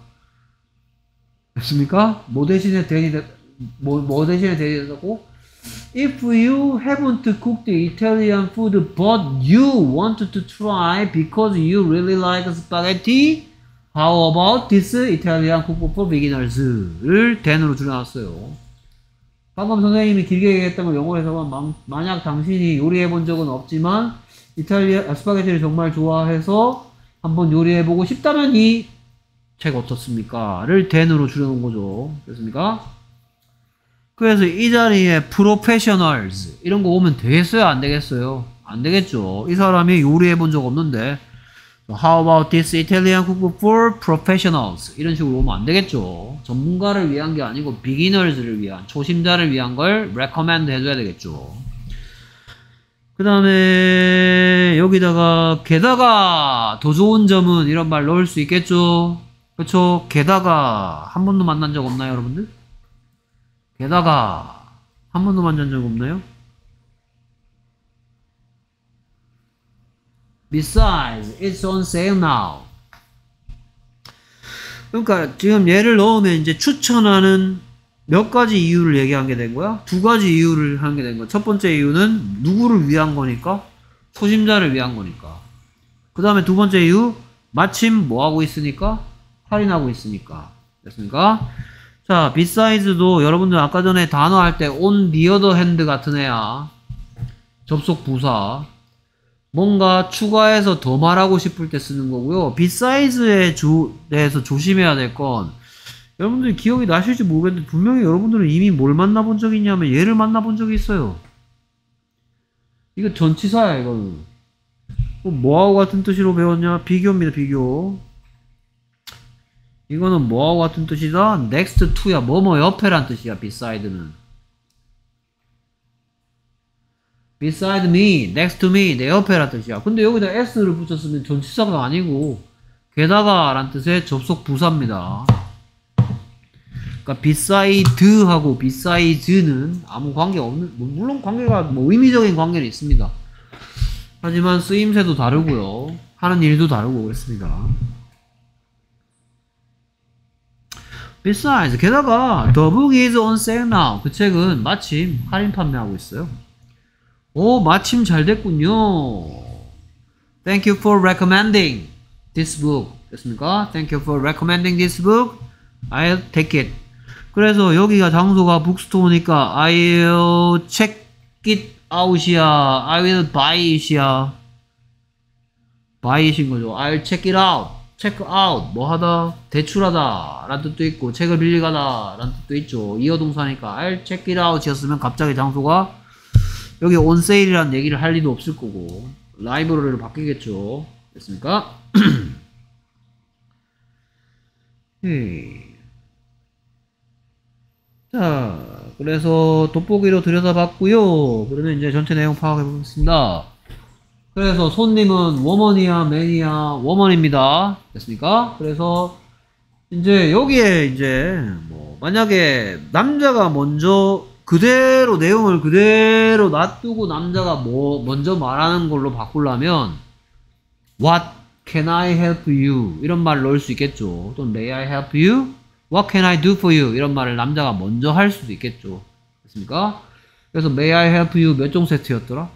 됐습니까? 뭐 대신에 then이 됐 뭐, 뭐 대신에 then이 됐고 If you haven't cooked Italian food but you want to try because you really like spaghetti, how about this Italian cookbook for beginners를 then으로 줄여놨어요. 방금 선생님이 길게 얘기했던 걸 영어로 해석하면 만약 당신이 요리해본 적은 없지만 이탈리아 스파게티를 정말 좋아해서 한번 요리해보고 싶다면 이 책 어떻습니까? 를 then으로 줄여놓은 거죠. 됐습니까? 그래서 이 자리에 professionals 이런 거 오면 되겠어요? 안 되겠어요? 안 되겠죠. 이 사람이 요리해 본 적 없는데 How about this Italian cookbook for professionals 이런 식으로 오면 안 되겠죠. 전문가를 위한 게 아니고 beginners를 위한 초심자를 위한 걸 recommend 해줘야 되겠죠. 그 다음에 여기다가 게다가 더 좋은 점은 이런 말 넣을 수 있겠죠. 그렇죠. 게다가 한 번도 만난 적 없나요 여러분들? 게다가 한 번도 만난 적 없나요? Besides, it's on sale now. 그러니까 지금 얘를 넣으면 이제 추천하는 몇 가지 이유를 얘기한 게 된 거야? 두 가지 이유를 한 게 된 거야. 첫 번째 이유는 누구를 위한 거니까? 초심자를 위한 거니까. 그 다음에 두 번째 이유, 마침 뭐 하고 있으니까? 할인하고 있으니까. 됐습니까? 자, besides,도 여러분들 아까 전에 단어 할 때 on the other hand 같은 애야. 접속 부사. 뭔가 추가해서 더 말하고 싶을 때 쓰는 거고요. besides,에 대해서 조심해야 될 건, 여러분들이 기억이 나실지 모르겠는데 분명히 여러분들은 이미 뭘 만나본 적이 있냐면 얘를 만나본 적이 있어요. 이거 전치사야 이거는. 뭐하고 같은 뜻으로 배웠냐? 비교입니다. 비교. 이거는 뭐하고 같은 뜻이다? next to야. 뭐뭐 옆에란 뜻이야. beside는. beside me, next to me, 내 옆에란 뜻이야. 근데 여기다 s를 붙였으면 전치사가 아니고 게다가 란 뜻의 접속 부사입니다. 그러니까 beside하고 beside는 아무 관계 없는, 물론 관계가 뭐 의미적인 관계는 있습니다. 하지만 쓰임새도 다르고요. 하는 일도 다르고 그렇습니다. besides, 게다가 the book is on sale now. 그 책은 마침 할인 판매하고 있어요. 오, 마침 잘 됐군요. Thank you for recommending this book. 됐습니까? Thank you for recommending this book. I'll take it. 그래서 여기가 장소가 북스토어니까 I'll check it out이야. I will buy it이야. buy it인 거죠. I'll check it out. check out. 뭐 하다? 대출하다. 라는 뜻도 있고, 책을 빌리가다. 라는 뜻도 있죠. 이어동사니까 I'll check it out 이었으면 갑자기 장소가 여기 on sale이라는 얘기를 할 리도 없을 거고, 라이브러리로 바뀌겠죠. 됐습니까? 자, 그래서 돋보기로 들여다봤고요. 그러면 이제 전체 내용 파악해 보겠습니다. 그래서 손님은 워먼이야, 맨이야, 워먼입니다. 됐습니까? 그래서 이제 여기에 이제 뭐 만약에 남자가 먼저 그대로 내용을 그대로 놔두고 남자가 뭐 먼저 말하는 걸로 바꾸려면 What can I help you? 이런 말을 넣을 수 있겠죠. 또는 May I help you? What can I do for you? 이런 말을 남자가 먼저 할 수도 있겠죠. 됐습니까? 그래서 May I help you 몇 종 세트였더라?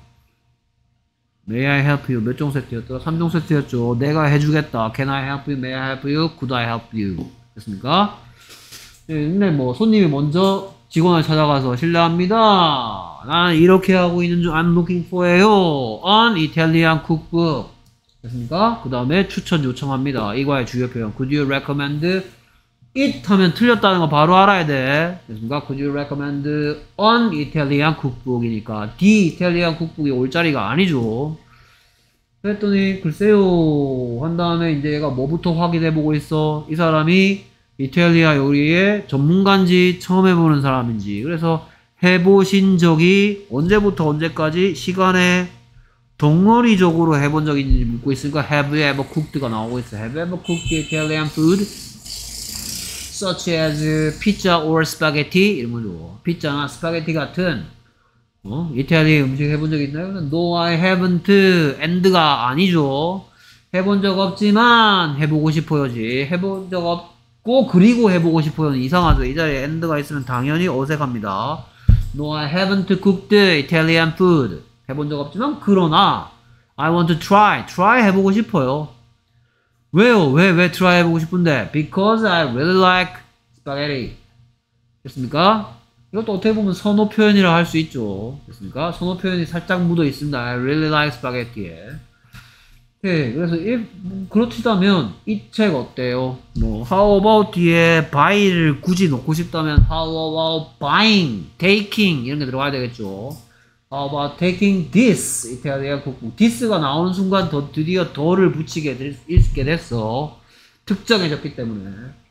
May I help you 몇 종 세트였더라? 삼 종 세트였죠. 내가 해주겠다. Can I help you? May I help you? Could I help you? 됐습니까? 네, 근데 뭐 손님이 먼저 직원을 찾아가서 실례합니다. 나는 이렇게 하고 있는 중 I'm looking for예요. An Italian cookbook. 됐습니까? 그 다음에 추천 요청합니다. 이거의 주요 표현. Could you recommend it? 하면 틀렸다는 거 바로 알아야 돼. 됐습니까? Could you recommend an Italian cookbook이니까 the Italian cookbook이 올 자리가 아니죠. 그랬더니 글쎄요 한 다음에 이제 얘가 뭐부터 확인해보고 있어. 이 사람이 이탈리아 요리의 전문가인지 처음 해보는 사람인지. 그래서 해보신 적이 언제부터 언제까지 시간에 덩어리적으로 해본 적이 있는지 묻고 있으니까 have you ever cooked가 나오고 있어. Have you ever cooked Italian food such as pizza or spaghetti? 이런 거죠. 피자나 스파게티 같은 어? 이탈리아 음식 해본 적 있나요? No, I haven't. and가 아니죠. 해본 적 없지만 해보고 싶어요지. 해본 적 없고 그리고 해보고 싶어요는 이상하죠. 이 자리에 and가 있으면 당연히 어색합니다. No, I haven't cooked Italian food. 해본 적 없지만 그러나 I want to try. try 해보고 싶어요. 왜요? 왜, 왜 try 해보고 싶은데? Because I really like spaghetti. 됐습니까? 이것도 어떻게 보면 선호 표현이라 할 수 있죠. 됐습니까? 선호 표현이 살짝 묻어 있습니다. I really like spaghetti에. 네, 그래서 if, 그렇다면 이 책 어때요? 뭐 how about 뒤에 buy를 굳이 넣고 싶다면 how about buying, taking 이런 게 들어가야 되겠죠. How about taking this? 이탈리아 cookbook. this가 나오는 순간 더 드디어 더를 붙이게 될, 있게 됐어. 특정해졌기 때문에.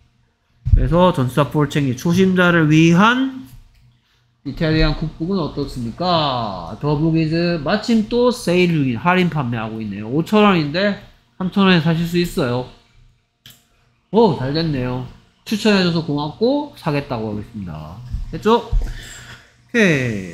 그래서 전치사 for창이 초심자를 위한 이탈리안 쿡북은 어떻습니까? 더 북이즈 마침 또 세일 중인 할인 판매하고 있네요. 오천 원인데 삼천 원에 사실 수 있어요. 오, 잘 됐네요. 추천해줘서 고맙고 사겠다고 하겠습니다. 됐죠? 오케이.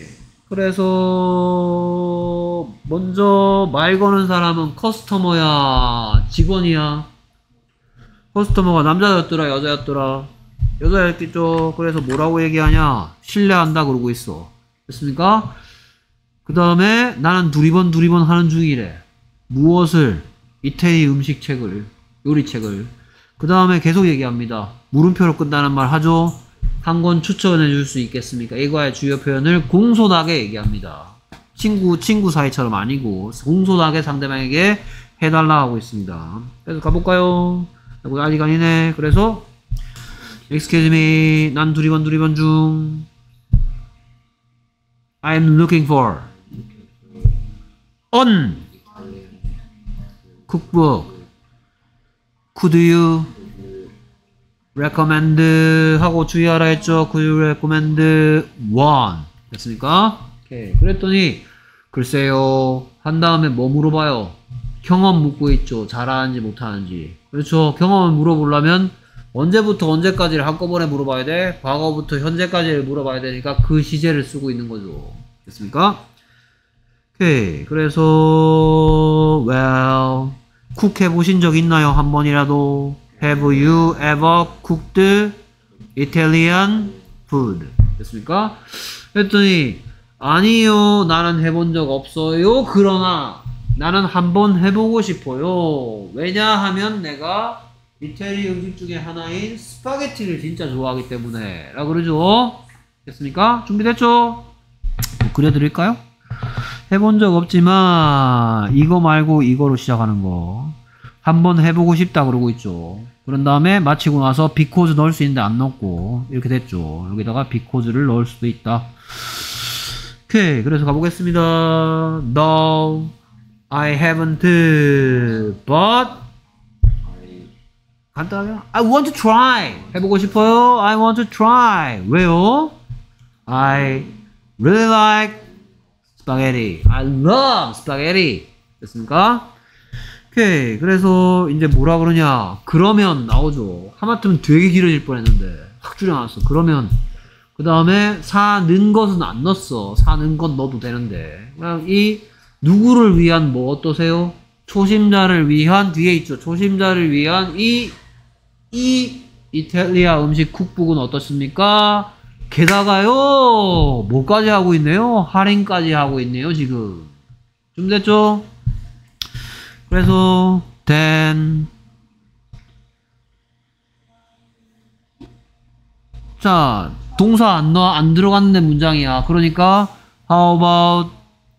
그래서 먼저 말 거는 사람은 커스터머야 직원이야? 커스터머가 남자였더라 여자였더라? 여자였겠죠. 그래서 뭐라고 얘기하냐? 신뢰한다 그러고 있어. 됐습니까? 그 다음에 나는 두리번 두리번 하는 중이래. 무엇을? 이태리 음식책을, 요리책을. 그 다음에 계속 얘기합니다. 물음표로 끝나는 말 하죠. 한 권 추천해 줄 수 있겠습니까? 이거의 주요 표현을 공손하게 얘기합니다. 친구, 친구 사이처럼 아니고 공손하게 상대방에게 해달라 하고 있습니다. 그래서 가볼까요? 아직 아니네. 그래서 Excuse me, 난 두리번 두리번 중. I'm looking for on cookbook. Could you recommend 하고 주의하라 했죠. Could you recommend one? 됐습니까? 오케이. 그랬더니 글쎄요 한 다음에 뭐 물어봐요? 경험 묻고 있죠. 잘하는지 못하는지. 그렇죠. 경험을 물어보려면 언제부터 언제까지를 한꺼번에 물어봐야 돼? 과거부터 현재까지를 물어봐야 되니까 그 시제를 쓰고 있는 거죠. 됐습니까? 오케이. 그래서 well 쿡 해보신 적 있나요? 한 번이라도? Have you ever cooked Italian food? 됐습니까? 그랬더니 아니요 나는 해본 적 없어요. 그러나 나는 한번 해보고 싶어요. 왜냐하면 내가 이태리 음식 중에 하나인 스파게티를 진짜 좋아하기 때문에 라고 그러죠. 됐습니까? 준비됐죠? 뭐 그려드릴까요? 해본 적 없지만 이거 말고 이거로 시작하는 거 한번 해보고 싶다 그러고 있죠. 그런 다음에 마치고 나서 because 넣을 수 있는데 안 넣고 이렇게 됐죠. 여기다가 because를 넣을 수도 있다. 오케이. 그래서 가보겠습니다. No, I haven't, but 간단하게 I want to try. 해보고 싶어요. I want to try. 왜요? I really like spaghetti. I love spaghetti. 됐습니까? 오케이. 그래서 이제 뭐라 그러냐? 그러면 나오죠. 하마터면 되게 길어질 뻔했는데 확 줄여놨어. 그러면 그 다음에 사는 것은 안 넣었어. 사는 것 넣어도 되는데 그냥 이 누구를 위한 뭐 어떠세요? 초심자를 위한 뒤에 있죠. 초심자를 위한 이 이 이탈리아 음식 쿡북은 어떻습니까? 게다가요 뭐까지 하고 있네요? 할인까지 하고 있네요. 지금 준비됐죠? 그래서 then 자 동사 안 넣어 안 들어갔는데 문장이야. 그러니까 how about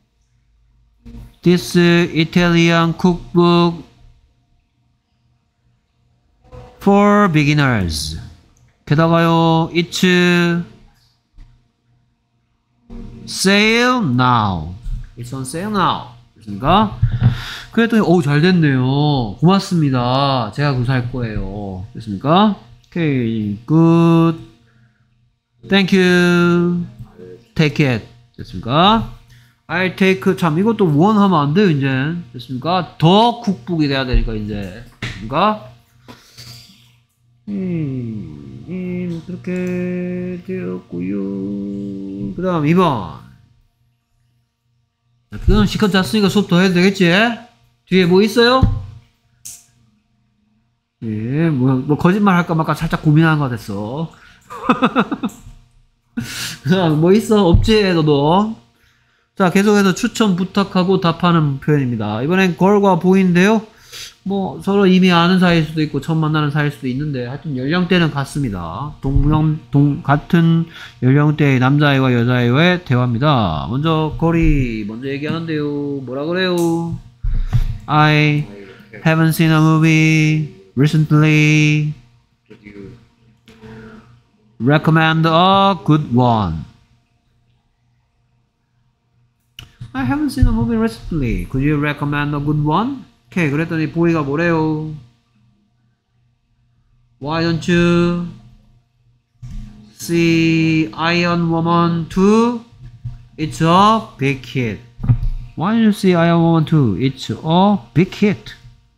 this Italian cookbook for beginners. 게다가요 it's sale now. It's on sale now. 됐습니까? 그랬더니 오 잘 됐네요. 고맙습니다. 제가 구사할 거예요. 됐습니까? 오케이 good. Thank you. Take it. 됐습니까? I'll take 참 이것도 원 하면 안 돼요 이제. 됐습니까? 더 쿡북이 돼야 되니까 이제. 됐습니까? 음, 음 그렇게 되었고요. 그 다음 이 번. 그건 시간 잤으니까 수업 더 해도 되겠지? 뒤에 뭐 있어요? 예, 뭐, 뭐 거짓말 할까 말까 살짝 고민하는 거 됐어. 그 다음 뭐 있어? 없지 너도. 자 계속해서 추천 부탁하고 답하는 표현입니다. 이번엔 걸과 보이인데요. 뭐 서로 이미 아는 사이일 수도 있고 처음 만나는 사이일 수도 있는데 하여튼 연령대는 같습니다. 동명 동 같은 연령대의 남자아이와 여자아이와의 대화입니다. 먼저 거리 먼저 얘기하는데요. 뭐라 그래요? I haven't seen a movie recently. Recommend a good one. I haven't seen a movie recently. Could you recommend a good one? 오케이. 그랬더니 보이가 뭐래요? Why don't you see Iron Woman two? It's a big hit. Why don't you see Iron Woman two? It's a big hit.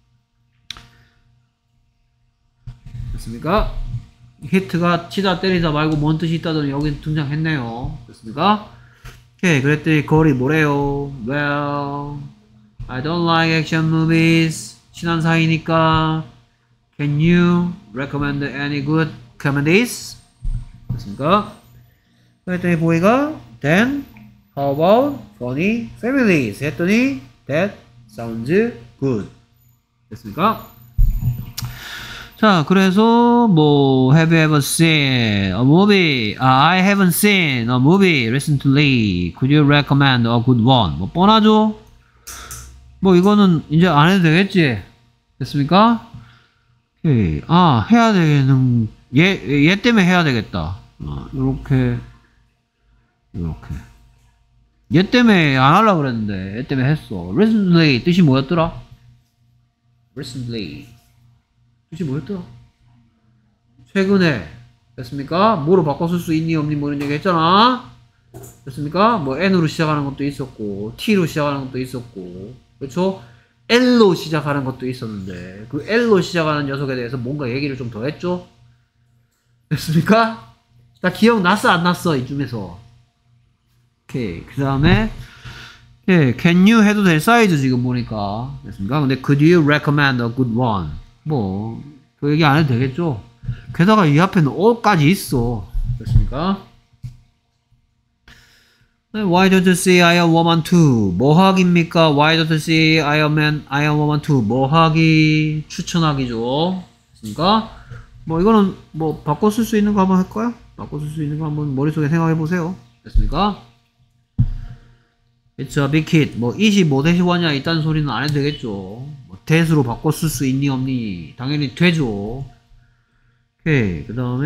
됐습니까? 히트가 치다 때리다 말고 뭔 뜻이 있다더니 여기 등장했네요. 됐습니까? 오케이. 그랬더니 거리 뭐래요? Well, I don't like action movies. 친한 사이니까 Can you recommend any good comedies? 됐습니까? 그랬더니 보이가 then how about funny families? 했더니 that sounds good. 됐습니까? 자, 그래서 뭐 have you ever seen a movie? 아, I haven't seen a movie recently. Could you recommend a good one? 뭐 뻔하죠? 뭐 이거는 이제 안 해도 되겠지? 됐습니까? 오케이. 아, 해야 되는 얘, 얘 때문에 해야 되겠다. 어, 요렇게 요렇게 얘 때문에 안 하려고 그랬는데 얘 때문에 했어. recently 뜻이 뭐였더라? recently 뜻이 뭐였더라? 최근에. 됐습니까? 뭐로 바꿔 쓸 수 있니 없니 뭐 이런 얘기 했잖아. 됐습니까? 뭐 n으로 시작하는 것도 있었고 t로 시작하는 것도 있었고 그렇죠? L로 시작하는 것도 있었는데 그 L로 시작하는 녀석에 대해서 뭔가 얘기를 좀 더 했죠? 됐습니까? 나 기억났어 안 났어 이쯤에서. 오케이. 그 다음에 오케이. Can you 해도 될 사이즈 지금 보니까. 됐습니까? 근데 could you recommend a good one? 뭐 그 얘기 안 해도 되겠죠? 게다가 이 앞에는 all까지 있어. 됐습니까? Why don't you see Iron Woman 투? 뭐 하기입니까? Why don't you see Iron Man, Iron Woman 투? 뭐 하기? 추천하기죠. 됐습니까? 뭐 이거는 뭐 바꿔 쓸 수 있는 거 한번 할까요? 바꿔 쓸 수 있는 거 한번 머릿속에 생각해 보세요. 됐습니까? It's a big hit. 뭐 it이 뭐 대시 원이야 있다는 소리는 안 해도 되겠죠. 뭐 that으로 바꿔 쓸 수 있니 없니? 당연히 되죠. 오케이. 그 다음에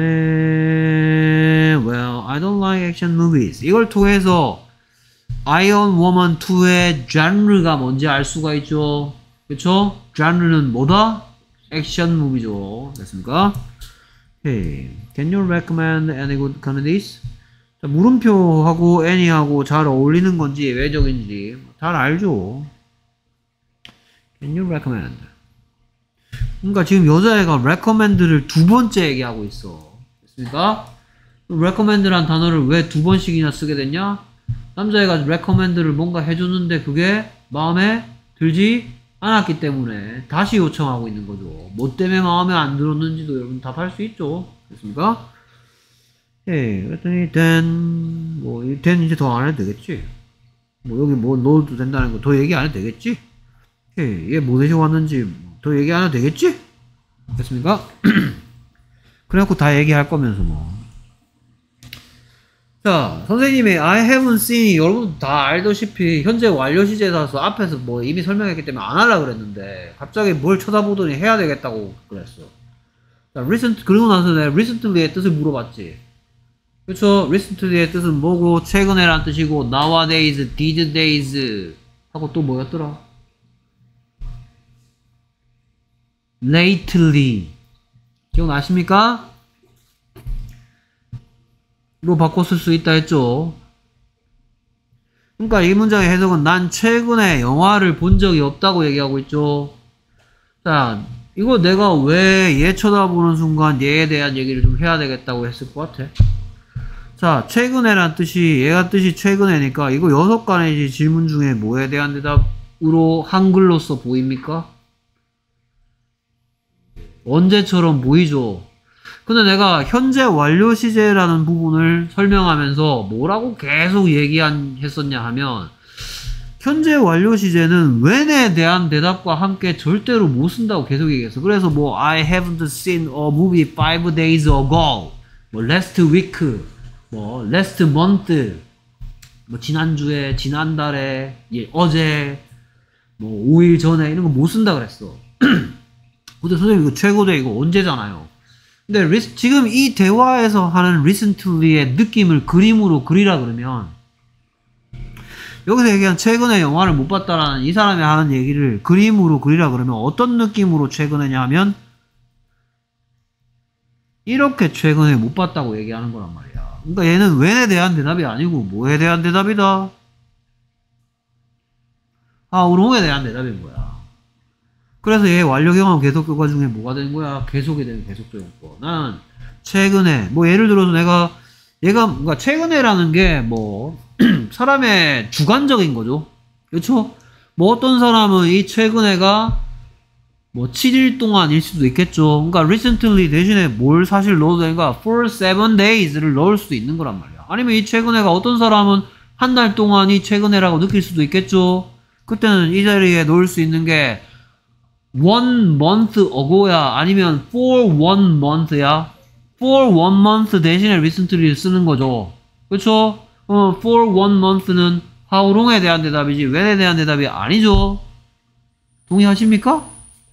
Well, I don't like action movies. 이걸 통해서 Iron Woman 투의 장르가 뭔지 알 수가 있죠. 그쵸? 장르는 뭐다? 액션 무비죠. 됐습니까? 오케이. Can you recommend any good comedies? 자, 물음표하고 any하고 잘 어울리는 건지 외적인지 잘 알죠. Can you recommend? 그러니까 지금 여자애가 recommend를 두 번째 얘기하고 있어. 됐습니까? recommend란 단어를 왜 두 번씩이나 쓰게 됐냐? 남자애가 recommend를 뭔가 해줬는데 그게 마음에 들지 않았기 때문에 다시 요청하고 있는 거죠. 뭐 때문에 마음에 안 들었는지도 여러분 답할 수 있죠. 됐습니까? 예, 그랬더니 then 뭐 then 이제 더 안 해도 되겠지. 뭐 여기 뭐 넣어도 된다는 거 더 얘기 안 해도 되겠지. 예, 얘 뭐 대신 왔는지 더 얘기 안 해도 되겠지? 됐습니까? 그래갖고 다 얘기할 거면서 뭐. 자, 선생님의 I haven't seen 여러분 다 알다시피 현재 완료 시제라서 앞에서 뭐 이미 설명했기 때문에 안 하려고 그랬는데 갑자기 뭘 쳐다보더니 해야 되겠다고 그랬어. 자, recent 그러고 나서 내가 recently의 뜻을 물어봤지. 그쵸? recently의 뜻은 뭐고 최근에란 뜻이고 nowadays, these days 하고 또 뭐였더라? lately 기억나십니까? 로 바꿔 쓸 수 있다 했죠. 그러니까 이 문장의 해석은 난 최근에 영화를 본 적이 없다고 얘기하고 있죠. 자, 이거 내가 왜 얘 쳐다보는 순간 얘에 대한 얘기를 좀 해야 되겠다고 했을 것 같아. 자, 최근에란 뜻이 얘가 뜻이 최근에니까 이거 여섯 가지 질문 중에 뭐에 대한 대답으로 한글로서 보입니까? 언제처럼 보이죠. 근데 내가 현재 완료 시제라는 부분을 설명하면서 뭐라고 계속 얘기한 했었냐 하면 현재 완료 시제는 when에 대한 대답과 함께 절대로 못 쓴다고 계속 얘기했어. 그래서 뭐 I haven't seen a movie five days ago, 뭐 last week, 뭐 last month, 뭐 지난주에, 지난달에, 예, 어제, 뭐 오 일 전에 이런 거 못 쓴다 그랬어. 근데 선생님 이거 최고대 이거 언제잖아요. 근데 리스, 지금 이 대화에서 하는 recently의 느낌을 그림으로 그리라 그러면 여기서 얘기한 최근에 영화를 못 봤다라는 이 사람이 하는 얘기를 그림으로 그리라 그러면 어떤 느낌으로 최근에냐 하면 이렇게 최근에 못 봤다고 얘기하는 거란 말이야. 그러니까 얘는 when에 대한 대답이 아니고 뭐에 대한 대답이다? 아, 우롱에 대한 대답인 거야. 그래서 얘 완료 경험 계속 교과 중에 뭐가 되는 거야? 계속이 되는 계속적용법. 나는 최근에 뭐 예를 들어서 내가 얘가 뭔가 최근에라는 게 뭐 사람의 주관적인 거죠. 그렇죠? 뭐 어떤 사람은 이 최근에가 뭐 칠 일 동안일 수도 있겠죠. 그러니까 recently 대신에 뭘 사실 넣어도 되니까 for seven days를 넣을 수도 있는 거란 말이야. 아니면 이 최근에가 어떤 사람은 한 달 동안이 최근에라고 느낄 수도 있겠죠. 그때는 이 자리에 넣을 수 있는 게 one month ago야 아니면 for one month야. for one month 대신에 recently를 쓰는 거죠. 그쵸? 어, for one month는 how long에 대한 대답이지 when에 대한 대답이 아니죠. 동의하십니까?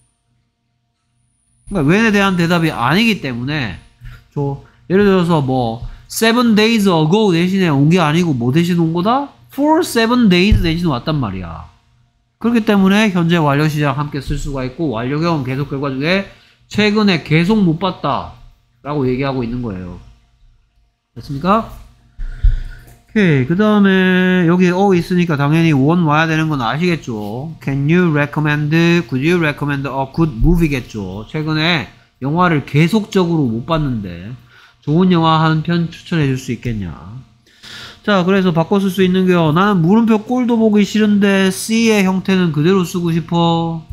그러니까 when에 대한 대답이 아니기 때문에 저 예를 들어서 뭐 seven days ago 대신에 온 게 아니고 뭐 대신 온 거다? for seven days 대신 왔단 말이야. 그렇기 때문에 현재 완료 시작 함께 쓸 수가 있고 완료형 계속 결과 중에 최근에 계속 못 봤다 라고 얘기하고 있는 거예요. 됐습니까? 오케이. 그 다음에 여기 어 있으니까 당연히 원 와야 되는 건 아시겠죠? Can you recommend, could you recommend a good movie겠죠? 최근에 영화를 계속적으로 못 봤는데 좋은 영화 한 편 추천해 줄 수 있겠냐? 자, 그래서 바꿔 쓸 수 있는 게요. 나는 물음표 꼴도 보기 싫은데 C의 형태는 그대로 쓰고 싶어.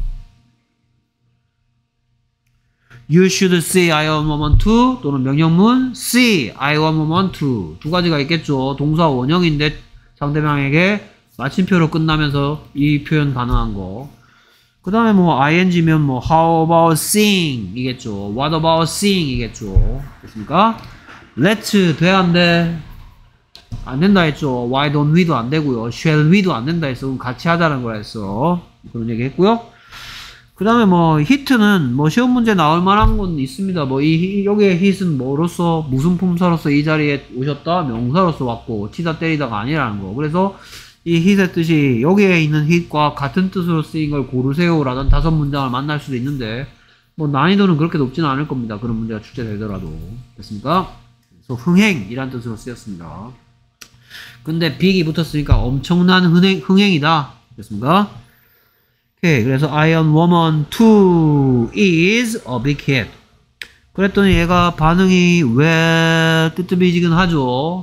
You should see Iron Woman 투 또는 명령문 see Iron Woman 투 두 가지가 있겠죠. 동사 원형인데 상대방에게 마침표로 끝나면서 이 표현 가능한 거. 그 다음에 뭐 ing면 뭐 how about seeing 이겠죠. what about seeing 이겠죠. 됐습니까? let's 돼야 안 돼. 안 된다 했죠. why don't we도 안 되고요. shall we도 안 된다 했어. 그럼 같이 하자는 거라 했어. 그런 얘기 했고요. 그 다음에 뭐 hit는 뭐 시험 문제 나올 만한 건 있습니다. 뭐 이 여기에 hit은 뭐로서 무슨 품사로서 이 자리에 오셨다 명사로서 왔고 치다 때리다가 아니라는 거. 그래서 이 hit의 뜻이 여기에 있는 hit과 같은 뜻으로 쓰인 걸 고르세요 라는 다섯 문장을 만날 수도 있는데 뭐 난이도는 그렇게 높지는 않을 겁니다. 그런 문제가 출제되더라도. 됐습니까? 그래서 흥행이란 뜻으로 쓰였습니다. 근데 빅이 붙었으니까 엄청난 흥행, 흥행이다. 됐습니까? 오케이. 그래서 Iron Woman 투 is a big hit. 그랬더니 얘가 반응이 왜 뜨뜻미지근하죠.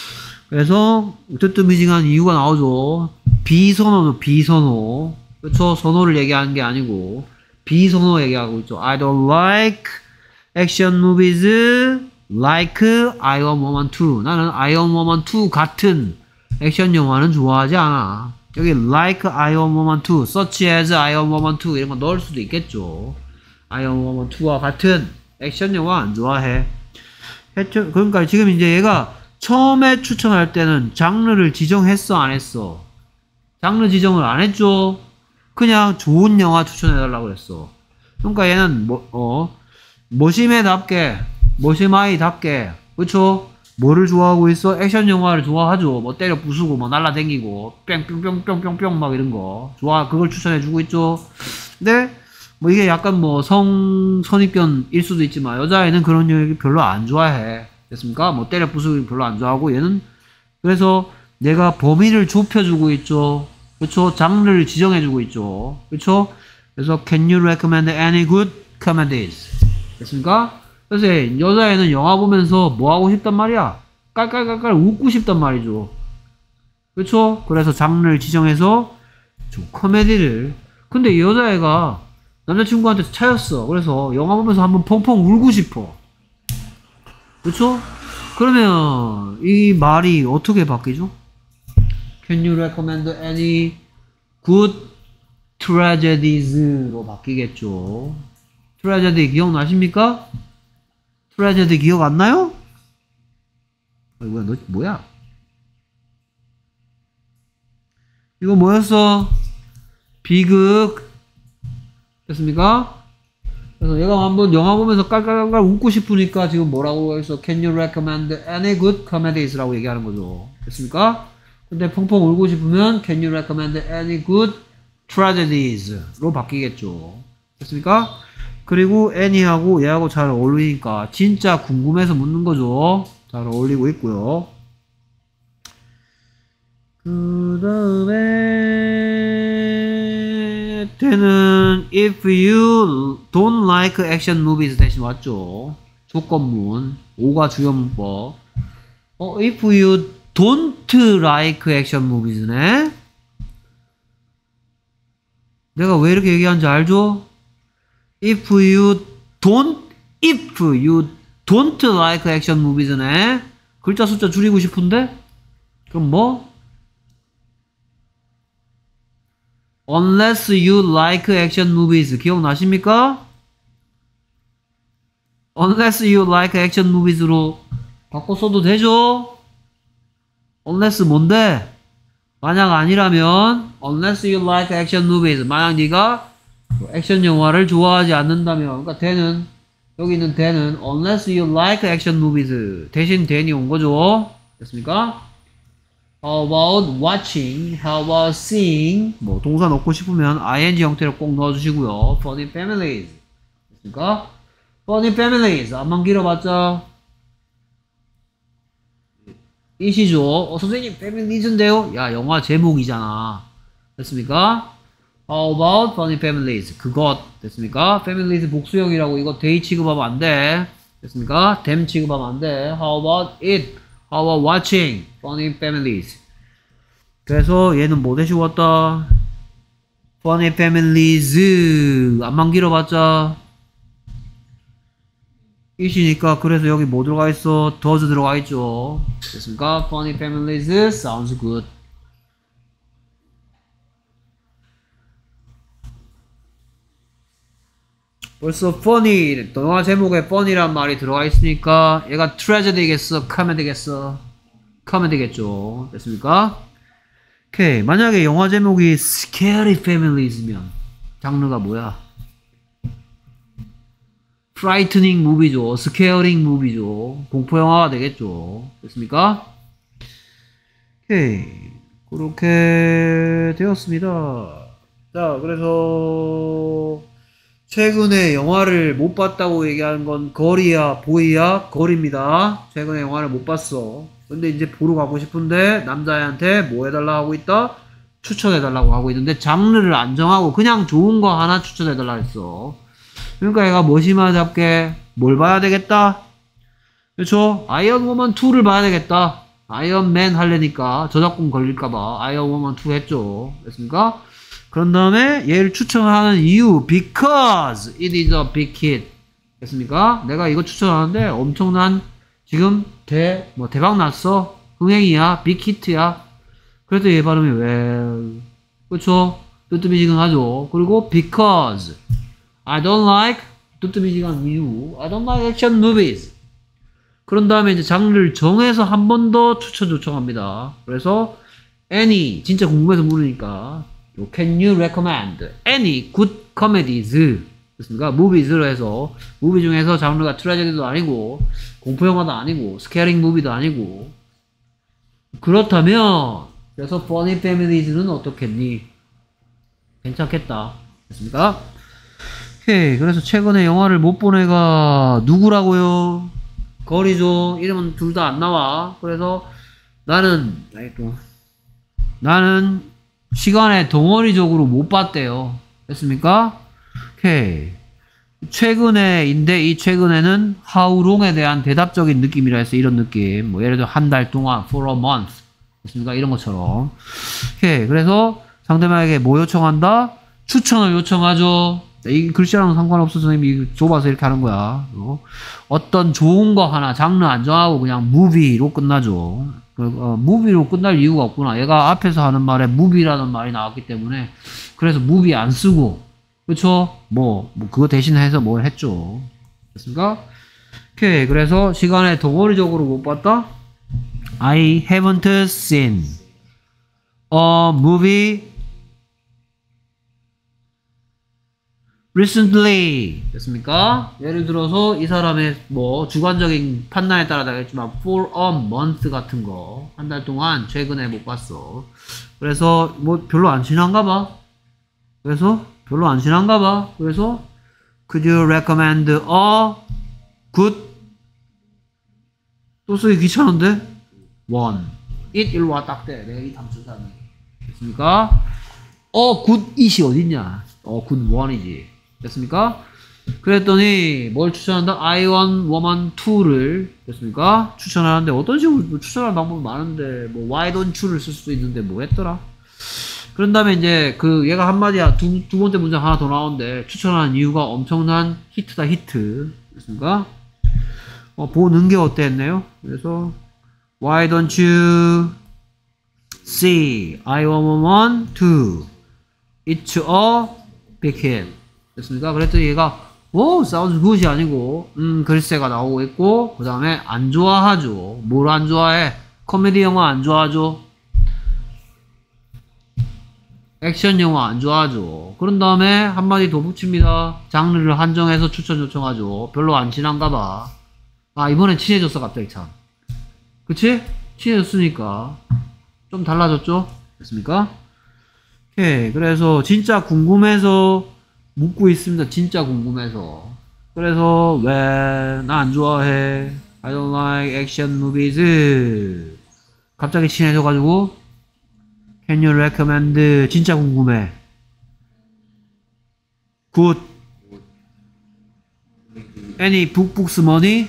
그래서 뜨뜻미지근한 이유가 나오죠. 비선호는 비선호. 그쵸? 선호를 얘기하는 게 아니고 비선호 얘기하고 있죠. I don't like action movies like Iron Woman 투. 나는 Iron Woman 투 같은 액션 영화는 좋아하지 않아. 여기 like Iron Woman 투, such as Iron Woman 투 이런 거 넣을 수도 있겠죠. Iron Woman 투와 같은 액션 영화 안 좋아해. 했죠? 그러니까 지금 이제 얘가 처음에 추천할 때는 장르를 지정했어 안 했어? 장르 지정을 안 했죠. 그냥 좋은 영화 추천해달라고 했어. 그러니까 얘는 뭐, 어, 머시매답게 머시마이답게 그쵸? 뭐를 좋아하고 있어? 액션 영화를 좋아하죠. 뭐 때려 부수고 뭐 날라댕기고 뿅뿅뿅뿅뿅뿅 막 이런 거 좋아. 그걸 추천해주고 있죠. 근데 뭐 이게 약간 뭐 성 선입견일 수도 있지만 여자애는 그런 얘기 별로 안 좋아해. 됐습니까? 뭐 때려 부수기 별로 안 좋아하고 얘는 그래서 내가 범위를 좁혀주고 있죠. 그쵸? 장르를 지정해주고 있죠. 그쵸? 그래서 can you recommend any good comedies? 됐습니까? 그래서 여자애는 영화 보면서 뭐 하고 싶단 말이야? 깔깔깔깔 웃고 싶단 말이죠. 그쵸? 그래서 장르를 지정해서 좀 코미디를. 근데 이 여자애가 남자친구한테 차였어. 그래서 영화 보면서 한번 펑펑 울고 싶어. 그쵸? 그러면 이 말이 어떻게 바뀌죠? Can you recommend any good tragedies로 바뀌겠죠. 트라제디 기억나십니까? 트라제디 기억 안 나요? 아이고야, 너 뭐야? 이거 뭐였어? 비극. 됐습니까? 그래서 얘가 한번 영화 보면서 깔깔깔깔 웃고 싶으니까 지금 뭐라고 해서 Can you recommend any good comedies? 라고 얘기하는 거죠. 됐습니까? 근데 펑펑 울고 싶으면 Can you recommend any good tragedies? 로 바뀌겠죠. 됐습니까? 그리고 any하고 얘하고 잘 어울리니까 진짜 궁금해서 묻는 거죠. 잘 어울리고 있고요. 그 다음에 때는 if you don't like action movies 대신 왔죠. 조건문 오가 주요 문법. 어, if you don't like action movies네. 내가 왜 이렇게 얘기하는지 알죠? if you don't, if you don't like action movies네. 글자 숫자 줄이고 싶은데? 그럼 뭐? unless you like action movies. 기억나십니까? unless you like action movies로 바꿔 써도 되죠? unless 뭔데? 만약 아니라면 unless you like action movies. 만약 네가 액션 영화를 좋아하지 않는다면, 그러니까 대는 여기 있는 대는 unless you like action movies 대신 대니 온 거죠. 됐습니까? How about watching? How about seeing? 뭐 동사 넣고 싶으면 ing 형태로 꼭 넣어주시고요. Funny families. 됐습니까? Funny families. 안만 길어봤자 이시죠. 어, 선생님 families인데요? 야, 영화 제목이잖아. 됐습니까? How about funny families? 그것. 됐습니까? families 복수형이라고 이거 they 취급하면 안 돼. 됐습니까? them 취급하면 안 돼. How about it? How about watching funny families? 그래서 얘는 뭐 대시고 왔다? funny families. 안만 길어봤자 이시니까 그래서 여기 뭐 들어가 있어? does 들어가 있죠. 됐습니까? funny families sounds good. 벌써 funny, 영화 제목에 funny란 말이 들어가 있으니까 얘가 tragedy겠어? comedy겠어? comedy겠죠. 됐습니까? 오케이. 만약에 영화 제목이 scary families면 장르가 뭐야? frightening movie죠. scaring movie죠. 공포 영화가 되겠죠. 됐습니까? 오케이. 그렇게 되었습니다. 자, 그래서 최근에 영화를 못 봤다고 얘기하는 건 거리야, 보이야, 거리입니다. 최근에 영화를 못 봤어. 근데 이제 보러 가고 싶은데 남자애한테 뭐 해달라고 하고 있다? 추천해달라고 하고 있는데 장르를 안 정하고 그냥 좋은 거 하나 추천해달라 했어. 그러니까 얘가 뭐시마 잡게 뭘 봐야 되겠다? 그렇죠? 아이언워먼 투를 봐야 되겠다. 아이언맨 하려니까 저작권 걸릴까봐 아이언워먼 투 했죠. 됐습니까? 그런 다음에 얘를 추천하는 이유 because it is a big hit. 됐습니까? 내가 이거 추천하는데 엄청난 지금 대, 뭐 대박 났어. 흥행이야. 빅 히트야. 그래도 얘 발음이 well. 그쵸? 뜨뜻미지근하죠. 그리고 because I don't like 뜨뜻미지근한 이유 I don't like action movies. 그런 다음에 이제 장르를 정해서 한 번 더 추천 요청합니다. 그래서 any 진짜 궁금해서 물으니까 Can you recommend any good comedies? 됐습니까? movies로 해서 무비 중에서 장르가 트래저디도 아니고 공포 영화도 아니고 스케어링 무비도 아니고 그렇다면 그래서 funny families는 어떻겠니? 괜찮겠다. 됐습니까? 오케이. 그래서 최근에 영화를 못 본 애가 누구라고요? 거리죠. 이름은 둘 다 안 나와. 그래서 나는 아이 또 나는 시간에 덩어리적으로 못 봤대요. 됐습니까? 오케이. 최근에인데 이 최근에는 how long에 대한 대답적인 느낌이라 해서 이런 느낌. 뭐 예를 들어 한 달 동안 for a month. 됐습니까? 이런 것처럼. 오케이. 그래서 상대방에게 뭐 요청한다? 추천을 요청하죠. 이 글씨랑은 상관없어. 선생님이 좁아서 이렇게 하는 거야. 어? 어떤 좋은 거 하나 장르 안 정하고 그냥 무비로 끝나죠. 어, 무비로 끝날 이유가 없구나. 얘가 앞에서 하는 말에 무비라는 말이 나왔기 때문에 그래서 무비 안 쓰고 그쵸? 뭐, 뭐 그거 대신해서 뭘 했죠. 됐습니까? 오케이. 그래서 시간에 덩어리적으로 못 봤다. I haven't seen a movie recently. 됐습니까? 예를 들어서 이 사람의 뭐 주관적인 판단에 따라 다르겠지만 for a month 같은 거 한 달 동안 최근에 못 봤어. 그래서 뭐 별로 안 친한가 봐. 그래서 별로 안 친한가 봐. 그래서 could you recommend a good 또 쓰기 귀찮은데 one it 일로 와 딱 돼. 내가 이 담수산이 됐습니까? 어 good it이 어딨냐? 어 good one이지. 됐습니까? 그랬더니 뭘 추천한다? I want woman 투를 됐습니까? 추천하는데 어떤 식으로 추천할 방법이 많은데 뭐 why don't you를 쓸 수도 있는데 뭐 했더라? 그런 다음에 이제 그 얘가 한마디야. 두, 두 번째 문장 하나 더 나오는데 추천하는 이유가 엄청난 히트다 히트. 그렇습니까? 어, 보는 게 어땠네요? 그래서 Why don't you see? I want to. It's a big hit. 됐습니까? 그랬더니 얘가 오, sounds good이 아니고 음, 글쎄가 나오고 있고 그 다음에 안 좋아하죠. 뭘 안 좋아해? 코미디 영화 안 좋아하죠. 액션 영화 안 좋아하죠. 그런 다음에 한마디 더 붙입니다. 장르를 한정해서 추천 요청하죠. 별로 안 친한가 봐. 아, 이번엔 친해졌어 갑자기 참. 그치? 친해졌으니까 좀 달라졌죠? 됐습니까? 오케이. 그래서 진짜 궁금해서 묻고 있습니다. 진짜 궁금해서. 그래서 왜 나 안 좋아해? I don't like action movies. 갑자기 친해져가지고 Can you recommend? 진짜 궁금해. Good. Any book, books, money?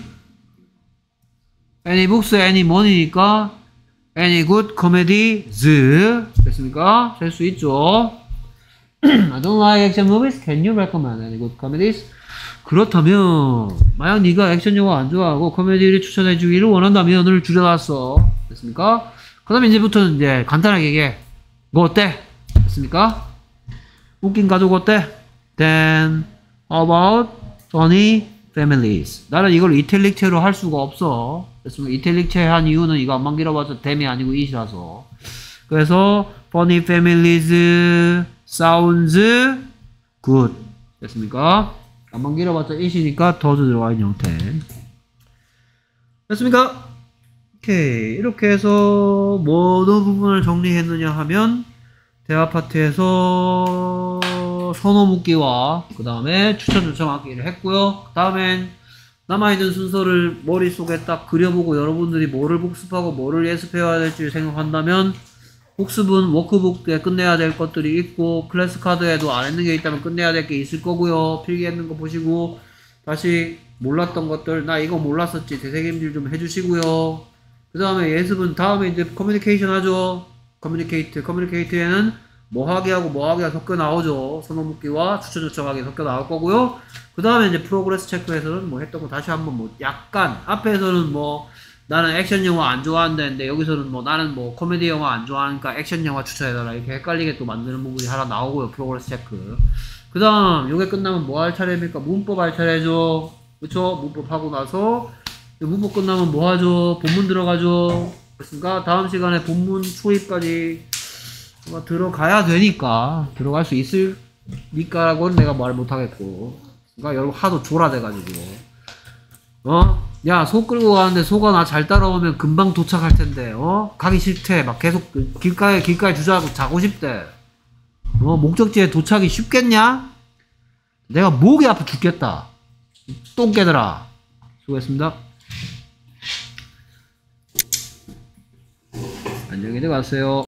Any books, any money니까 Any good comedies? 됐습니까? 될 수 있죠. I don't like action movies. Can you recommend any good comedies? 그렇다면 만약 네가 액션 영화 안 좋아하고 코미디를 추천해 주기를 원한다면을 줄여놨어. 됐습니까? 그 다음에 이제부터는 이제 간단하게 얘기해. 뭐 어때? 됐습니까? 웃긴 가족 어때? Then how about funny families? 나는 이걸 이탈릭체로 할 수가 없어. 됐습니까? 이탈릭체 한 이유는 이거 안만 길어봐서 댐이 아니고 it이라서. 그래서 funny families sounds good. 됐습니까? 안만 길어봤자 it이니까 더도 들어가 있는 형태. 됐습니까? 오케이. 이렇게 해서 어느 부분을 정리했느냐 하면 대화 파트에서 선호 묻기와 그 다음에 추천 요청하기를 했고요. 그 다음엔 남아있는 순서를 머릿속에 딱 그려보고 여러분들이 뭐를 복습하고 뭐를 예습해야 될지 생각한다면 복습은 워크북에 끝내야 될 것들이 있고 클래스 카드에도 안 했는 게 있다면 끝내야 될 게 있을 거고요. 필기했는 거 보시고 다시 몰랐던 것들 나 이거 몰랐었지 되새김질 좀 해주시고요. 그 다음에 예습은 다음에 이제 커뮤니케이션 하죠. 커뮤니케이트 커뮤니케이트에는 뭐 하기 하고 뭐 하기가 섞여 나오죠. 선호 묻기와 추천 요청하기 섞여 나올 거고요. 그 다음에 이제 프로그레스 체크에서는 뭐 했던 거 다시 한번 뭐 약간 앞에서는 뭐 나는 액션 영화 안 좋아한다는데 여기서는 뭐 나는 뭐 코미디 영화 안 좋아하니까 액션 영화 추천해달라 이렇게 헷갈리게 또 만드는 부분이 하나 나오고요. 프로그레스 체크. 그 다음 요게 끝나면 뭐 할 차례입니까? 문법 할 차례죠. 그쵸? 문법 하고 나서 문법 끝나면 뭐 하죠? 본문 들어가죠. 그렇습니까? 다음 시간에 본문 초입까지 들어가야 되니까 들어갈 수 있을니까라고는 내가 말 못하겠고. 그러니까 여러분 하도 졸아대가지고 어? 야, 소 끌고 가는데 소가 나 잘 따라오면 금방 도착할 텐데, 어? 가기 싫대. 막 계속 길가에, 길가에 주저하고 자고 싶대. 어? 목적지에 도착이 쉽겠냐? 내가 목이 아파 죽겠다. 똥 깨더라. 수고했습니다. 안녕히 들어가세요.